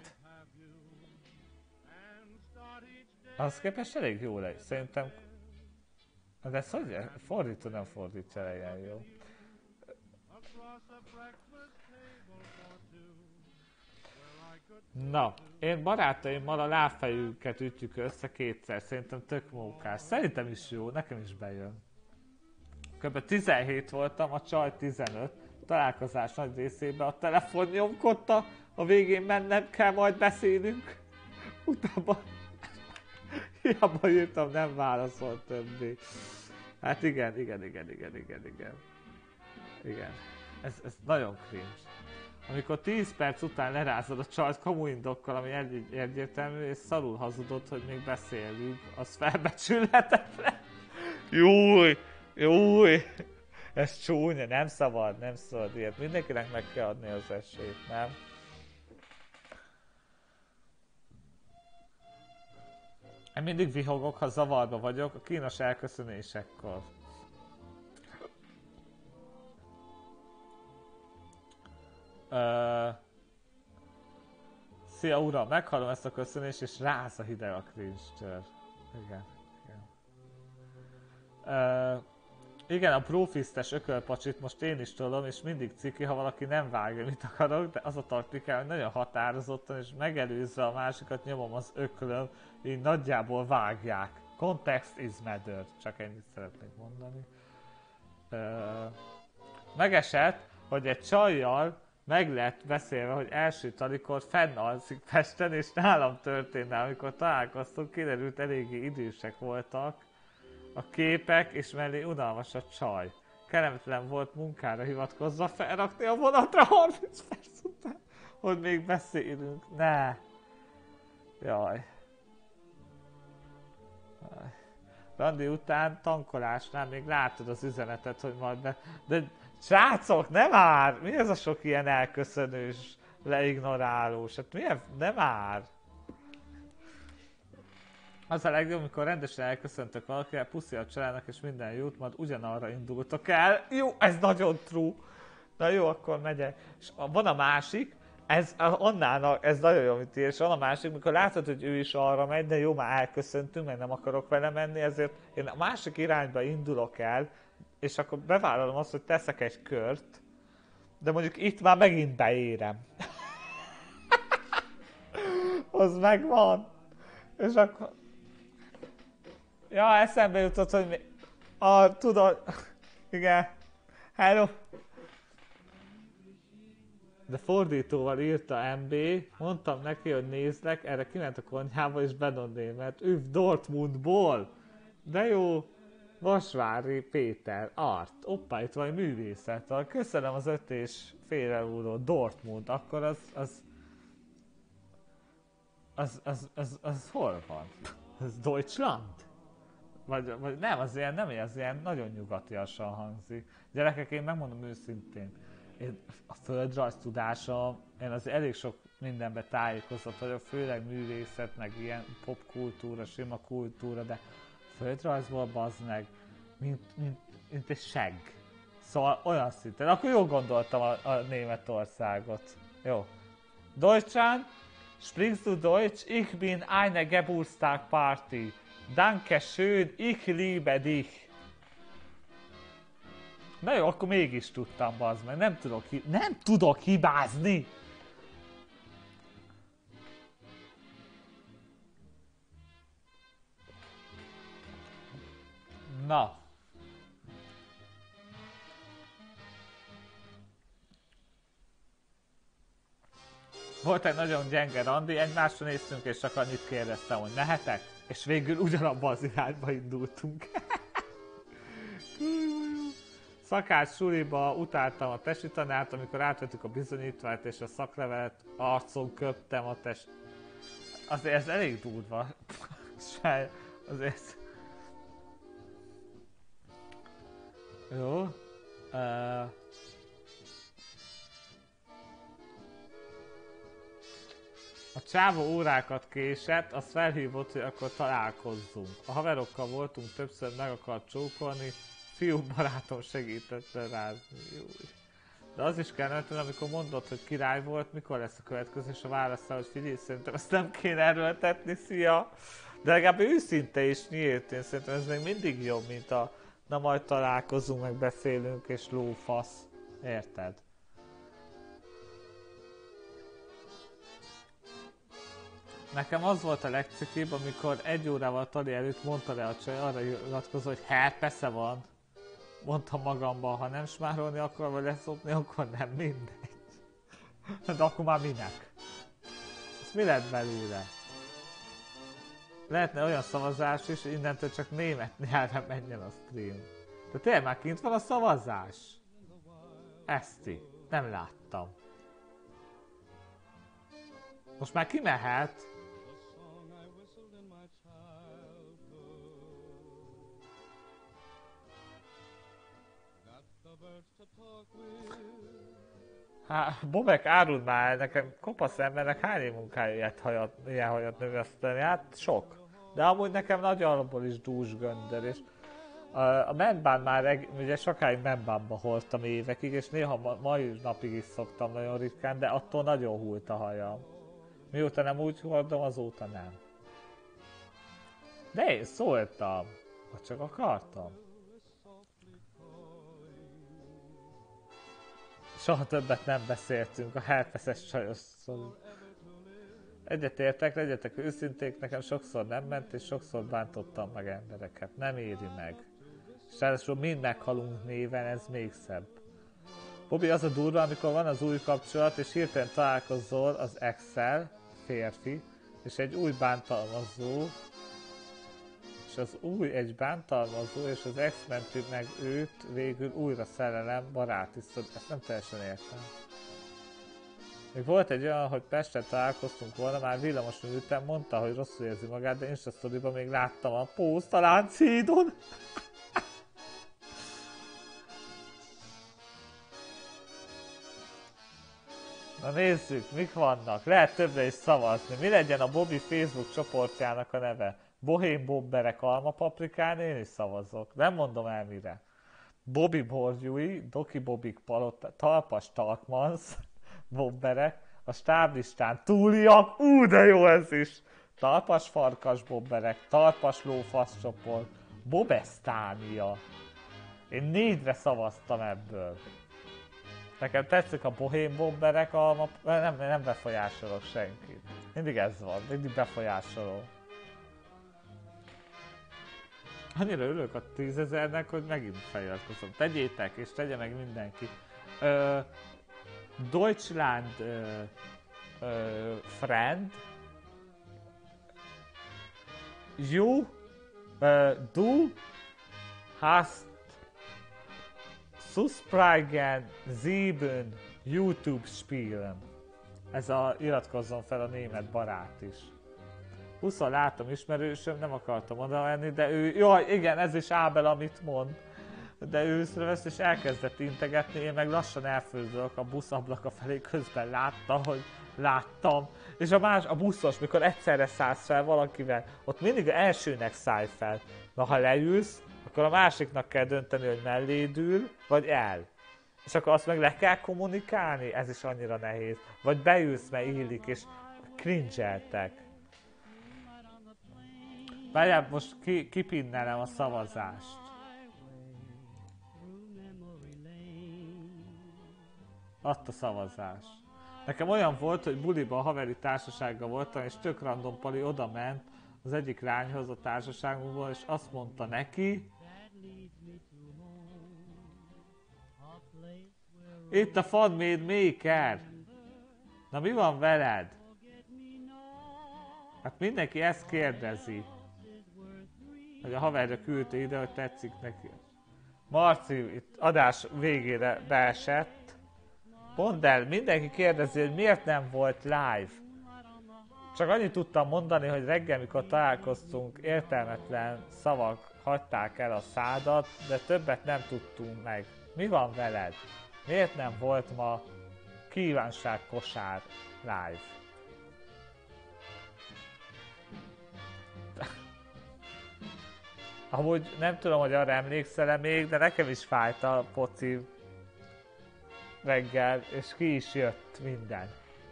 Az képest elég jó lesz, szerintem. De ezt hogy fordítva nem fordítsa le ilyen jó. Na, én barátaimmal a lábfejünket ütjük össze kétszer, szerintem tök mókás. Szerintem is jó, nekem is bejön. Kb. tizenhét voltam, a csaj tizenöt. Találkozás nagy részében a telefon nyomkodta, a végén mennem kell, majd beszélünk. Utána hiába írtam, nem válaszolt többé. Hát igen, igen, igen, igen, igen, igen. Igen. Ez, ez nagyon cringe. Amikor tíz perc után lerázod a csajt kamuindokkal, ami egy egyértelmű, és szarul hazudod, hogy még beszélünk, az felbecsülhetetlen. Júj, júj. Ez csúnya, nem szabad, nem szabad ilyet. Mindenkinek meg kell adni az esélyt, nem? Én mindig vihogok, ha zavarba vagyok a kínos elköszönésekkor. Uh, Szia uram, meghallom ezt a köszönést és ráz a hideg a cringe-től. Igen, igen. Uh, Igen, a profisztes ökölpacsit most én is tudom, és mindig ciki, ha valaki nem vágja, mit akarok, de az a taktikám, hogy nagyon határozottan, és megelőzve a másikat nyomom az öklöm, így nagyjából vágják. Context is matter, csak ennyit szeretnék mondani. Ö, megesett, hogy egy csajjal meg lett beszélve, hogy első talikor fennalszik Pesten, és nálam történne, amikor találkoztunk, kiderült, eléggé idősek voltak a képek, és mellé unalmas a csaj. Kellemetlen volt munkára hivatkozva felrakni a vonatra harminc perc után, hogy még beszélünk. Ne! Jaj. Randi után tankolásnál még látod az üzenetet, hogy majd be... De srácok, nem már! Mi ez a sok ilyen elköszönős, leignorálós? Hát milyen... Nem már! Az a legjobb, amikor rendesen elköszöntök valakivel, puszi a családnak és minden jót, majd ugyanarra indultok el. Jó, ez nagyon true! Na jó, akkor megyek. És van a másik, ez annál, ez nagyon jó, amit ír, és van a másik, mikor látod, hogy ő is arra megy, de jó, már elköszöntünk, meg nem akarok vele menni, ezért én a másik irányba indulok el, és akkor bevállalom azt, hogy teszek egy kört, de mondjuk itt már megint beérem. Az megvan. És akkor... Ja, eszembe jutott, hogy mi... A, tudod... Igen. Hello. De fordítóval írta em bé, mondtam neki, hogy nézlek, erre kiment a konyhába és Benon német. Üv Dortmundból! De jó! Vasvári Péter, art. Oppá, itt van művészet. Köszönöm az öt és fél euró. Dortmund, akkor az... az... Az, az, az, az hol van? Ez Deutschland? Vagy, vagy nem, az ilyen, nem az ilyen nagyon nyugatiasan hangzik. Gyerekek, én megmondom őszintén, én a földrajz tudásom, én az elég sok mindenbe tájékozott vagyok, főleg művészet, meg ilyen popkultúra, sima kultúra, de földrajzból bazd meg, mint, mint, mint egy segg. Szóval olyan szinten, akkor jól gondoltam a, a Németországot. Jó. Deutschland, sprichst du Deutsch? Ich bin eine Geburtstagparty. Danke schön, ich liebe dich. Na jó, akkor mégis tudtam, bazd meg. Nem tudok, nem tudok hibázni. Na. Volt egy nagyon gyenge randi, egymásra néztünk és csak annyit kérdeztem, hogy mehetek? És végül ugyanabban az irányba indultunk. Szakács suliba utáltam a testi tanárt, amikor átvettük a bizonyítványt és a szaklevelet, arcon köptem a test... Azért ez elég durva. Azért... Jó. Uh... A csávó órákat késett, azt felhívott, hogy akkor találkozzunk. A haverokkal voltunk, többször meg akart csókolni, fiú barátom segített rázni. De az is kell nem amikor mondod, hogy király volt, mikor lesz a következő, és a választál, hogy figyelj, szerintem ezt nem kéne erőltetni, szia! De legalább őszinte és nyílt, én szerintem ez még mindig jobb, mint a na majd találkozunk, meg beszélünk és lófasz. Érted? Nekem az volt a legcikibb, amikor egy órával Tali előtt mondta le a csaj, arra iratkozó, hogy hát persze van. Mondtam magamban, ha nem smárolni akar, vagy leszopni, akkor nem, mindegy. De akkor már minek? Ez mi lett belőle? Lehetne olyan szavazás is, hogy innentől csak német nyelven menjen a stream. De tényleg már kint van a szavazás? Eszti, nem láttam. Most már ki mehet? Hát, Bobek, áruld már, nekem kopasz embernek hány év munkája ilyet hajat, ilyen hajat növeszteni? Hát sok. De amúgy nekem nagy alapból is dús göndör, és a, a membán már, ugye sokáig membánba hordtam évekig, és néha ma, mai napig is szoktam nagyon ritkán, de attól nagyon hult a hajam. Mióta nem úgy hordom, azóta nem. De én szóltam, vagy csak akartam. Soha többet nem beszéltünk a herpeszes csajosról. Egyetértek, legyetek őszinték, nekem sokszor nem ment, és sokszor bántottam meg embereket. Nem éri meg. És ráadásul mind meghalunk néven, ez még szebb. Bobby, az a durva, amikor van az új kapcsolat, és hirtelen találkozol az ex-szel, férfi, és egy új bántalmazó, és az új egy bántalmazó, és az ex menti meg őt, végül újra szerelem, barát is, ezt nem teljesen értem. Még volt egy olyan, hogy Pesten találkoztunk volna, már villamoson ültem, mondta, hogy rosszul érzi magát, de Insta sztoriban még láttam a pószt a Lánchídon. Na nézzük, mik vannak. Lehet többre is szavazni. Mi legyen a Bobby Facebook csoportjának a neve? Bohém Bobberek almapaprikán, én is szavazok. Nem mondom el mire. Bobby Borjúi, Doki Bobik Palota, Talpas Talkmans, Bobberek, a stáblistán túliak, ú de jó ez is! Talpas Farkas Bobberek, Talpas Lófasz csoport, Bobesztánia. Én négyre szavaztam ebből. Nekem tetszik a bohém bobberek, a... nem, nem befolyásolok senkit. Mindig ez van, mindig befolyásolom. Annyira örülök a tízezernek, hogy megint feliratkozom. Tegyétek, és tegye meg mindenki. Ö, Deutschland ö, ö, friend. You, ö, du hast Suspragen sieben YouTube spielen. Ez a iratkozzon fel a német barát is. Huszon látom ismerősöm, nem akartam oda menni, de ő, jaj igen, ez is Ábel, amit mond. De ő észrevesz és elkezdett integetni, én meg lassan elfőzök a busz ablaka felé, közben látta, hogy láttam. És a más, a buszos, mikor egyszerre szállsz fel valakivel, ott mindig elsőnek szállj fel. Na ha leülsz, akkor a másiknak kell dönteni, hogy melléd ül, vagy el. És akkor azt meg le kell kommunikálni, ez is annyira nehéz. Vagy beülsz, mert illik, és cringe-eltek. Várjál, most ki, kipinnelem a szavazást. Azt a szavazást. Nekem olyan volt, hogy buliba a haveri társasággal voltam, és tök random pali oda ment az egyik lányhoz a társaságunkból, és azt mondta neki, itt a Funmade Maker! Na mi van veled? Hát mindenki ezt kérdezi. Hogy a haverja küldte ide, hogy tetszik neki. Marci itt adás végére beesett. Mondd el, mindenki kérdezi, hogy miért nem volt live. Csak annyit tudtam mondani, hogy reggel, mikor találkoztunk, értelmetlen szavak hagyták el a szádat, de többet nem tudtunk meg. Mi van veled? Miért nem volt ma kívánság kosár live? Amúgy nem tudom, hogy arra emlékszel-e még, de nekem is fájt a poci reggel, és ki is jött minden.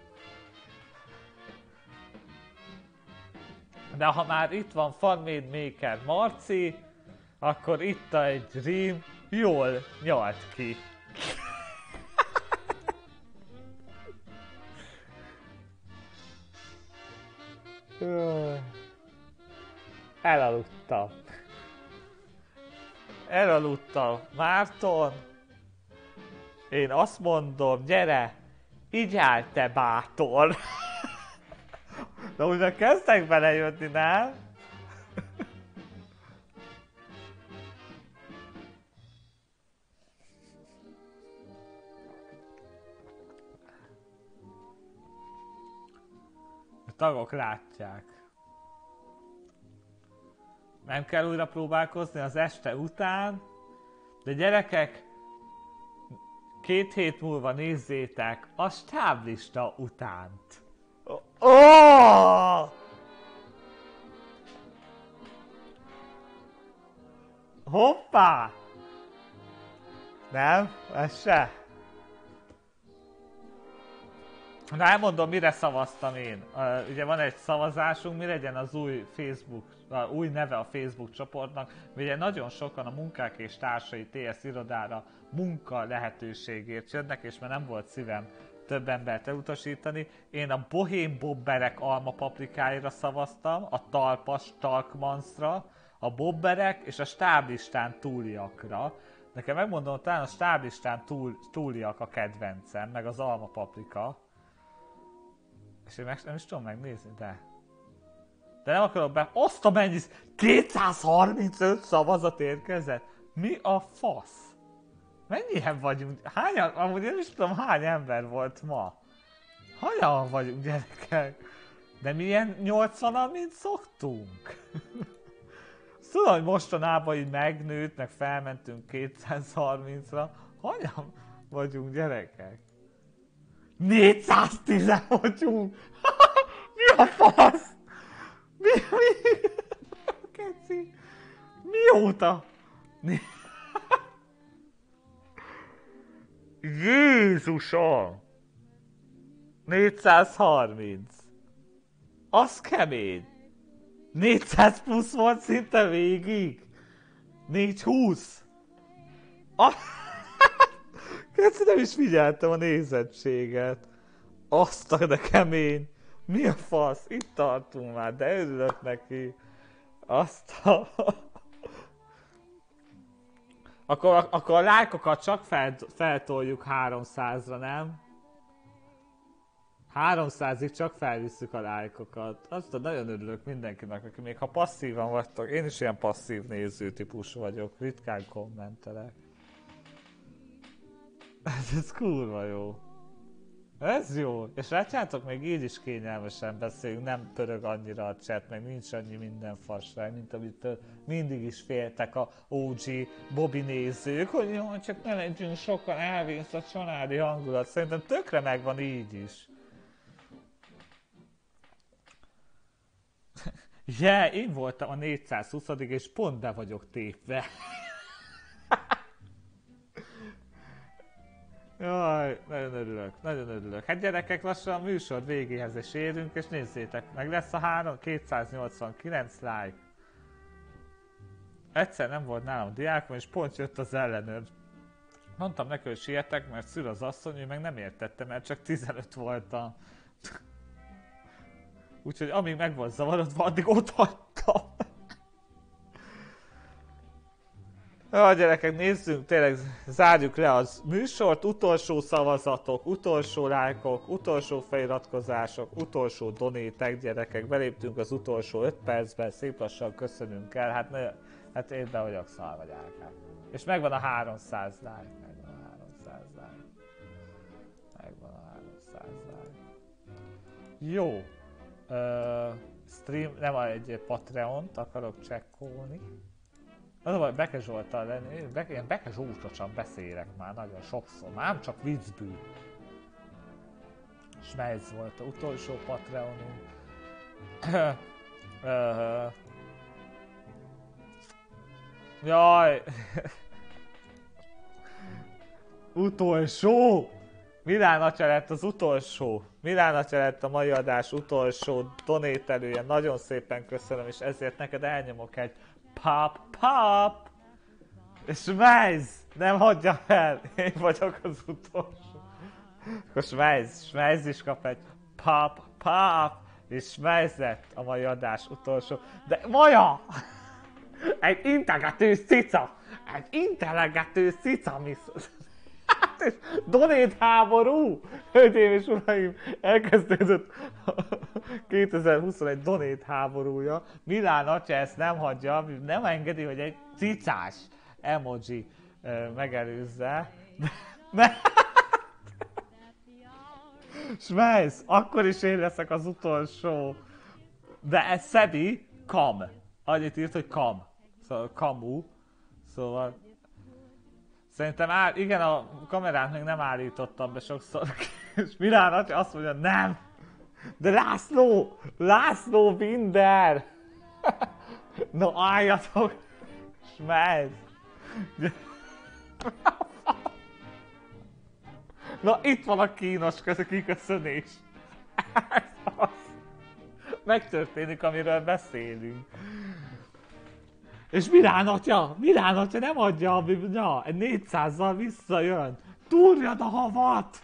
De ha már itt van Funmade Maker Marci, akkor itt egy rím jól nyalt ki. Elaludtam. Elaludtam. Márton, én azt mondom, gyere, így áll te bátor. De úgy meg kezdtek belejönni, nem? A tagok látják. Nem kell újra próbálkozni az este után, de gyerekek, két hét múlva nézzétek a stáblista utánt. Oh! Hoppá! Nem? Ez se. Na elmondom, mire szavaztam én. Uh, ugye van egy szavazásunk, mi legyen az új Facebook, uh, új neve a Facebook csoportnak. Ugye nagyon sokan a Munkák és Társai té es irodára munka lehetőségért jönnek, és már nem volt szívem több embert elutasítani. Én a Bohém Bobberek almapaprikáira szavaztam, a Talpas Talkmansra, a Bobberek és a Stáblistán túliakra. Nekem megmondom, talán a Stáblistán túl, túliak a kedvencem, meg az almapaprika. És én meg, nem is tudom megnézni, de... De nem akarok be... Azt a mennyi... kétszázharmincöt szavazat érkezett? Mi a fasz? Mennyien vagyunk? Hányan? Amúgy nem is tudom, hány ember volt ma. Hányan vagyunk, gyerekek? De milyen nyolcvanan, mint szoktunk? Tudom, hogy mostanában így megnőtt, meg felmentünk kétszázharmincra. Hányan vagyunk, gyerekek? négyszáztíz vagyunk! Mi a fasz? Mi, mi? Keci? Mióta? Jézusom! négyszázharminc. Az kemény. négyszáz plusz volt szinte végig. négyszázhúsz. A... Keci, nem is figyeltem a nézettséget. Azt a de kemény. Mi a fasz? Itt tartunk már, de örülök neki. Azt a... Akkor, akkor a lájkokat csak fel, feltoljuk háromszázra, nem? háromszázig csak felvisszük a lájkokat. Azt nagyon örülök mindenkinek, aki még ha passzívan vagytok. Én is ilyen passzív néző típus vagyok, ritkán kommentelek. Ez, ez kurva jó. Ez jó. És látjátok, még így is kényelmesen beszélünk, nem pörög annyira a chat, meg nincs annyi minden fasság, mint amitől mindig is féltek a ó gé Bobby nézők, hogy jó, csak ne legyünk sokan, elvész a családi hangulat. Szerintem tökre megvan így is. Yeah, én voltam a négyszázhuszadik és pont be vagyok tépve. Jaj, nagyon örülök, nagyon örülök. Hát gyerekek, lassan a műsor végéhez is érünk, és nézzétek, meg lesz a három, kétszáznyolcvankilenc like. Egyszer nem volt nálam diákom, és pont jött az ellenőr. Mondtam neki, hogy sietek, mert szül az asszony, ő meg nem értette, mert csak tizenöt voltam. Úgyhogy amíg meg volt zavarodva, addig ott hagytam. Ja, gyerekek, nézzünk, tényleg zárjuk le az műsort, utolsó szavazatok, utolsó lájkok, utolsó feliratkozások, utolsó donétek, gyerekek, beléptünk az utolsó öt percben, szép lassan köszönünk el, hát, ne, hát én be vagyok szar vagy álkák. És megvan a háromszáz like, megvan a háromszáz like, megvan a háromszáz like. Jó, uh, stream, nem egy Patreont akarok csekkolni. Az a baj, Beke Zsolttal lenni, Beke, ilyen Beke Zsoltosan beszélek már nagyon sokszor, már nem csak viccből. Smejz volt a utolsó Patreonunk. Jaj! Utolsó! Milán atya lett az utolsó. Milán atya lett a mai adás utolsó donételője. Nagyon szépen köszönöm, és ezért neked elnyomok egy pop, pop! És Smejz! Nem hagyja el! Én vagyok az utolsó. Akkor Smejz, Smejz is kap egy pop, pop! És Smejz lett a mai adás utolsó. De Maja! Egy integető cica! Egy integető cica, misz... Hát és donét háború! Hölgyeim és uraim, elkezdődött kétezer-huszonegy donét háborúja. Milán atya ezt nem hagyja, nem engedi, hogy egy cicás emoji uh, megelőzze. De... Smejsz, akkor is én leszek az utolsó. De ez Szebi, kam. Annyit írt, hogy kam. Szóval kamu. Szóval... Szerintem áll, igen, a kamerát még nem állítottam be sokszor, és Milán atya azt mondja, nem! De László! László Binder! No álljatok! Smejz! Na itt van a kínos kiköszönés. Megtörténik, amiről beszélünk. És Milán atya, Milán atya nem adja, na, négyszázzal visszajön. Túrjad a havat!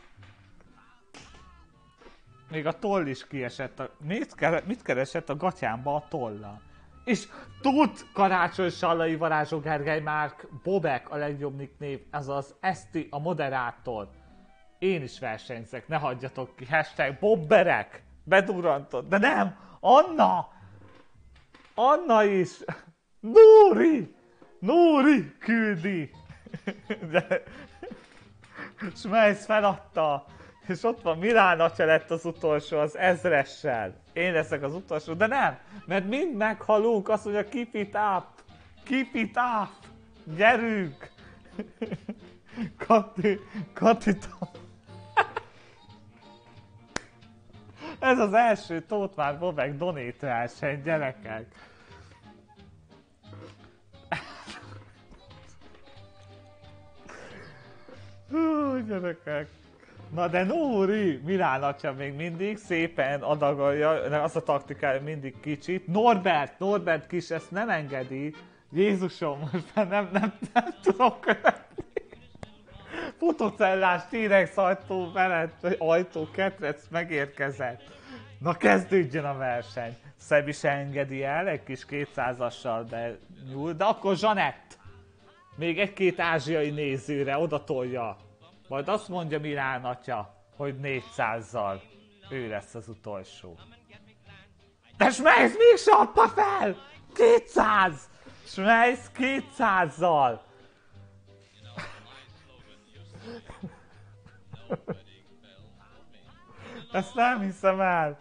Még a toll is kiesett. A... Mit, mit keresett a gatyámba a tollal? És tud Karácsony Sallai Varázsó Gergely Márk Bobek a legjobb nicknév, ez az Eszti a moderátor. Én is versenyzek, ne hagyjatok ki, hashtag Bobberek, bedurrantod, de nem, Anna! Anna is! Nóri! Nóri küldi! De... Smejsz feladta! És ott van, Milán atya lett az utolsó, az ezressel. Én leszek az utolsó, de nem! Mert mind meghalunk, azt mondja, keep it up! Keep it up! Gyerünk! Kati, Kati, ez az első Tóth Már Bobek donate verseny, gyerekek! Hú, gyerekek! Na de Nóri, Milán atya még mindig szépen adagolja, az a taktikája mindig kicsit. Norbert, Norbert kis ezt nem engedi. Jézusom, most már nem, nem, nem tudom követni. Fotocellás T-rex ajtó mellett, vagy ajtó ketrec megérkezett. Na kezdődjön a verseny. Szeb is engedi el, egy kis kétszázassal benyúl, de akkor Zsanett még egy-két ázsiai nézőre odatolja. Majd azt mondja Milán atya, hogy négyszázzal ő lesz az utolsó. De Smejsz mégse adta fel! kétszáz! Smejsz kétszázzal! Ezt nem hiszem el!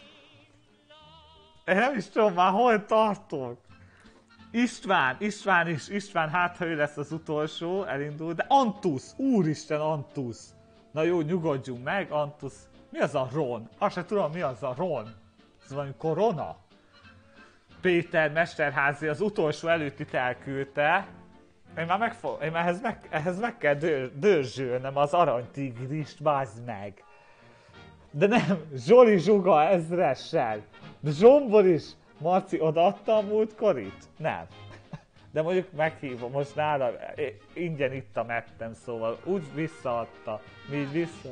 Én nem is tudom már hol tartok. István, István is, István, hát ha ő lesz az utolsó, elindul, de Antusz, úristen Antusz. Na jó, nyugodjunk meg, Antusz. Mi az a Ron? Azt sem tudom, mi az a Ron. Ez valami korona? Péter Mesterházi az utolsó előttit elküldte. Én már megfog, én már ehhez meg, ehhez meg kell dör, dörzsölnem az aranytigrist, bázd meg. De nem, Zsoli Zsuga ezressel. De Zsombor is. Marci odaadta a múltkorit? Nem. De mondjuk meghívom, most nála ingyen ittam, ettem, szóval úgy visszaadta. Mi így vissza?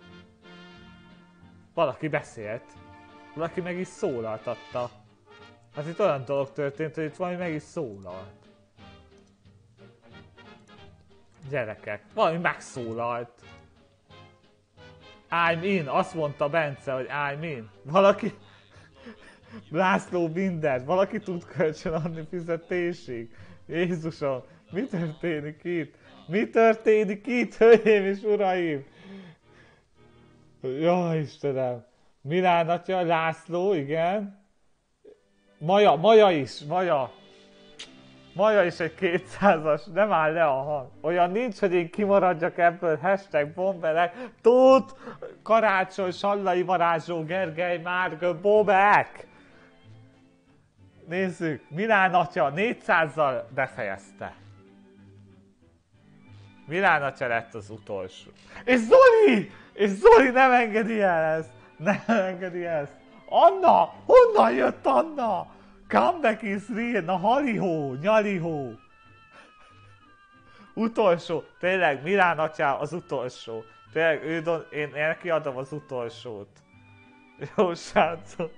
Valaki beszélt. Valaki meg is szólaltatta. Hát itt olyan dolog történt, hogy itt valami meg is szólalt. Gyerekek, valami megszólalt. I'm in, azt mondta Bence, hogy I'm in. Valaki... László Binder, valaki tud kölcsön adni fizetésig? Jézusom, mi történik itt? Mi történik itt, hölgyeim és uraim? Jaj, Istenem! Milán atya, László, igen. Maja, Maja is, Maja. Maja is egy kétszázas, nem áll le a hang. Olyan nincs, hogy én kimaradjak ebből, hashtag Bomberek. Tóth Karácsony Sallai Varázsó Gergely Márk Bobek. Nézzük, Milán atya négyszázzal befejezte. Milán atya lett az utolsó. És Zoli! És Zoli nem engedi el ezt! Nem engedi ezt! Anna! Honnan jött Anna? Comeback is real! Na halihó, nyalihó! Utolsó! Tényleg, Milán atya az utolsó. Tényleg, ő don... én neki adom az utolsót. Jó, srácok!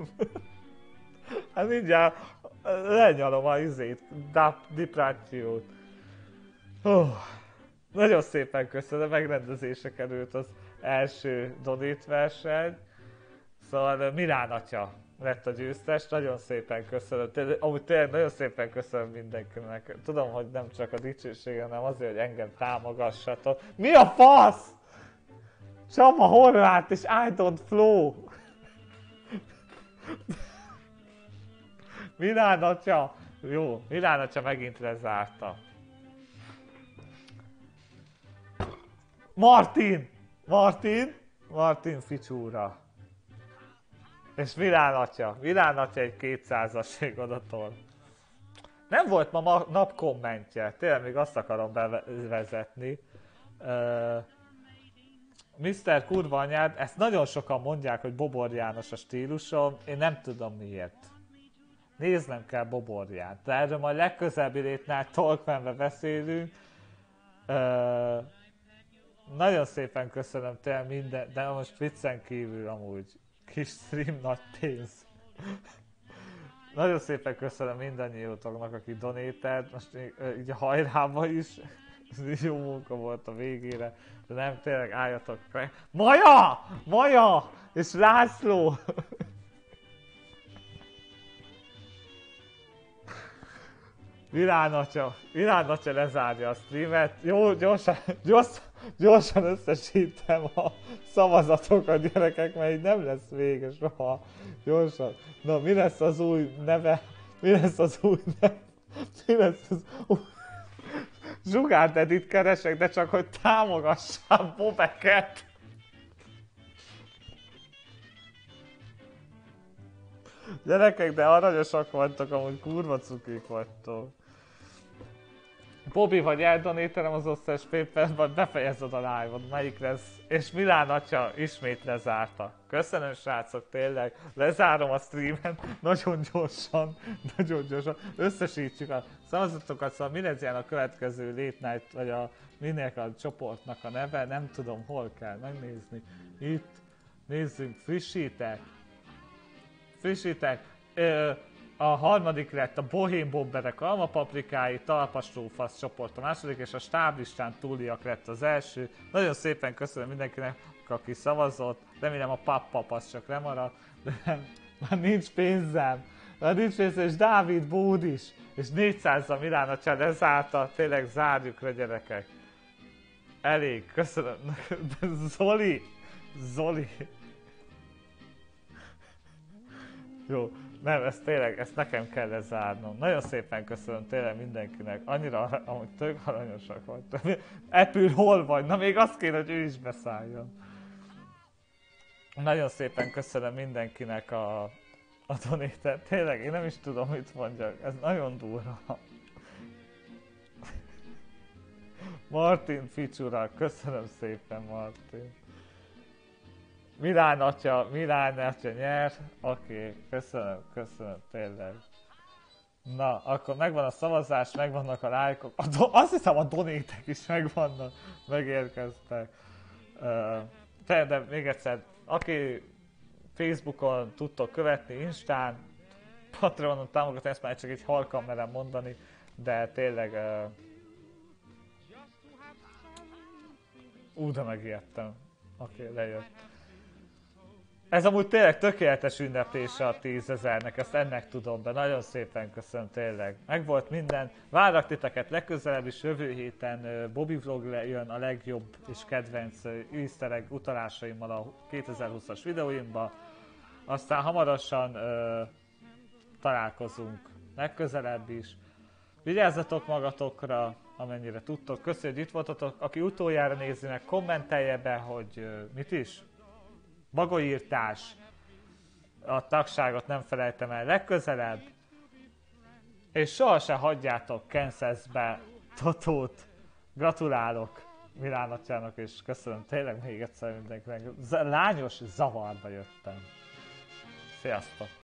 Hát mindjárt lenyalom a izét, diprációt. Oh, nagyon szépen köszönöm, megrendezése került az első donate verseny. Szóval Milán atya lett a győztes, nagyon szépen köszönöm. Tényleg, amúgy tényleg nagyon szépen köszönöm mindenkinek. Tudom, hogy nem csak a dicsőség, hanem azért, hogy engem támogassatok. Mi a fasz? Csaba Horváth és I don't flow. Milán atya! Jó, Milán atya megint lezárta. Martin! Martin! Martin Ficsúra. És Milán atya. Milán atya egy kétszázasig odatol. Nem volt ma, ma nap kommentje. Tényleg még azt akarom bevezetni. Uh, miszter Kurva anyád, ezt nagyon sokan mondják, hogy Bobor János a stílusom, én nem tudom miért. Néznem kell Boborját, de erről majd legközelebbi létnál Talkmanbe beszélünk. Ö, nagyon szépen köszönöm tényleg minden, de most viccen kívül amúgy kis stream nagy pénz. Nagyon szépen köszönöm mindannyiótoknak, aki donételt, most így a hajrába is. Ez jó munka volt a végére, de nem, tényleg álljatok meg. Maja! Maja! És László! Irán atya, Irán atya lezárja a streamet. Jó, gyorsan, gyorsan, gyorsan összesítem a szavazatokat, gyerekek, mert így nem lesz vége soha. Gyorsan. Na, mi lesz az új neve? Mi lesz az új neve? Mi lesz az új... Zsugárt Edit keresek, de csak hogy támogassam Bobeket. Gyerekek, de aranyosak vagytok, amúgy kurva cukik vagytok. Bobby, vagy eldonételem az összes paper, vagy befejezed a live-ot, melyik lesz? És Milán atya ismét lezárta. Köszönöm srácok, tényleg. Lezárom a streamet, nagyon gyorsan, nagyon gyorsan. Összesítsük a szavazatokat, szóval mi lesz ilyen a következő Late Night, vagy a minek a csoportnak a neve, nem tudom hol kell megnézni. Itt, nézzünk, frissítek. Frissítek. Ö, A harmadik lett a Bohém Bobberek almapaprikái, Talpas Lófasz csoport a második, és a stáblistán túliak lett az első. Nagyon szépen köszönöm mindenkinek, aki szavazott. Remélem a pappapasz csak lemaradt, de nem, már nincs pénzem. Már nincs pénzem, és Dávid Bód is. És négyszázzal Milán atya lezárta, tényleg zárjuk le, gyerekek. Elég, köszönöm. De Zoli, Zoli. Jó. Nem, ezt tényleg, ezt nekem kell lezárnom. Nagyon szépen köszönöm tényleg mindenkinek. Annyira, amúgy tök aranyosak vagytok. Epül hol vagy? Na még azt kéne, hogy ő is beszálljon. Nagyon szépen köszönöm mindenkinek a, a donétet. Tényleg, én nem is tudom, mit mondjak. Ez nagyon durva. Martin Ficsura, köszönöm szépen, Martin. Milán atya, Milán atya nyer. Oké, okay, köszönöm, köszönöm, tényleg. Na, akkor megvan a szavazás, megvannak a lájkok. A do- azt hiszem a donétek is megvannak, megérkeztek. Uh, de, de még egyszer, aki Facebookon tudtok követni, Instán, Patreonon támogatni, ezt már csak egy halkan merem mondani, de tényleg... Uh, ú, de megijedtem. Oké, okay, lejött. Ez amúgy tényleg tökéletes ünneplése a tízezernek, ezt ennek tudom, de nagyon szépen köszönöm tényleg. Megvolt minden, várlak titeket legközelebb is, jövő héten Bobby Vlog jön a legjobb és kedvenc easter egg utalásaimmal a kétezer-húszas videóimba. Aztán hamarosan ö, találkozunk legközelebb is. Vigyázzatok magatokra, amennyire tudtok. Köszönjük, hogy itt voltatok. Aki utoljára nézi meg, kommentelje be, hogy ö, mit is? Bagolyírtás, a tagságot nem felejtem el legközelebb, és sohasem hagyjátok Kansasbe Totót. Gratulálok Milán atyának, és köszönöm tényleg még egyszer mindenkinek. Lányos zavarba jöttem. Sziasztok!